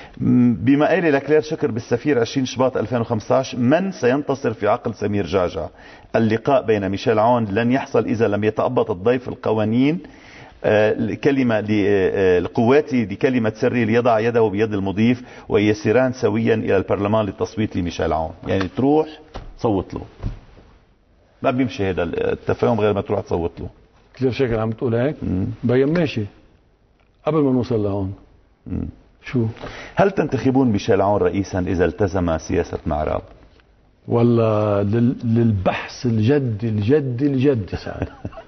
بمقالة لكلير شكر بالسفير 20 شباط 2015، من سينتصر في عقل سمير جعجع؟ اللقاء بين ميشيل عون لن يحصل اذا لم يتأبط الضيف القوانين كلمة القوات لكلمة سري ليضع يده بيد المضيف ويسيران سويا الى البرلمان للتصويت لميشيل عون. يعني تروح تصوت له، ما بيمشي هذا التفاهم غير ما تروح تصوت له. كثير شكل عم تقول هيك بين ماشي قبل ما نوصل لهون. شو هل تنتخبون ميشيل عون رئيسا اذا التزم سياسة معراب؟ والله للبحث الجد يا سعد.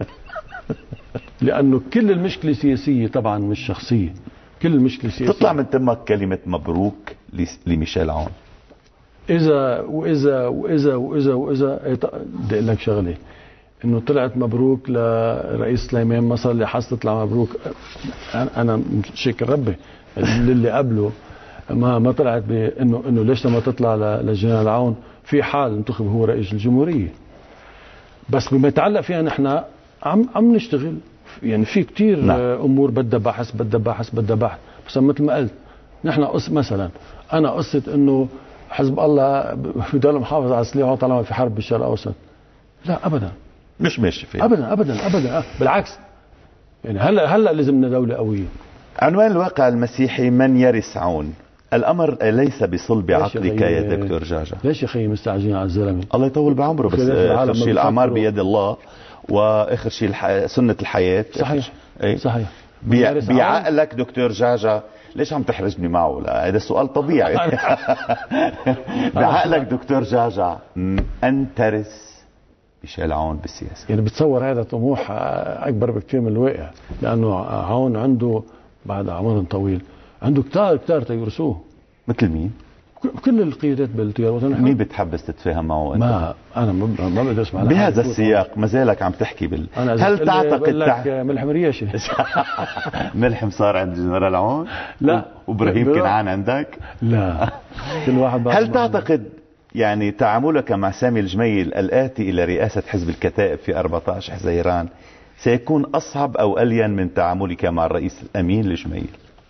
لانه كل المشكله سياسيه طبعا مش شخصيه، كل المشكله سياسيه. تطلع من تمك كلمه مبروك لميشيل عون اذا بدي اقول لك شغله، انه طلعت مبروك لرئيس سليمان مصر اللي حصل تطلع مبروك. انا شكر ربي اللي قبله ما طلعت انه ليش لما تطلع لجنرال عون في حال انتخب هو رئيس الجمهوريه. بس بما يتعلق فيها نحن عم نشتغل، يعني في كتير امور بدها بحث بس مثل ما قلت نحن مثلا انا قصه انه حزب الله بضل محافظ على سلاحه طالما في حرب بالشرق الاوسط، لا ابدا مش ماشي فيها ابدا بالعكس. يعني هلا لازمنا دوله قويه. عنوان الواقع المسيحي من يرث عون. الامر ليس بصلب عقلك يا دكتور جعجع. ليش يا خيي مستعجلين على الزلمه؟ الله يطول بعمره، بس اخر شيء الاعمار بيد الله، واخر شيء سنه الحياه. صحيح. بعقلك دكتور جعجع، ليش عم تحرجني معه؟ لا هذا سؤال طبيعي. بعقلك دكتور جعجع ان ترث ميشيل عون بالسياسه؟ يعني بتصور هذا طموح اكبر بكثير من الواقع، لانه عون عنده بعد عمر طويل عنده كتار تيورثوه. مثل مين؟ كل القيادات بالتيار الوطني. مين بتحبس تتفاهم معه انت؟ انا ما بقدر اسمع بهذا السياق. ما زالك عم تحكي هل تعتقد ملحم رياشي؟ ملحم صار عند جنرال عون؟ لا. وابراهيم كنعان عندك؟ لا. كل واحد هل تعتقد يعني تعاملك مع سامي الجميل الآتي إلى رئاسة حزب الكتائب في 14 حزيران سيكون أصعب أو ألين من تعاملك مع الرئيس الأمين الجميل؟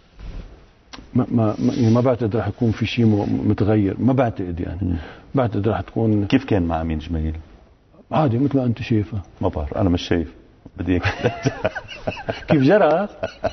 ما بعتقد راح يكون في شيء متغير، ما بعتقد يعني. بعتقد راح تكون. كيف كان مع أمين جميل؟ عادي مثل ما أنت شايفه. ما بعرف، أنا مش شايف. بدي كيف جرى؟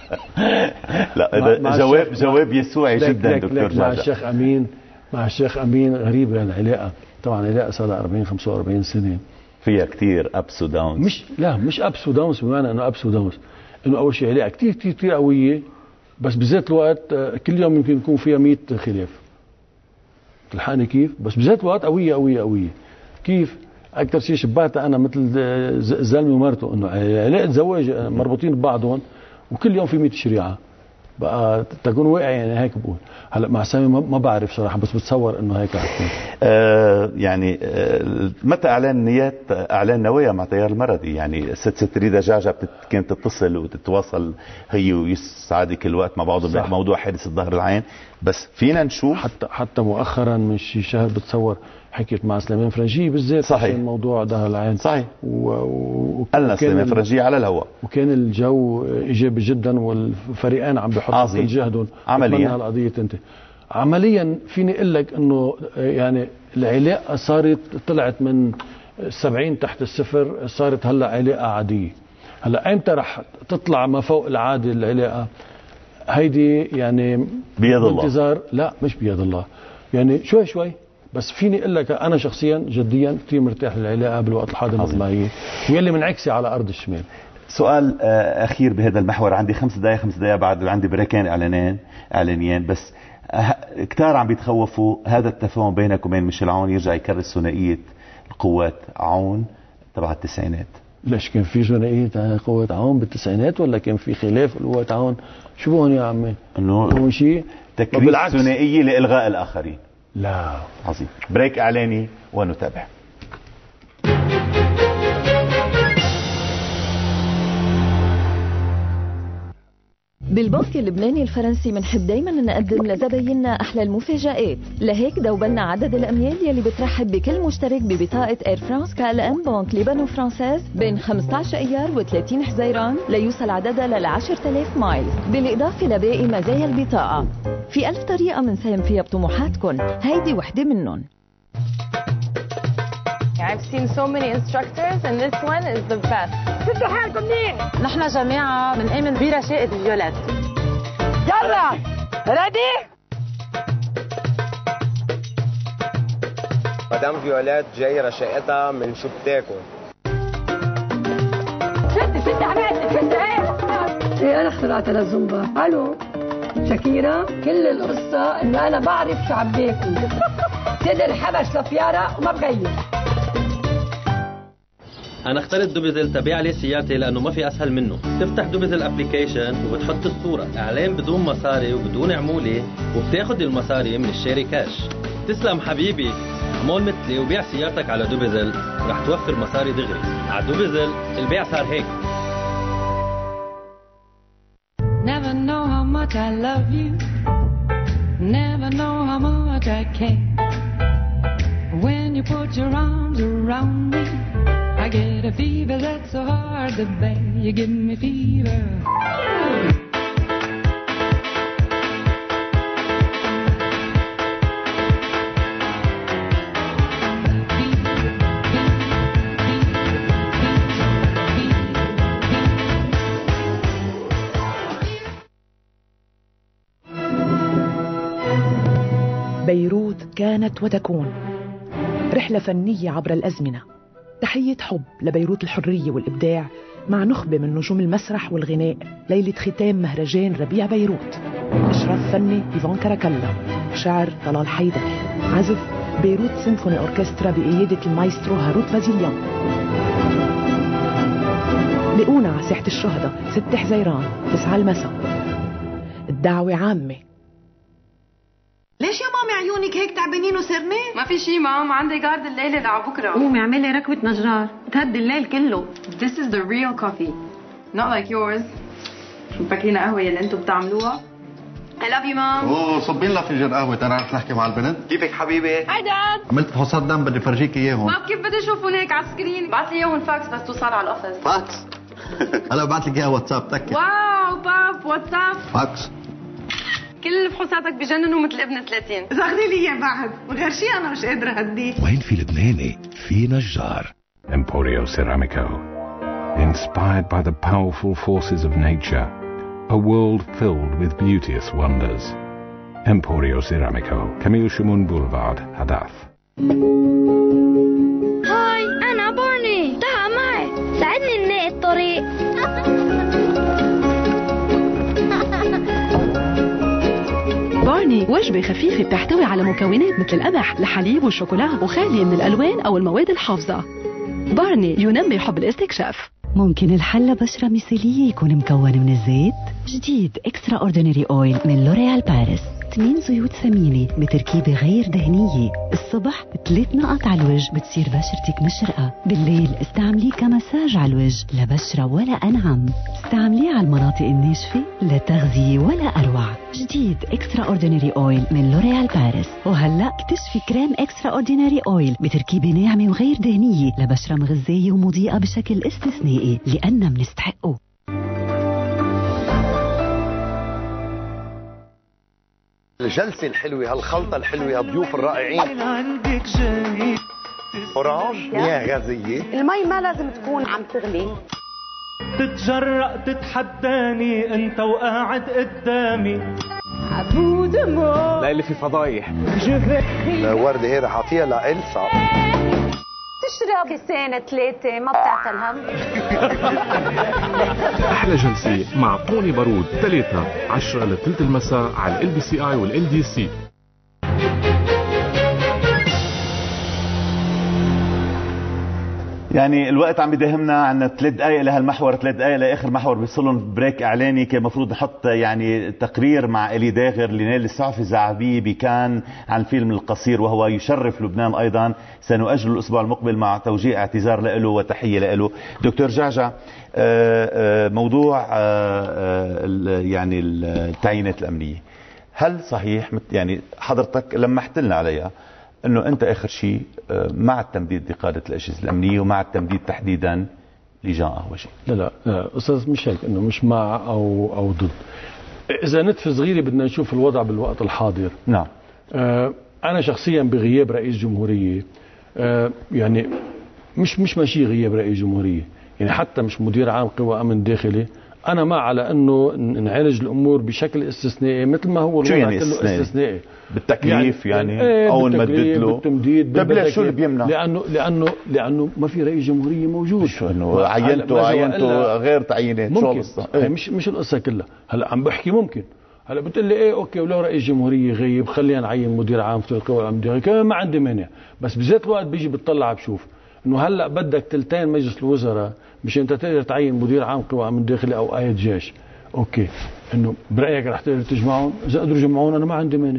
لا جواب يسوعي جدا دكتور جعجع. مع الشيخ أمين غريبة العلاقة. طبعا العلاقة صار لها 40-45 سنة، فيها كتير أبس وداونز. مش أبس وداونز بمعنى أنه أبس وداونز، أنه أول شيء علاقة كتير قوية، بس بذات الوقت كل يوم يمكن يكون فيها 100 خلاف. تلحقني كيف؟ بس بذات الوقت قوية. كيف؟ أكثر شيء شبهتها أنا مثل زلمة ومرته، أنه علاقة زواج مربوطين ببعضهم وكل يوم في 100 شريعة. بقى تكون واقع يعني هيك بقول. هلا مع سامي ما بعرف صراحه، بس بتصور انه هيك حتكون. متى اعلان نوايا مع تيار المردي؟ يعني ست ريدا جعجع كانت تتصل وتتواصل هي ويسعدك الوقت مع بعض بموضوع حادث الظهر العين، بس فينا نشوف حتى مؤخرا من شي شهر بتصور حكيت مع سليمان فرنجي بالذات. صحيح. الموضوع ظهر العين. صحيح. قالنا سليمان فرنجي على الهواء، وكان الجو ايجابي جدا، والفريقين عم بيحطوا كل جهدهم عمليا القضيه تنتهي. عمليا فيني اقول لك انه يعني العلاقه طلعت من 70 تحت الصفر، صارت هلا علاقه عاديه. هلا امتى رح تطلع ما فوق العاده العلاقه؟ هيدي يعني بيد الله. انتظار. لا مش بيد الله، يعني شوي بس فيني اقول لك انا شخصيا جديا كثير مرتاح للعلاقه بالوقت الحاضر مثل ما هي، ويلي منعكسه على ارض الشمال. سؤال اخير بهذا المحور، عندي 5 دقائق بعد عندي بريكين اعلانيين بس. كتار عم بيتخوفوا هذا التفاهم بينك وبين ميشيل عون يرجع يكرس ثنائيه القوات عون تبع التسعينات. ليش كان في ثنائيه قوات عون بالتسعينات ولا كان في خلاف قوات عون؟ شو بون يا عمي؟ انه شيء تكريس ثنائيه لالغاء الاخرين. لا عظيم. بريك اعلاني ونتابع. بالبنك اللبناني الفرنسي منحب دايما نقدم لزبايننا احلى المفاجآت، لهيك دوبلنا عدد الاميال يلي بترحب بكل مشترك ببطاقه اير فرانس KLM بنك ليبانو فرانسيز بين 15 ايار و30 حزيران ليوصل عددها ل 10,000 مايل، بالاضافه لباقي مزايا البطاقه. في 1000 طريقه منساهم فيها بطموحاتكم، هيدي وحده منهم. I've seen so many instructors and this one is the best. شدوا حالكم منيح. نحن جماعة بنآمن برشاقة فيولات. يلا ريدي؟ مدام فيولات جاي رشاقتها من شو بتاكل. شدي حبيبتي شدي ايه؟ انا اخترعتها للزومبا. الو شاكيرا، كل القصة انه انا بعرف شو عم باكل. صدر حبش لفيارة وما بغير. أنا اخترت دوبيزل تبيع عليه سيارتي لأنه ما في أسهل منه. تفتح دوبيزل أبليكيشن وبتحط الصورة، إعلان بدون مصاري وبدون عمولة، وبتاخد المصاري من الشاري كاش. تسلم حبيبي، مول مثلي وبيع سيارتك على دوبيزل رح توفر مصاري دغري. على دوبيزل البيع صار هيك. Never know how much I love you. Never know how much I care. When you put your arms around me, I get a fever that's so hard to bear. You give me fever. بيروت كانت وتكون رحلة فنية عبر الأزمنة. تحية حب لبيروت الحرية والإبداع مع نخبة من نجوم المسرح والغناء ليلة ختام مهرجان ربيع بيروت. إشراف فني إيفان كاراكالا، شعر طلال حيدر، عزف بيروت سيمفوني أوركسترا بقيادة المايسترو هاروت بازيليان. لقونا على ساحة الشهداء 6 حزيران 9 المساء. الدعوة عامة. ليش يا مامي عيونك هيك تعبانين وسرنين؟ ما في شي مام، عندي جارد الليلة لعبكرة. قومي اعملي ركبة نجار تهدي الليل كله. This is the real coffee, not like yours. شو مفكرينا قهوة اللي انتو بتعملوها؟ I love you mom. اوه صبي لنا فنجان قهوة، تعال رح نحكي مع البنت. كيفك حبيبي؟ Hi dad. عملت فحوصات دم بدي فرجيك اياهم. مام كيف بدي اشوفهم هيك على السكرين؟ بعت لي اياهم فاكس بس توصل على الاوفيس. فاكس؟ هلا بعت لك اياها واتساب تكي. واو باب واتساب. فاكس. كل فحوصاتك بجننوا مثل ابن 30. إذا أخذي لي إياه بعد وغير شيء أنا مش قادرة هديه. وين في لبناني في نجار. Emporio Ceramico. Inspired by the powerful forces of nature, a world filled with beauteous wonders. Emporio Ceramico, Camille Shumun Boulevard, Hadath. هاي أنا بارني، تعال معي ساعدني نلاقي الطريق. بارني وجبة خفيفة بتحتوي على مكونات مثل القمح، الحليب والشوكولا وخالية من الألوان أو المواد الحافظة. بارني ينمي حب الاستكشاف. ممكن الحل بشرة مثالية يكون مكون من الزيت؟ جديد اكسترا اوردينري اويل من لوريال باريس. 8 زيوت ثمينة بتركيبة غير دهنية. الصبح 3 نقط على الوجه بتصير بشرتك مشرقة. بالليل استعمليه كمساج على الوجه لبشرة ولا أنعم. استعمليه على المناطق الناشفة لتغذية ولا أروع. جديد اكسترا اوردينري اويل من لوريال باريس. وهلا اكتشفي كريم اكسترا اوردينري اويل بتركيبة ناعمة وغير دهنية لبشرة مغذية ومضيئة بشكل استثنائي لأننا منستحقه. الجلسة الحلوة، هالخلطة الحلوة، هالضيوف الرائعين. اورانج مياه غازية. المي ما لازم تكون عم تغلي. تتجرأ تتحداني انت وقاعد قدامي. عبود مو ليلى في فضايح. وردة هي رح اعطيها لإلسا. تشرب كيسين 3 ما بتعتل هم. أحلى جلسة مع بوني بارود 3 10 ل 3 المساء على LBCI والLDC. يعني الوقت عم بداهمنا، عنا 3 دقائق لهالمحور، 3 دقائق لاخر محور بيصلون بريك اعلاني. كان المفروض نحط يعني تقرير مع الي داغر اللي نال الصحفي الزعبي بكان عن الفيلم القصير وهو يشرف لبنان ايضا. سنؤجل الاسبوع المقبل مع توجيه اعتذار له وتحيه له. دكتور جعجع، موضوع يعني التعيينات الامنيه، هل صحيح يعني حضرتك لمحت لنا عليها انه انت اخر شيء مع التمديد لقاده الاجهزه الامنيه ومع التمديد تحديدا لجان قهوجي؟ لا استاذ مش هيك، انه مش مع او ضد. اذا نتفه صغيره بدنا نشوف الوضع بالوقت الحاضر. نعم. انا شخصيا بغياب رئيس جمهوريه، يعني مش ماشي غياب رئيس جمهوريه، يعني حتى مش مدير عام قوى امن داخلي، انا مع على انه نعالج الامور بشكل استثنائي مثل ما هو الوضع يعني كله استثنائي بالتكليف يعني او نمدد له بالتمديد. طيب ليش شو اللي بيمنع؟ لانه ما في رئيس جمهوريه موجود. شو انه عينته غير تعيينات؟ شو القصه؟ مش القصه كلها. هلا عم بحكي ممكن هلا بتقول لي ايه اوكي ولو رئيس جمهوريه غيب خلينا نعين مدير عام في القوى الامنيه، كمان ما عندي مانع، بس بذات الوقت بيجي بتطلع بشوف انه هلا بدك تلتين مجلس الوزراء مشان انت تقدر تعين مدير عام قوى امن داخلي او قائد جيش. اوكي انه برايك رح تقدر تجمعهم؟ اذا قدروا يجمعون انا ما عندي مانع.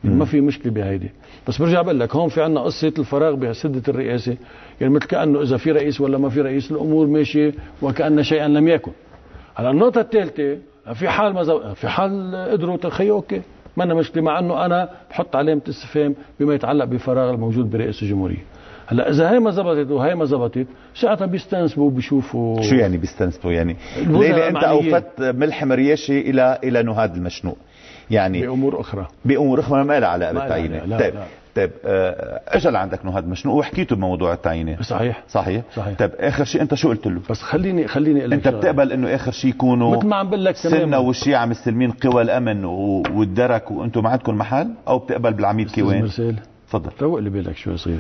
ما في مشكله بهيدي. بس برجع بقول لك هون في عندنا قصه الفراغ بسده الرئاسه، يعني مثل كانه اذا في رئيس ولا ما في رئيس الامور ماشيه وكأن شيئا لم يكن. على النقطه الثالثه في حال في حال قدروا تخيوا اوكي ما لنا مشكله، مع انه انا بحط علامه استفهام بما يتعلق بفراغ الموجود برئاسه الجمهوريه. هلا اذا هي ما زبطت وهي ما زبطت ساعتها بيستنسبوا بيشوفوا. شو يعني بيستنسبوا؟ يعني ليه انت اوفت ملحم رياشي الى نهاد المشنوق يعني بامور اخرى ما لها علاقه بالتعيينات. طيب اجى لعندك نهاد مشنوق وحكيته بموضوع التعيينات. صحيح. طيب اخر شيء انت شو قلت له؟ بس خليني انت بتقبل انه اخر شيء يكونوا مثل ما عم بقول لك سنة والشيعة مستلمين قوى الامن والدرك وانتم ما عندكم محل، او بتقبل بالعميد كيوان؟ تفضل روق لي بالك شوي صغيره.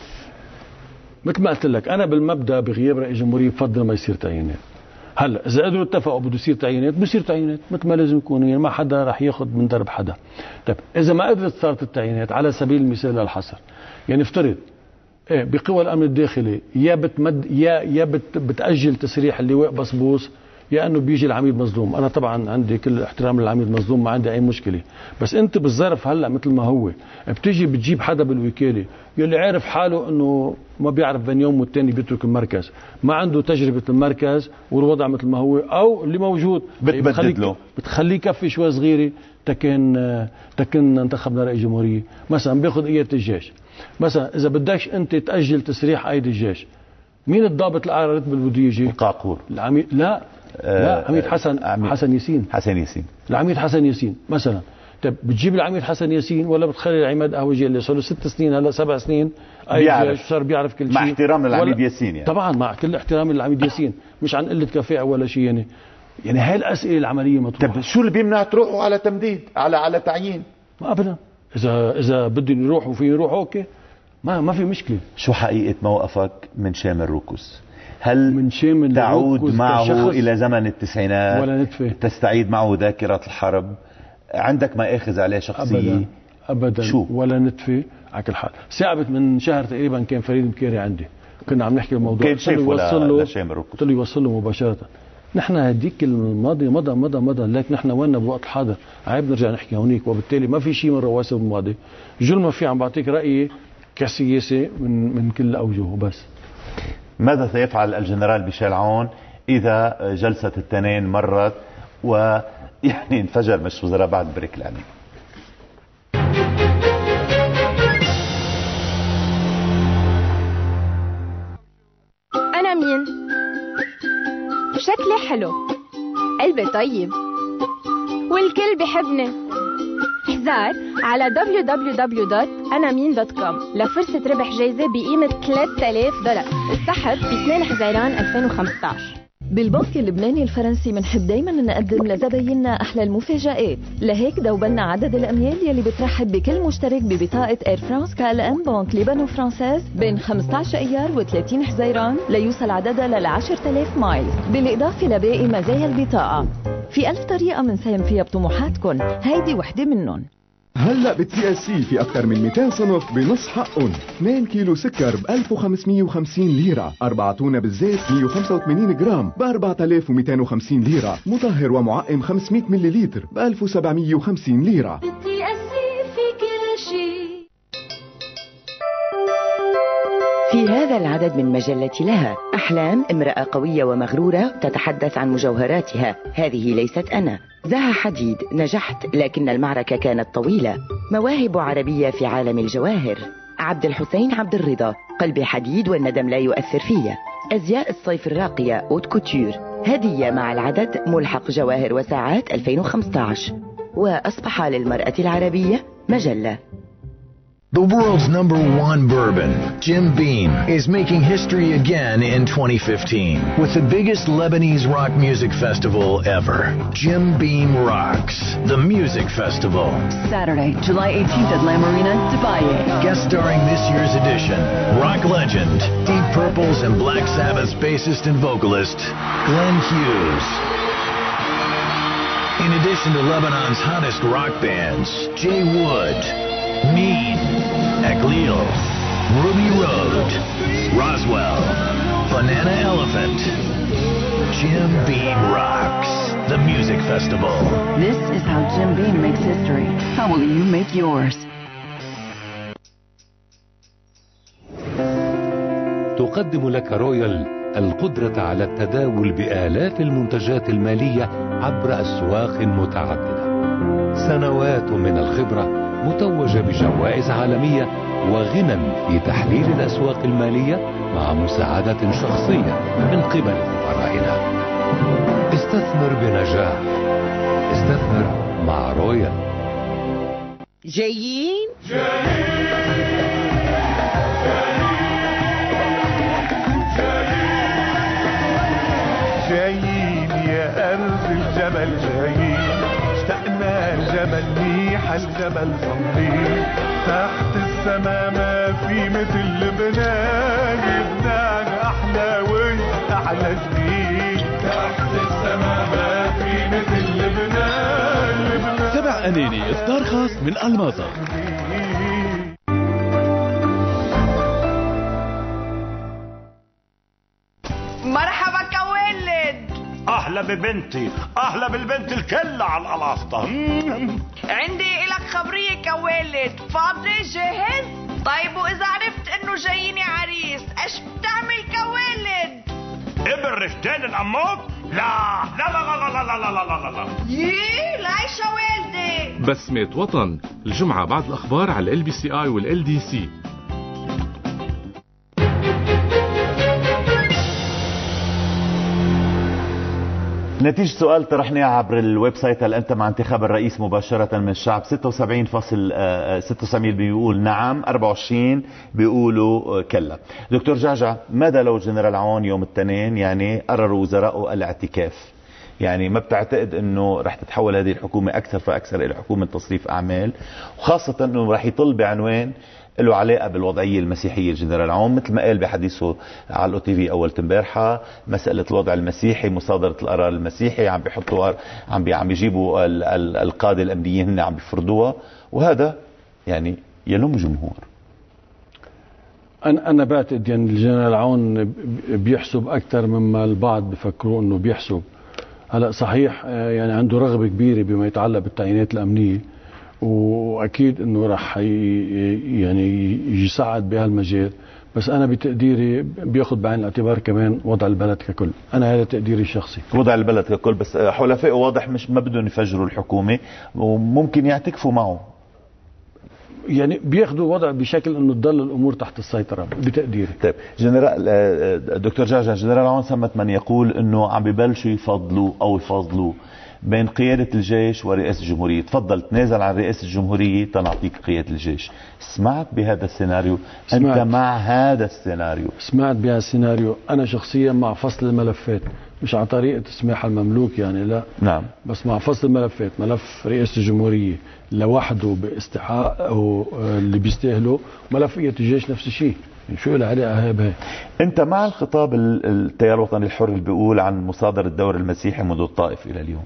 مثل ما قلت لك انا بالمبدا بغياب رئيس جمهوريه بفضل ما يصير تعيينات. هلا اذا قدروا اتفقوا بده يصير تعيينات بصير تعيينات مثل ما لازم يكون، يعني ما حدا رح ياخذ من درب حدا. طيب اذا ما قدرت صارت التعيينات على سبيل المثال للحصر، يعني افترض بقوى الامن الداخلي يا بتاجل تسريح اللواء بصبوص، يا انه بيجي العميد مظلوم. انا طبعا عندي كل احترام للعميد مظلوم، ما عندي اي مشكله، بس انت بالظرف هلا مثل ما هو بتيجي بتجيب حدا بالوكاله يلي عارف حاله انه ما بيعرف بين يوم والتاني بيترك المركز، ما عنده تجربه المركز والوضع مثل ما هو، او اللي موجود بتخليه يكفي شوي صغيره تكن انتخبنا رئيس جمهوريه. مثلا بياخذ قياده الجيش، مثلا اذا بدكش انت تاجل تسريح قائد الجيش، مين الضابط الاعلى رتبه اللي بده يجي؟ القاقور. العميد لا عميد حسن ياسين. العميد حسن ياسين مثلا. طيب بتجيب العميد حسن ياسين ولا بتخلي العماد قهوجي اللي صار له 6 سنين هلا 7 سنين صار بيعرف كل شيء، مع احترام للعميد ياسين يعني. طبعا مع كل احترام للعميد ياسين، مش عن قله كفاءه ولا شيء يعني هاي الاسئله العمليه مطروحه. طيب شو اللي بيمنع تروحوا على تمديد على تعيين؟ ما ابدا، اذا بدهم يروحوا وفي يروحوا اوكي ما في مشكله. شو حقيقه موقفك من شامل روكوس؟ هل من شامل تعود معه الى زمن التسعينات ولا نتفه؟ تستعيد معه ذاكره الحرب؟ عندك ما اخذ عليه شخصيه؟ ابدا شو؟ ولا نتفه على كل حال. ثابت من شهر تقريبا كان فريد مكيري عندي، كنا عم نحكي الموضوع، كان شايفه لشامل روكوس، قلت له يوصل له مباشره. نحن هديك الماضي مضى لكن نحن وين بوقت الحاضر، عيب نرجع نحكي هونيك، وبالتالي ما في شيء من رواسب الماضي. جل ما في عم بعطيك رايي كسياسه من كل الاوجه وبس. ماذا سيفعل الجنرال ميشيل عون اذا جلسه التنين مرت ويعني انفجر مجلس وزراء بعد بريك الامني؟ انا مين؟ شكلي حلو، قلبي طيب، والكل بحبني. احذر على www.anamin.com لفرصة ربح جايزة بقيمة $3000 السحب ب 2 حزيران 2015. بالبنك اللبناني الفرنسي بنحب دايما نقدم لزبايننا احلى المفاجآت، لهيك دوبلنا عدد الاميال يلي بترحب بكل مشترك ببطاقة اير فرانس KLM بنك ليبانو فرانسيز بين 15 ايار و30 حزيران ليوصل عددها ل 10,000 مايل، بالاضافة لباقي مزايا البطاقة. في 1000 طريقة منساهم فيها بطموحاتكم، هيدي وحدة منهم. هلا بالTSC في أكثر من 200 صنف بنص حقهم. 2 كيلو سكر ب 1550 ليرة، 4 تونة بالزيت 185 جرام ب 4250 ليرة، مطهر ومعقم 500 ملليلتر ب 1750 ليرة. بالTSC في كل شيء. في هذا العدد من مجلة لها أحلام، امرأة قوية ومغرورة تتحدث عن مجوهراتها. هذه ليست أنا. زها حديد، نجحت لكن المعركة كانت طويلة. مواهب عربية في عالم الجواهر. عبد الحسين عبد الرضا، قلبي حديد والندم لا يؤثر فيا. أزياء الصيف الراقية أوت كوتور، هدية مع العدد ملحق جواهر وساعات 2015. وأصبح للمرأة العربية مجلة. The world's #1 bourbon, Jim Beam, is making history again in 2015 with the biggest Lebanese rock music festival ever. Jim Beam Rocks, the music festival. Saturday, July 18th at La Marina, Dubai. Guest starring this year's edition, rock legend, Deep Purple's and Black Sabbath's bassist and vocalist, Glenn Hughes. In addition to Lebanon's hottest rock bands, Jay Wood, Mean, Aglil, Ruby Road, Roswell, Banana Elephant. Jim Beam Rocks, the music festival. This is is how Jim Beam makes history. How will you make yours? تقدم لك رويال القدرة على التداول بآلاف المنتجات المالية عبر أسواق متعددة. سنوات من الخبرة متوجة بجوائز عالمية وغنى في تحليل الأسواق المالية مع مساعدة شخصية من قبل خبرائنا. استثمر بنجاح. استثمر مع رويال. جايين؟ جايين يا أرض الجبل جايين، اشتقنا الجبل ميح الجبل صلين، تحت السما ما في مثل لبنان، لبنان أحلى وانت أحلى جديد، تحت السما ما في مثل لبنان. سبع أناني إصدار خاص من ألماظة. مرحبا كولد. اهلا ببنتي، اهلا بالبنت الكل على القلافطه. عندي لك خبريه كولد، فاضي جاهز؟ طيب واذا عرفت انه جاييني عريس ايش بتعمل كولد؟ ابن رفتين الاموت؟ لا لا لا لا لا لا لا لا لا ييه ليش يا والدي؟ بسمة وطن الجمعة بعد الأخبار على LBCI والLDC. نتيجة سؤال طرحناه عبر الويب سايت هل أنت مع انتخاب الرئيس مباشرة من الشعب؟ 76.6% بيقول نعم، 24 بيقولوا كلا. دكتور جعجع، ماذا لو جنرال عون يوم الاثنين يعني قرروا وزراء الاعتكاف؟ يعني ما بتعتقد انه رح تتحول هذه الحكومة اكثر فاكثر الى حكومة تصريف اعمال، وخاصة انه رح يطل بعنوان له علاقة بالوضعية المسيحية الجنرال عون، مثل ما قال بحديثه على الOTV أول امبارحة، مسألة الوضع المسيحي، مصادرة القرار المسيحي، عم بيحطوا عم بيجيبوا القادة الأمنيين هن عم بيفرضوها، وهذا يعني يلم جمهور. أنا بعتقد يعني الجنرال عون بيحسب أكثر مما البعض بفكروا إنه بيحسب. هلا صحيح يعني عنده رغبة كبيرة بما يتعلق بالتعيينات الأمنية، واكيد انه راح يعني يساعد بهالمجال، بس انا بتقديري بياخذ بعين الاعتبار كمان وضع البلد ككل. انا هذا تقديري الشخصي، وضع البلد ككل. بس حلفائه واضح مش ما بدهم يفجروا الحكومه وممكن يعتكفوا معه، يعني بياخذوا وضع بشكل انه تضل الامور تحت السيطره بتقديري. طيب جنرال دكتور جعجع، جنرال عون سمت من يقول انه عم ببلشوا يفضلوا بين قيادة الجيش ورئاسة الجمهورية. تفضل تنازل عن رئاسة الجمهورية تنعطيك قيادة الجيش. سمعت بهذا السيناريو؟ أنت مع هذا السيناريو؟ سمعت بهذا السيناريو. أنا شخصيا مع فصل الملفات، مش على طريقة سماح المملوك يعني، لا نعم، بس مع فصل الملفات. ملف رئاسة الجمهورية لوحده باستحقاقه اللي بيستاهله، ملف قيادة الجيش نفس الشيء. شو العلاقة بهي؟ أنت مع الخطاب التيار الوطني الحر اللي بيقول عن مصادرة الدور المسيحي منذ الطائف إلى اليوم؟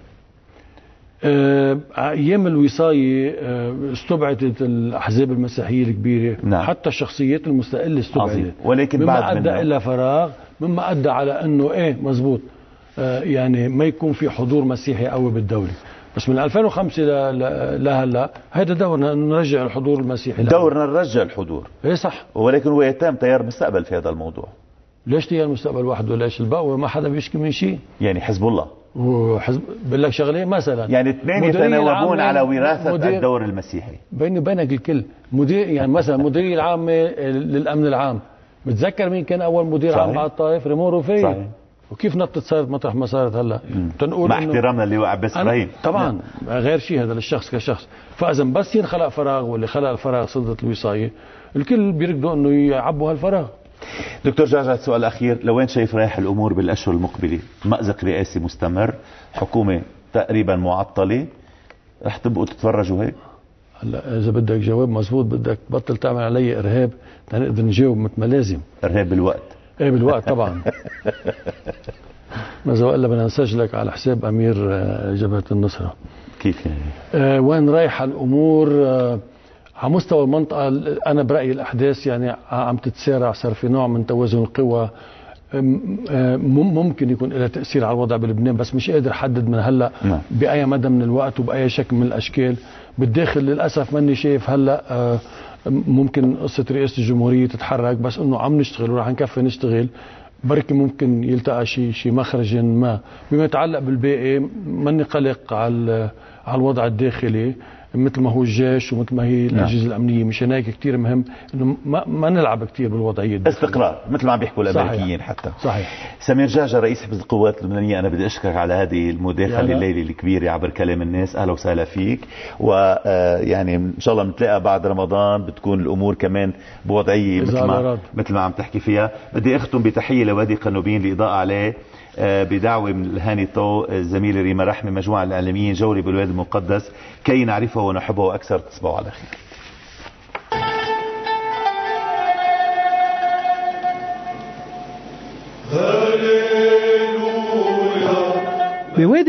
ايام الوصايه استبعدت الاحزاب المسيحيه الكبيره، نعم. حتى الشخصيات المستقله استبعدت، ولكن مما بعد ادى الى فراغ، مما ادى على انه مزبوط يعني ما يكون في حضور مسيحي قوي بالدوله. بس من 2005 لهلا هذا دورنا نرجع الحضور المسيحي، دورنا نرجع الحضور. ايه صح، ولكن هو يتم تيار مستقبل في هذا الموضوع. ليش تيار مستقبل وحده؟ ليش البقوة ما حدا بيشكي من شيء؟ يعني حزب الله وحزب بقول لك شغله مثلا، يعني اثنين يتناوبون على وراثة الدور المسيحي. بيني وبينك الكل مدير، يعني مثلا مديرية العامة للأمن العام، بتذكر مين كان أول مدير عام على الطائف؟ ريمون رفيق. صحيح. وكيف نطت صارت مطرح ما صارت هلا؟ تنقول مع احترامنا اللي وقع بس ابراهيم طبعا غير شيء هذا للشخص كشخص. فاذا بس ينخلق فراغ، واللي خلق الفراغ سلطة الوصاية، الكل بيركضوا انه يعبوا هالفراغ. دكتور جعجع، السؤال الأخير، لوين شايف رايح الأمور بالأشهر المقبلة؟ مأزق رئاسي مستمر، حكومة تقريبا معطلة، رح تبقوا تتفرجوا هيك؟ هلا إذا بدك جواب مزبوط بدك تبطل تعمل علي إرهاب تنقدر نجاوب مثل ما لازم. إرهاب بالوقت؟ إيه بالوقت طبعا. ماذا وإلا بدنا نسجلك على حساب أمير جبهة النصرة. كيف يعني؟ وين رايحة الأمور؟ على مستوى المنطقة أنا برأيي الأحداث يعني عم تتسارع، صار في نوع من توازن القوى ممكن يكون لها تأثير على الوضع بلبنان، بس مش قادر أحدد من هلا بأي مدى من الوقت وبأي شكل من الأشكال. بالداخل للأسف ماني شايف هلا ممكن قصة رئاسة الجمهورية تتحرك، بس إنه عم نشتغل وراح نكفي نشتغل، بركي ممكن يلتقى شيء مخرج ما. بما يتعلق بالباقي ماني قلق على الوضع الداخلي مثل ما هو الجيش ومثل ما هي الأجهزة الأمنية. مشان هيك كثير مهم إنه ما نلعب كثير بالوضعية الداخلية. استقرار مثل ما عم بيحكوا الأمريكيين. حتى صحيح. سمير جعجع رئيس حزب القوات اللبنانية، أنا بدي أشكرك على هذه المداخلة الليلة الكبيرة عبر كلام الناس. أهلا وسهلا فيك، ويعني إن شاء الله بنتلاقى بعد رمضان بتكون الأمور كمان بوضعية مثل ما عم تحكي فيها. بدي أختم بتحية لوادي قنوبين لإضاءة عليه بدعوة من هاني طو الزميلة ريما رحمة مجموعة الإعلاميين جولة بالوادي المقدس كي نعرفه ونحبه أكثر. تصبحوا على خير.